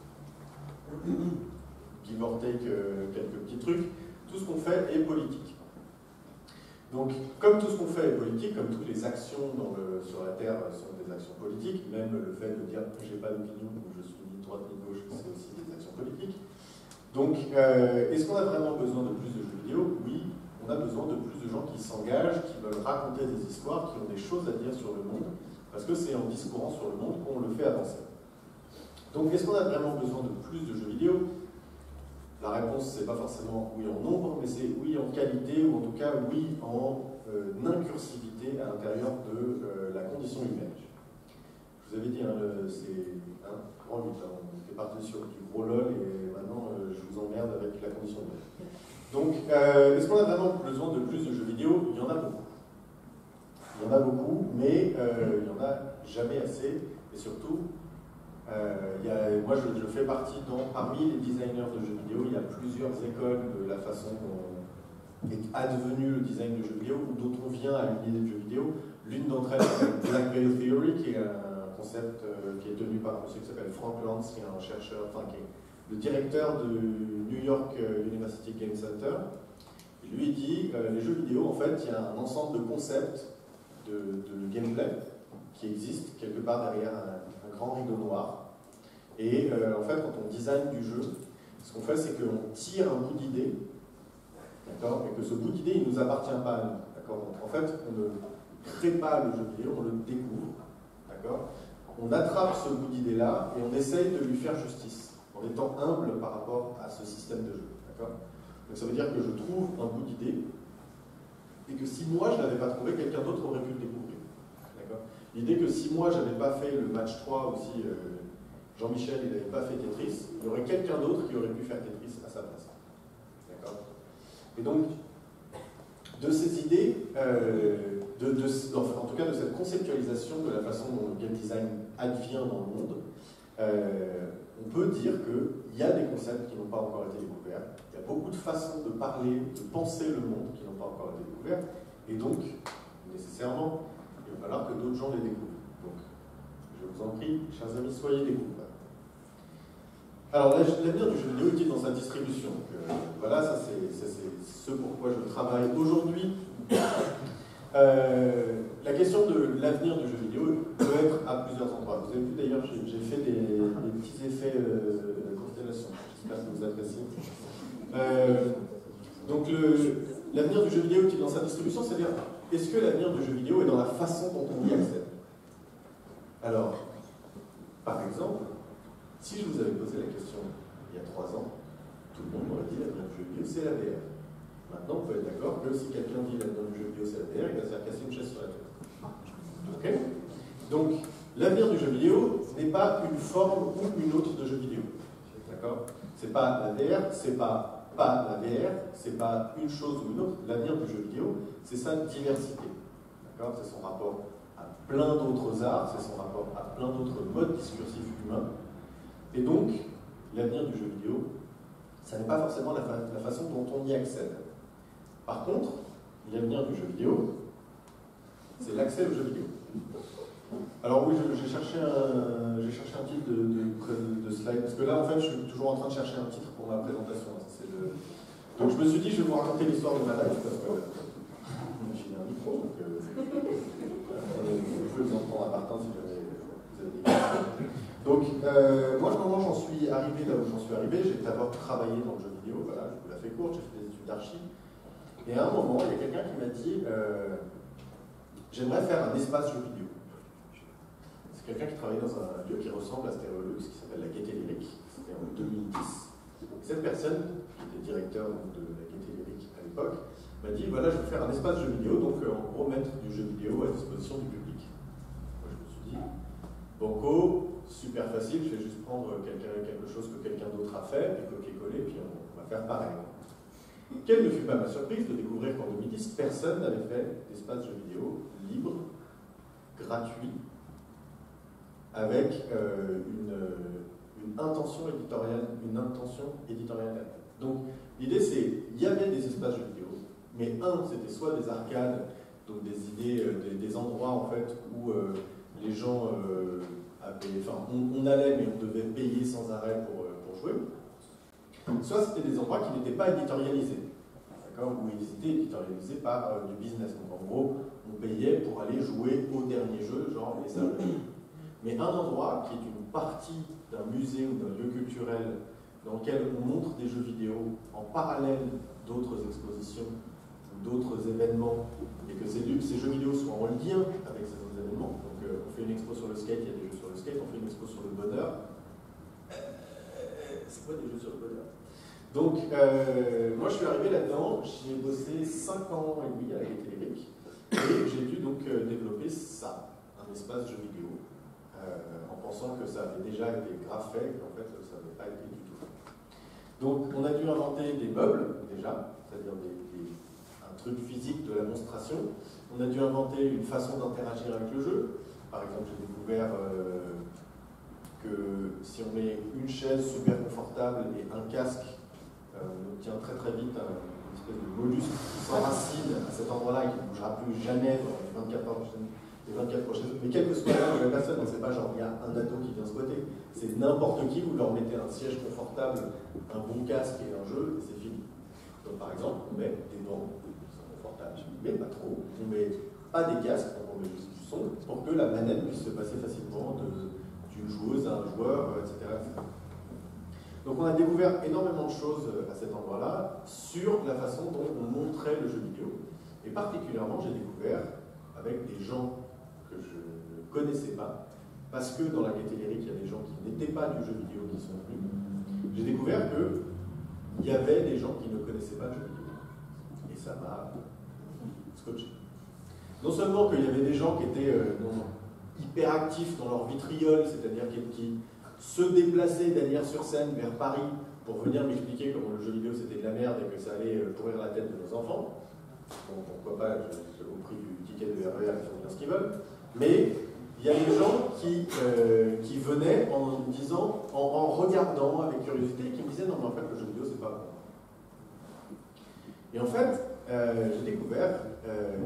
give or take euh, quelques petits trucs, tout ce qu'on fait est politique. Donc, comme tout ce qu'on fait est politique, comme toutes les actions dans le, sur la Terre sont des actions politiques, même le fait de dire que j'ai pas d'opinion ou je suis ni de droite ni de gauche, c'est aussi des actions politiques. Donc, euh, est-ce qu'on a vraiment besoin de plus de jeux vidéo? Oui, on a besoin de plus de gens qui s'engagent, qui veulent raconter des histoires, qui ont des choses à dire sur le monde, parce que c'est en discourant sur le monde qu'on le fait avancer. Donc, est-ce qu'on a vraiment besoin de plus de jeux vidéo? La réponse, c'est pas forcément oui en nombre, mais c'est oui en qualité, ou en tout cas oui en euh, incursivité à l'intérieur de euh, la condition humaine. Je vous avais dit, hein, c'est hein, grand huit, hein, on était parti sur du gros lol et maintenant euh, je vous emmerde avec la condition humaine. Donc, euh, est-ce qu'on a vraiment besoin de plus de jeux vidéo? Il y en a beaucoup. Il y en a beaucoup, mais euh, il n'y en a jamais assez, et surtout, Euh, y a, moi, je, je fais partie, dans, parmi les designers de jeux vidéo, il y a plusieurs écoles de la façon dont est advenu le design de jeux vidéo, ou dont on vient à une idée de jeux vidéo. L'une d'entre elles, c'est Black Veil Theory, qui est un concept euh, qui est tenu par un monsieur qui s'appelle Frank Lantz, qui est un chercheur, enfin, qui est le directeur du New York University Game Center. Et lui, il dit, euh, les jeux vidéo, en fait, il y a un ensemble de concepts de, de gameplay qui existent quelque part derrière un, un grand rideau noir. Et euh, en fait, quand on design du jeu, ce qu'on fait, c'est qu'on tire un bout d'idée, d'accord, et que ce bout d'idée, il ne nous appartient pas à nous, d'accord. Donc en fait, on ne crée pas le jeu vidéo, on le découvre, d'accord. On attrape ce bout d'idée-là et on essaye de lui faire justice, en étant humble par rapport à ce système de jeu, d'accord. Donc ça veut dire que je trouve un bout d'idée, et que si moi je ne l'avais pas trouvé, quelqu'un d'autre aurait pu le découvrir, d'accord. L'idée que si moi je n'avais pas fait le match trois aussi, euh, Jean-Michel il n'avait pas fait Tetris, il y aurait quelqu'un d'autre qui aurait pu faire Tetris à sa place. D'accord. Et donc, de ces idées, euh, de, de, enfin, en tout cas de cette conceptualisation de la façon dont le game design advient dans le monde, euh, on peut dire qu'il y a des concepts qui n'ont pas encore été découverts, il y a beaucoup de façons de parler, de penser le monde qui n'ont pas encore été découverts, et donc, nécessairement, il va falloir que d'autres gens les découvrent. Donc, je vous en prie, chers amis, soyez découverts. Alors, l'avenir du jeu vidéo est-il dans sa distribution? Donc, euh, voilà, ça c'est ce pourquoi je travaille aujourd'hui. Euh, la question de l'avenir du jeu vidéo peut être à plusieurs endroits. Vous avez vu d'ailleurs, j'ai fait des, des petits effets euh, de constellation. J'espère que vous appréciez. Euh, donc, l'avenir du jeu vidéo est-il dans sa distribution? C'est-à-dire, est-ce que l'avenir du jeu vidéo est dans la façon dont on y accède? Alors, par exemple, Si je vous avais posé la question il y a trois ans, tout le monde m'aurait dit l'avenir du jeu vidéo, c'est la V R. Maintenant, vous pouvez être d'accord que si quelqu'un dit l'avenir du jeu vidéo, c'est la V R, il va se faire casser une chaise sur la tête. Ok? Donc, l'avenir du jeu vidéo n'est pas une forme ou une autre de jeu vidéo. D'accord? C'est pas la V R, c'est pas pas la V R, c'est pas une chose ou une autre. L'avenir du jeu vidéo, c'est sa diversité. D'accord? C'est son rapport à plein d'autres arts, c'est son rapport à plein d'autres modes discursifs humains. Et donc, l'avenir du jeu vidéo, ça n'est pas forcément la, fa la façon dont on y accède. Par contre, l'avenir du jeu vidéo, c'est l'accès au jeu vidéo. Alors oui, j'ai cherché un, j'ai cherché un titre de, de, de slide, parce que là, en fait, je suis toujours en train de chercher un titre pour ma présentation. Le... Donc je me suis dit, je vais vous raconter l'histoire de ma life, parce que j'ai un micro, donc euh, vous pouvez vous en prendre à part si jamais vous avez des questions. Donc, euh, moi, comment j'en suis arrivé là où j'en suis arrivé, j'ai d'abord travaillé dans le jeu vidéo, voilà, je vous la fais courte, j'ai fait des études d'archi. Et à un moment, il y a quelqu'un qui m'a dit, euh, j'aimerais faire un espace jeu vidéo. C'est quelqu'un qui travaillait dans un lieu qui ressemble à Stéréolux, qui s'appelle la Gaîté Lyrique, c'était en deux mille dix. Et cette personne, qui était directeur de la Gaîté Lyrique à l'époque, m'a dit, voilà, je vais faire un espace jeu vidéo, donc euh, en gros, mettre du jeu vidéo à disposition du public. Moi, je me suis dit, banco, super facile, je vais juste prendre quelque chose que quelqu'un d'autre a fait, puis copier-coller, puis on, on va faire pareil. Quelle ne fut pas ma surprise de découvrir qu'en deux mille dix, personne n'avait fait d'espace jeu vidéo libre, gratuit, avec euh, une, une intention éditoriale, une intention éditoriale. Donc l'idée c'est, il y avait des espaces jeux vidéo, mais un, c'était soit des arcades, donc des idées, euh, des, des endroits en fait où euh, les gens euh, avaient, enfin, on, on allait mais on devait payer sans arrêt pour, euh, pour jouer. Soit c'était des endroits qui n'étaient pas éditorialisés, d'accord, où ils étaient éditorialisés par euh, du business. Donc en gros, on payait pour aller jouer au dernier jeu, genre les salles. Mais un endroit qui est une partie d'un musée ou d'un lieu culturel dans lequel on montre des jeux vidéo en parallèle d'autres expositions ou d'autres événements, et que ces, ces jeux vidéo soient en lien avec ces autres événements. Donc euh, on fait une expo sur le skate, il y a des jeux sur le skate, on fait une expo sur le bonheur. C'est quoi des jeux sur le bonheur? Donc, euh, moi je suis arrivé là-dedans, j'ai bossé cinq ans et demi à la Gaîté Lyrique, et j'ai dû donc euh, développer ça, un espace jeu vidéo, euh, en pensant que ça avait déjà été grave fait, et en fait ça n'avait pas été du tout. Donc, on a dû inventer des meubles, déjà, c'est-à-dire des, des, un truc physique de la monstration. On a dû inventer une façon d'interagir avec le jeu. Par exemple, j'ai découvert euh, que si on met une chaise super confortable et un casque, euh, on obtient très très vite un, une espèce de mollusque qui s'enracine à cet endroit-là et qui ne bougera plus jamais dans les vingt-quatre heures prochaines, les vingt-quatre prochaines heures. Mais quel que soit l'âge de la personne, c'est pas genre il y a un ado qui vient squatter, c'est n'importe qui, vous leur mettez un siège confortable, un bon casque et un jeu, et c'est fini. Donc par exemple, on met des bancs qui sont confortables, mais pas trop, on met pas des casques, on met juste du son pour que la manette puisse se passer facilement d'une joueuse à un joueur, et cetera, et cetera. Donc on a découvert énormément de choses à cet endroit-là sur la façon dont on montrait le jeu vidéo. Et particulièrement, j'ai découvert, avec des gens que je ne connaissais pas, parce que dans la Gaîté Lyrique, il y a des gens qui n'étaient pas du jeu vidéo qui sont venus, j'ai découvert qu'il y avait des gens qui ne connaissaient pas le jeu vidéo. Et ça m'a scotché. Non seulement qu'il y avait des gens qui étaient euh, non, hyper actifs dans leur vitriol, c'est-à-dire qui, qui se déplaçaient d'Anières sur Seine vers Paris pour venir m'expliquer comment le jeu vidéo c'était de la merde et que ça allait pourrir la tête de nos enfants. Bon, pourquoi pas, je, au prix du ticket de R E R, ils font bien ce qu'ils veulent. Mais il y a des gens qui, euh, qui venaient en disant, en, en regardant avec curiosité, qui me disaient non mais en fait le jeu vidéo c'est pas bon. Et en fait, euh, j'ai découvert, euh,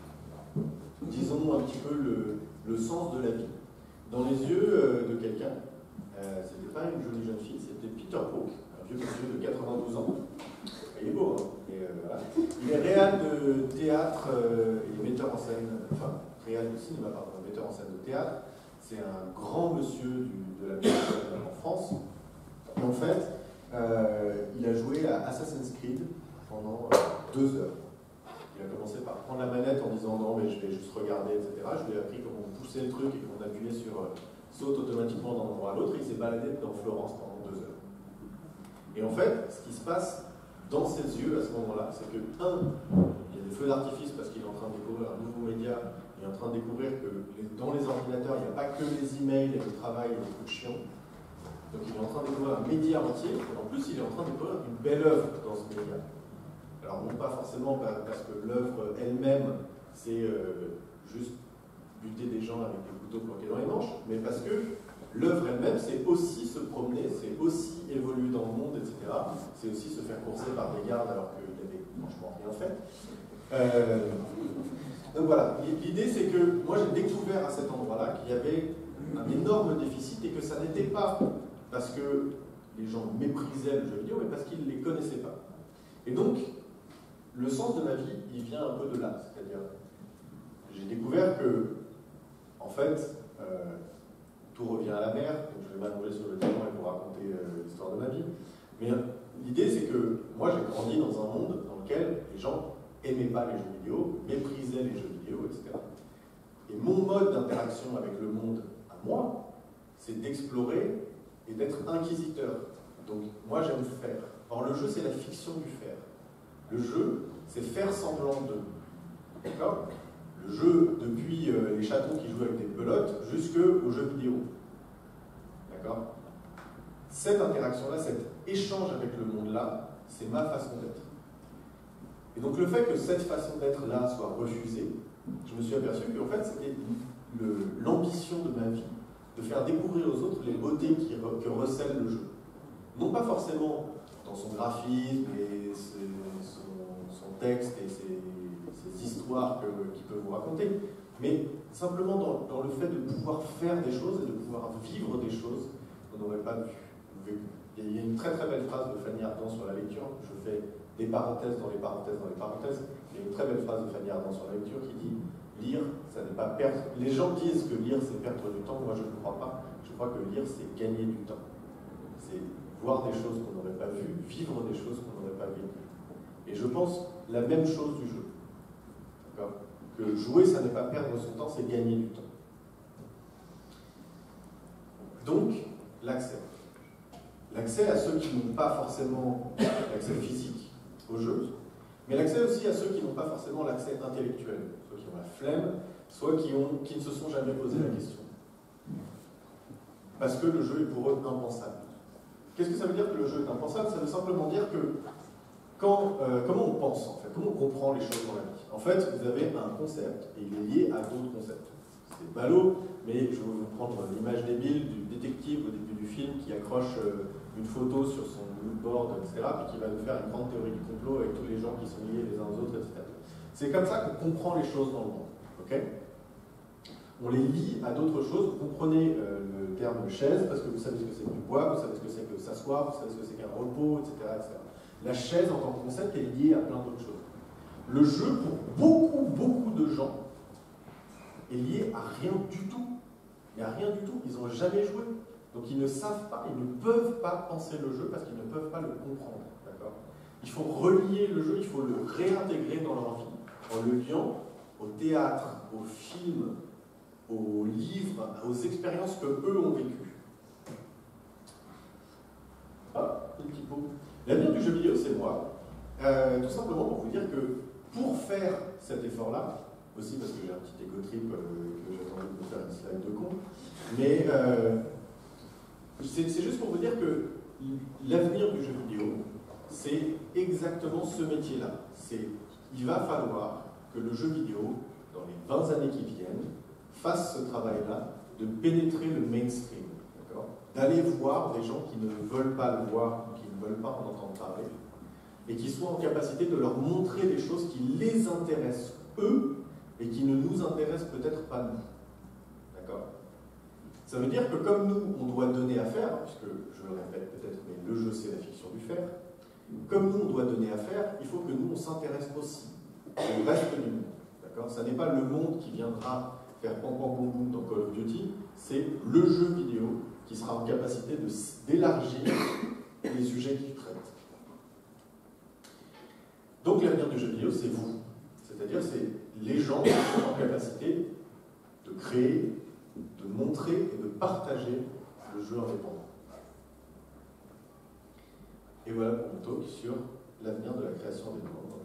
disons un petit peu le, le sens de la vie. Dans les yeux euh, de quelqu'un, euh, c'était pas une jolie jeune fille, c'était Peter Brook, un vieux monsieur de quatre-vingt-douze ans. Il est beau, hein. Et, euh, voilà. Il est réal de théâtre euh, et metteur en scène, enfin, réal de cinéma, pardon, metteur en scène de théâtre. C'est un grand monsieur du, de la musique en France. Et en fait, euh, il a joué à Assassin's Creed pendant euh, deux heures. Il a commencé par prendre la manette en disant non mais je vais juste regarder, et cetera. Je lui ai appris comment on poussait le truc et qu'on appuyait sur, saute automatiquement d'un endroit à l'autre, et il s'est baladé dans Florence pendant deux heures. Et en fait, ce qui se passe dans ses yeux à ce moment-là, c'est que, un, il y a des feux d'artifice parce qu'il est en train de découvrir un nouveau média, il est en train de découvrir que les, dans les ordinateurs, il n'y a pas que les emails et le travail et les trucs chiants. Donc il est en train de découvrir un média entier, et en plus il est en train de découvrir une belle œuvre dans ce média. Alors non pas forcément parce que l'œuvre elle-même, c'est euh, juste buter des gens avec des couteaux planqués dans les manches, mais parce que l'œuvre elle-même, c'est aussi se promener, c'est aussi évoluer dans le monde, et cetera. C'est aussi se faire courser par des gardes alors qu'il n'avait franchement rien fait. Euh, donc voilà, l'idée c'est que moi j'ai découvert à cet endroit-là qu'il y avait un énorme déficit et que ça n'était pas parce que les gens méprisaient le jeu vidéo, mais parce qu'ils ne les connaissaient pas. Et donc, le sens de ma vie, il vient un peu de là. C'est-à-dire, j'ai découvert que, en fait, euh, tout revient à la mer, donc je vais m'allonger sur le terrain et vous raconter euh, l'histoire de ma vie. Mais euh, l'idée, c'est que moi, j'ai grandi dans un monde dans lequel les gens n'aimaient pas les jeux vidéo, méprisaient les jeux vidéo, et cetera. Et mon mode d'interaction avec le monde, à moi, c'est d'explorer et d'être inquisiteur. Donc, moi, j'aime faire. Or, le jeu, c'est la fiction du faire. Le jeu, c'est faire semblant de. D'accord ? Le jeu, depuis euh, les chatons qui jouent avec des pelotes, jusqu'aux jeux vidéo. D'accord ? Cette interaction-là, cet échange avec le monde-là, c'est ma façon d'être. Et donc, le fait que cette façon d'être-là soit refusée, je me suis aperçu qu'en fait, c'était l'ambition de ma vie de faire découvrir aux autres les beautés qui, que recèle le jeu. Non pas forcément dans son graphisme et ses, son, son texte et ses, ses histoires qu'il peut vous raconter, mais simplement dans, dans le fait de pouvoir faire des choses et de pouvoir vivre des choses qu'on n'aurait pas vu. Il y a une très très belle phrase de Fanny Ardant sur la lecture, je fais des parenthèses dans les parenthèses dans les parenthèses, il y a une très belle phrase de Fanny Ardant sur la lecture qui dit lire, ça n'est pas perdre. Les gens disent que lire, c'est perdre du temps. Moi, je ne crois pas. Je crois que lire, c'est gagner du temps. C'est voir des choses qu'on n'aurait pas vues, vivre des choses qu'on n'aurait pas vécues. Et je pense la même chose du jeu. D'accord ? Que jouer, ça n'est pas perdre son temps, c'est gagner du temps. Donc, l'accès. L'accès à ceux qui n'ont pas forcément l'accès physique au jeu, mais l'accès aussi à ceux qui n'ont pas forcément l'accès intellectuel, soit qui ont la flemme, soit qui, ont, qui ne se sont jamais posé la question. Parce que le jeu est pour eux impensable. Qu'est-ce que ça veut dire que le jeu est impensable? Ça veut simplement dire que quand, euh, comment on pense en fait, comment on comprend les choses dans la vie. En fait, vous avez un concept et il est lié à d'autres concepts. C'est ballot, mais je vais vous prendre l'image débile du détective au début du film qui accroche euh, une photo sur son moodboard, et cetera, puis qui va nous faire une grande théorie du complot avec tous les gens qui sont liés les uns aux autres, et cetera. C'est comme ça qu'on comprend les choses dans le monde. Okay, on les lie à d'autres choses. Vous comprenez euh, le terme chaise parce que vous savez ce que c'est que du bois, vous savez ce que c'est que s'asseoir, vous savez ce que c'est qu'un repos, et cetera, et cetera. La chaise en tant que concept est liée à plein d'autres choses. Le jeu, pour beaucoup, beaucoup de gens, est lié à rien du tout. Il n'y a rien du tout. Ils n'ont jamais joué. Donc ils ne savent pas, ils ne peuvent pas penser le jeu parce qu'ils ne peuvent pas le comprendre. D'accord ? Il faut relier le jeu, il faut le réintégrer dans leur vie en le liant au théâtre, au film, aux livres, aux expériences que eux ont vécues. Ah, un petit pot. L'avenir du jeu vidéo, c'est moi. Euh, tout simplement pour vous dire que pour faire cet effort-là, aussi parce que j'ai un petit ego trip euh, que j'attendais de faire une slide de con, mais euh, c'est juste pour vous dire que l'avenir du jeu vidéo, c'est exactement ce métier-là. C'est, il va falloir que le jeu vidéo, dans les vingt années qui viennent, fasse ce travail-là de pénétrer le mainstream, d'aller voir des gens qui ne veulent pas le voir, qui ne veulent pas en entendre parler, et qui soient en capacité de leur montrer des choses qui les intéressent eux, et qui ne nous intéressent peut-être pas nous. D'accord ? Ça veut dire que comme nous, on doit donner à faire, puisque je le répète peut-être, mais le jeu c'est la fiction du faire, comme nous on doit donner à faire, il faut que nous on s'intéresse aussi au reste du monde. D'accord ? Ça n'est pas le monde qui viendra faire pam pam boum boum dans Call of Duty, c'est le jeu vidéo qui sera en capacité d'élargir les sujets qu'il traite. Donc l'avenir du jeu vidéo, c'est vous. C'est-à-dire c'est les gens qui sont en capacité de créer de montrer et de partager le jeu indépendant. Et voilà pour mon talk sur l'avenir de la création indépendante.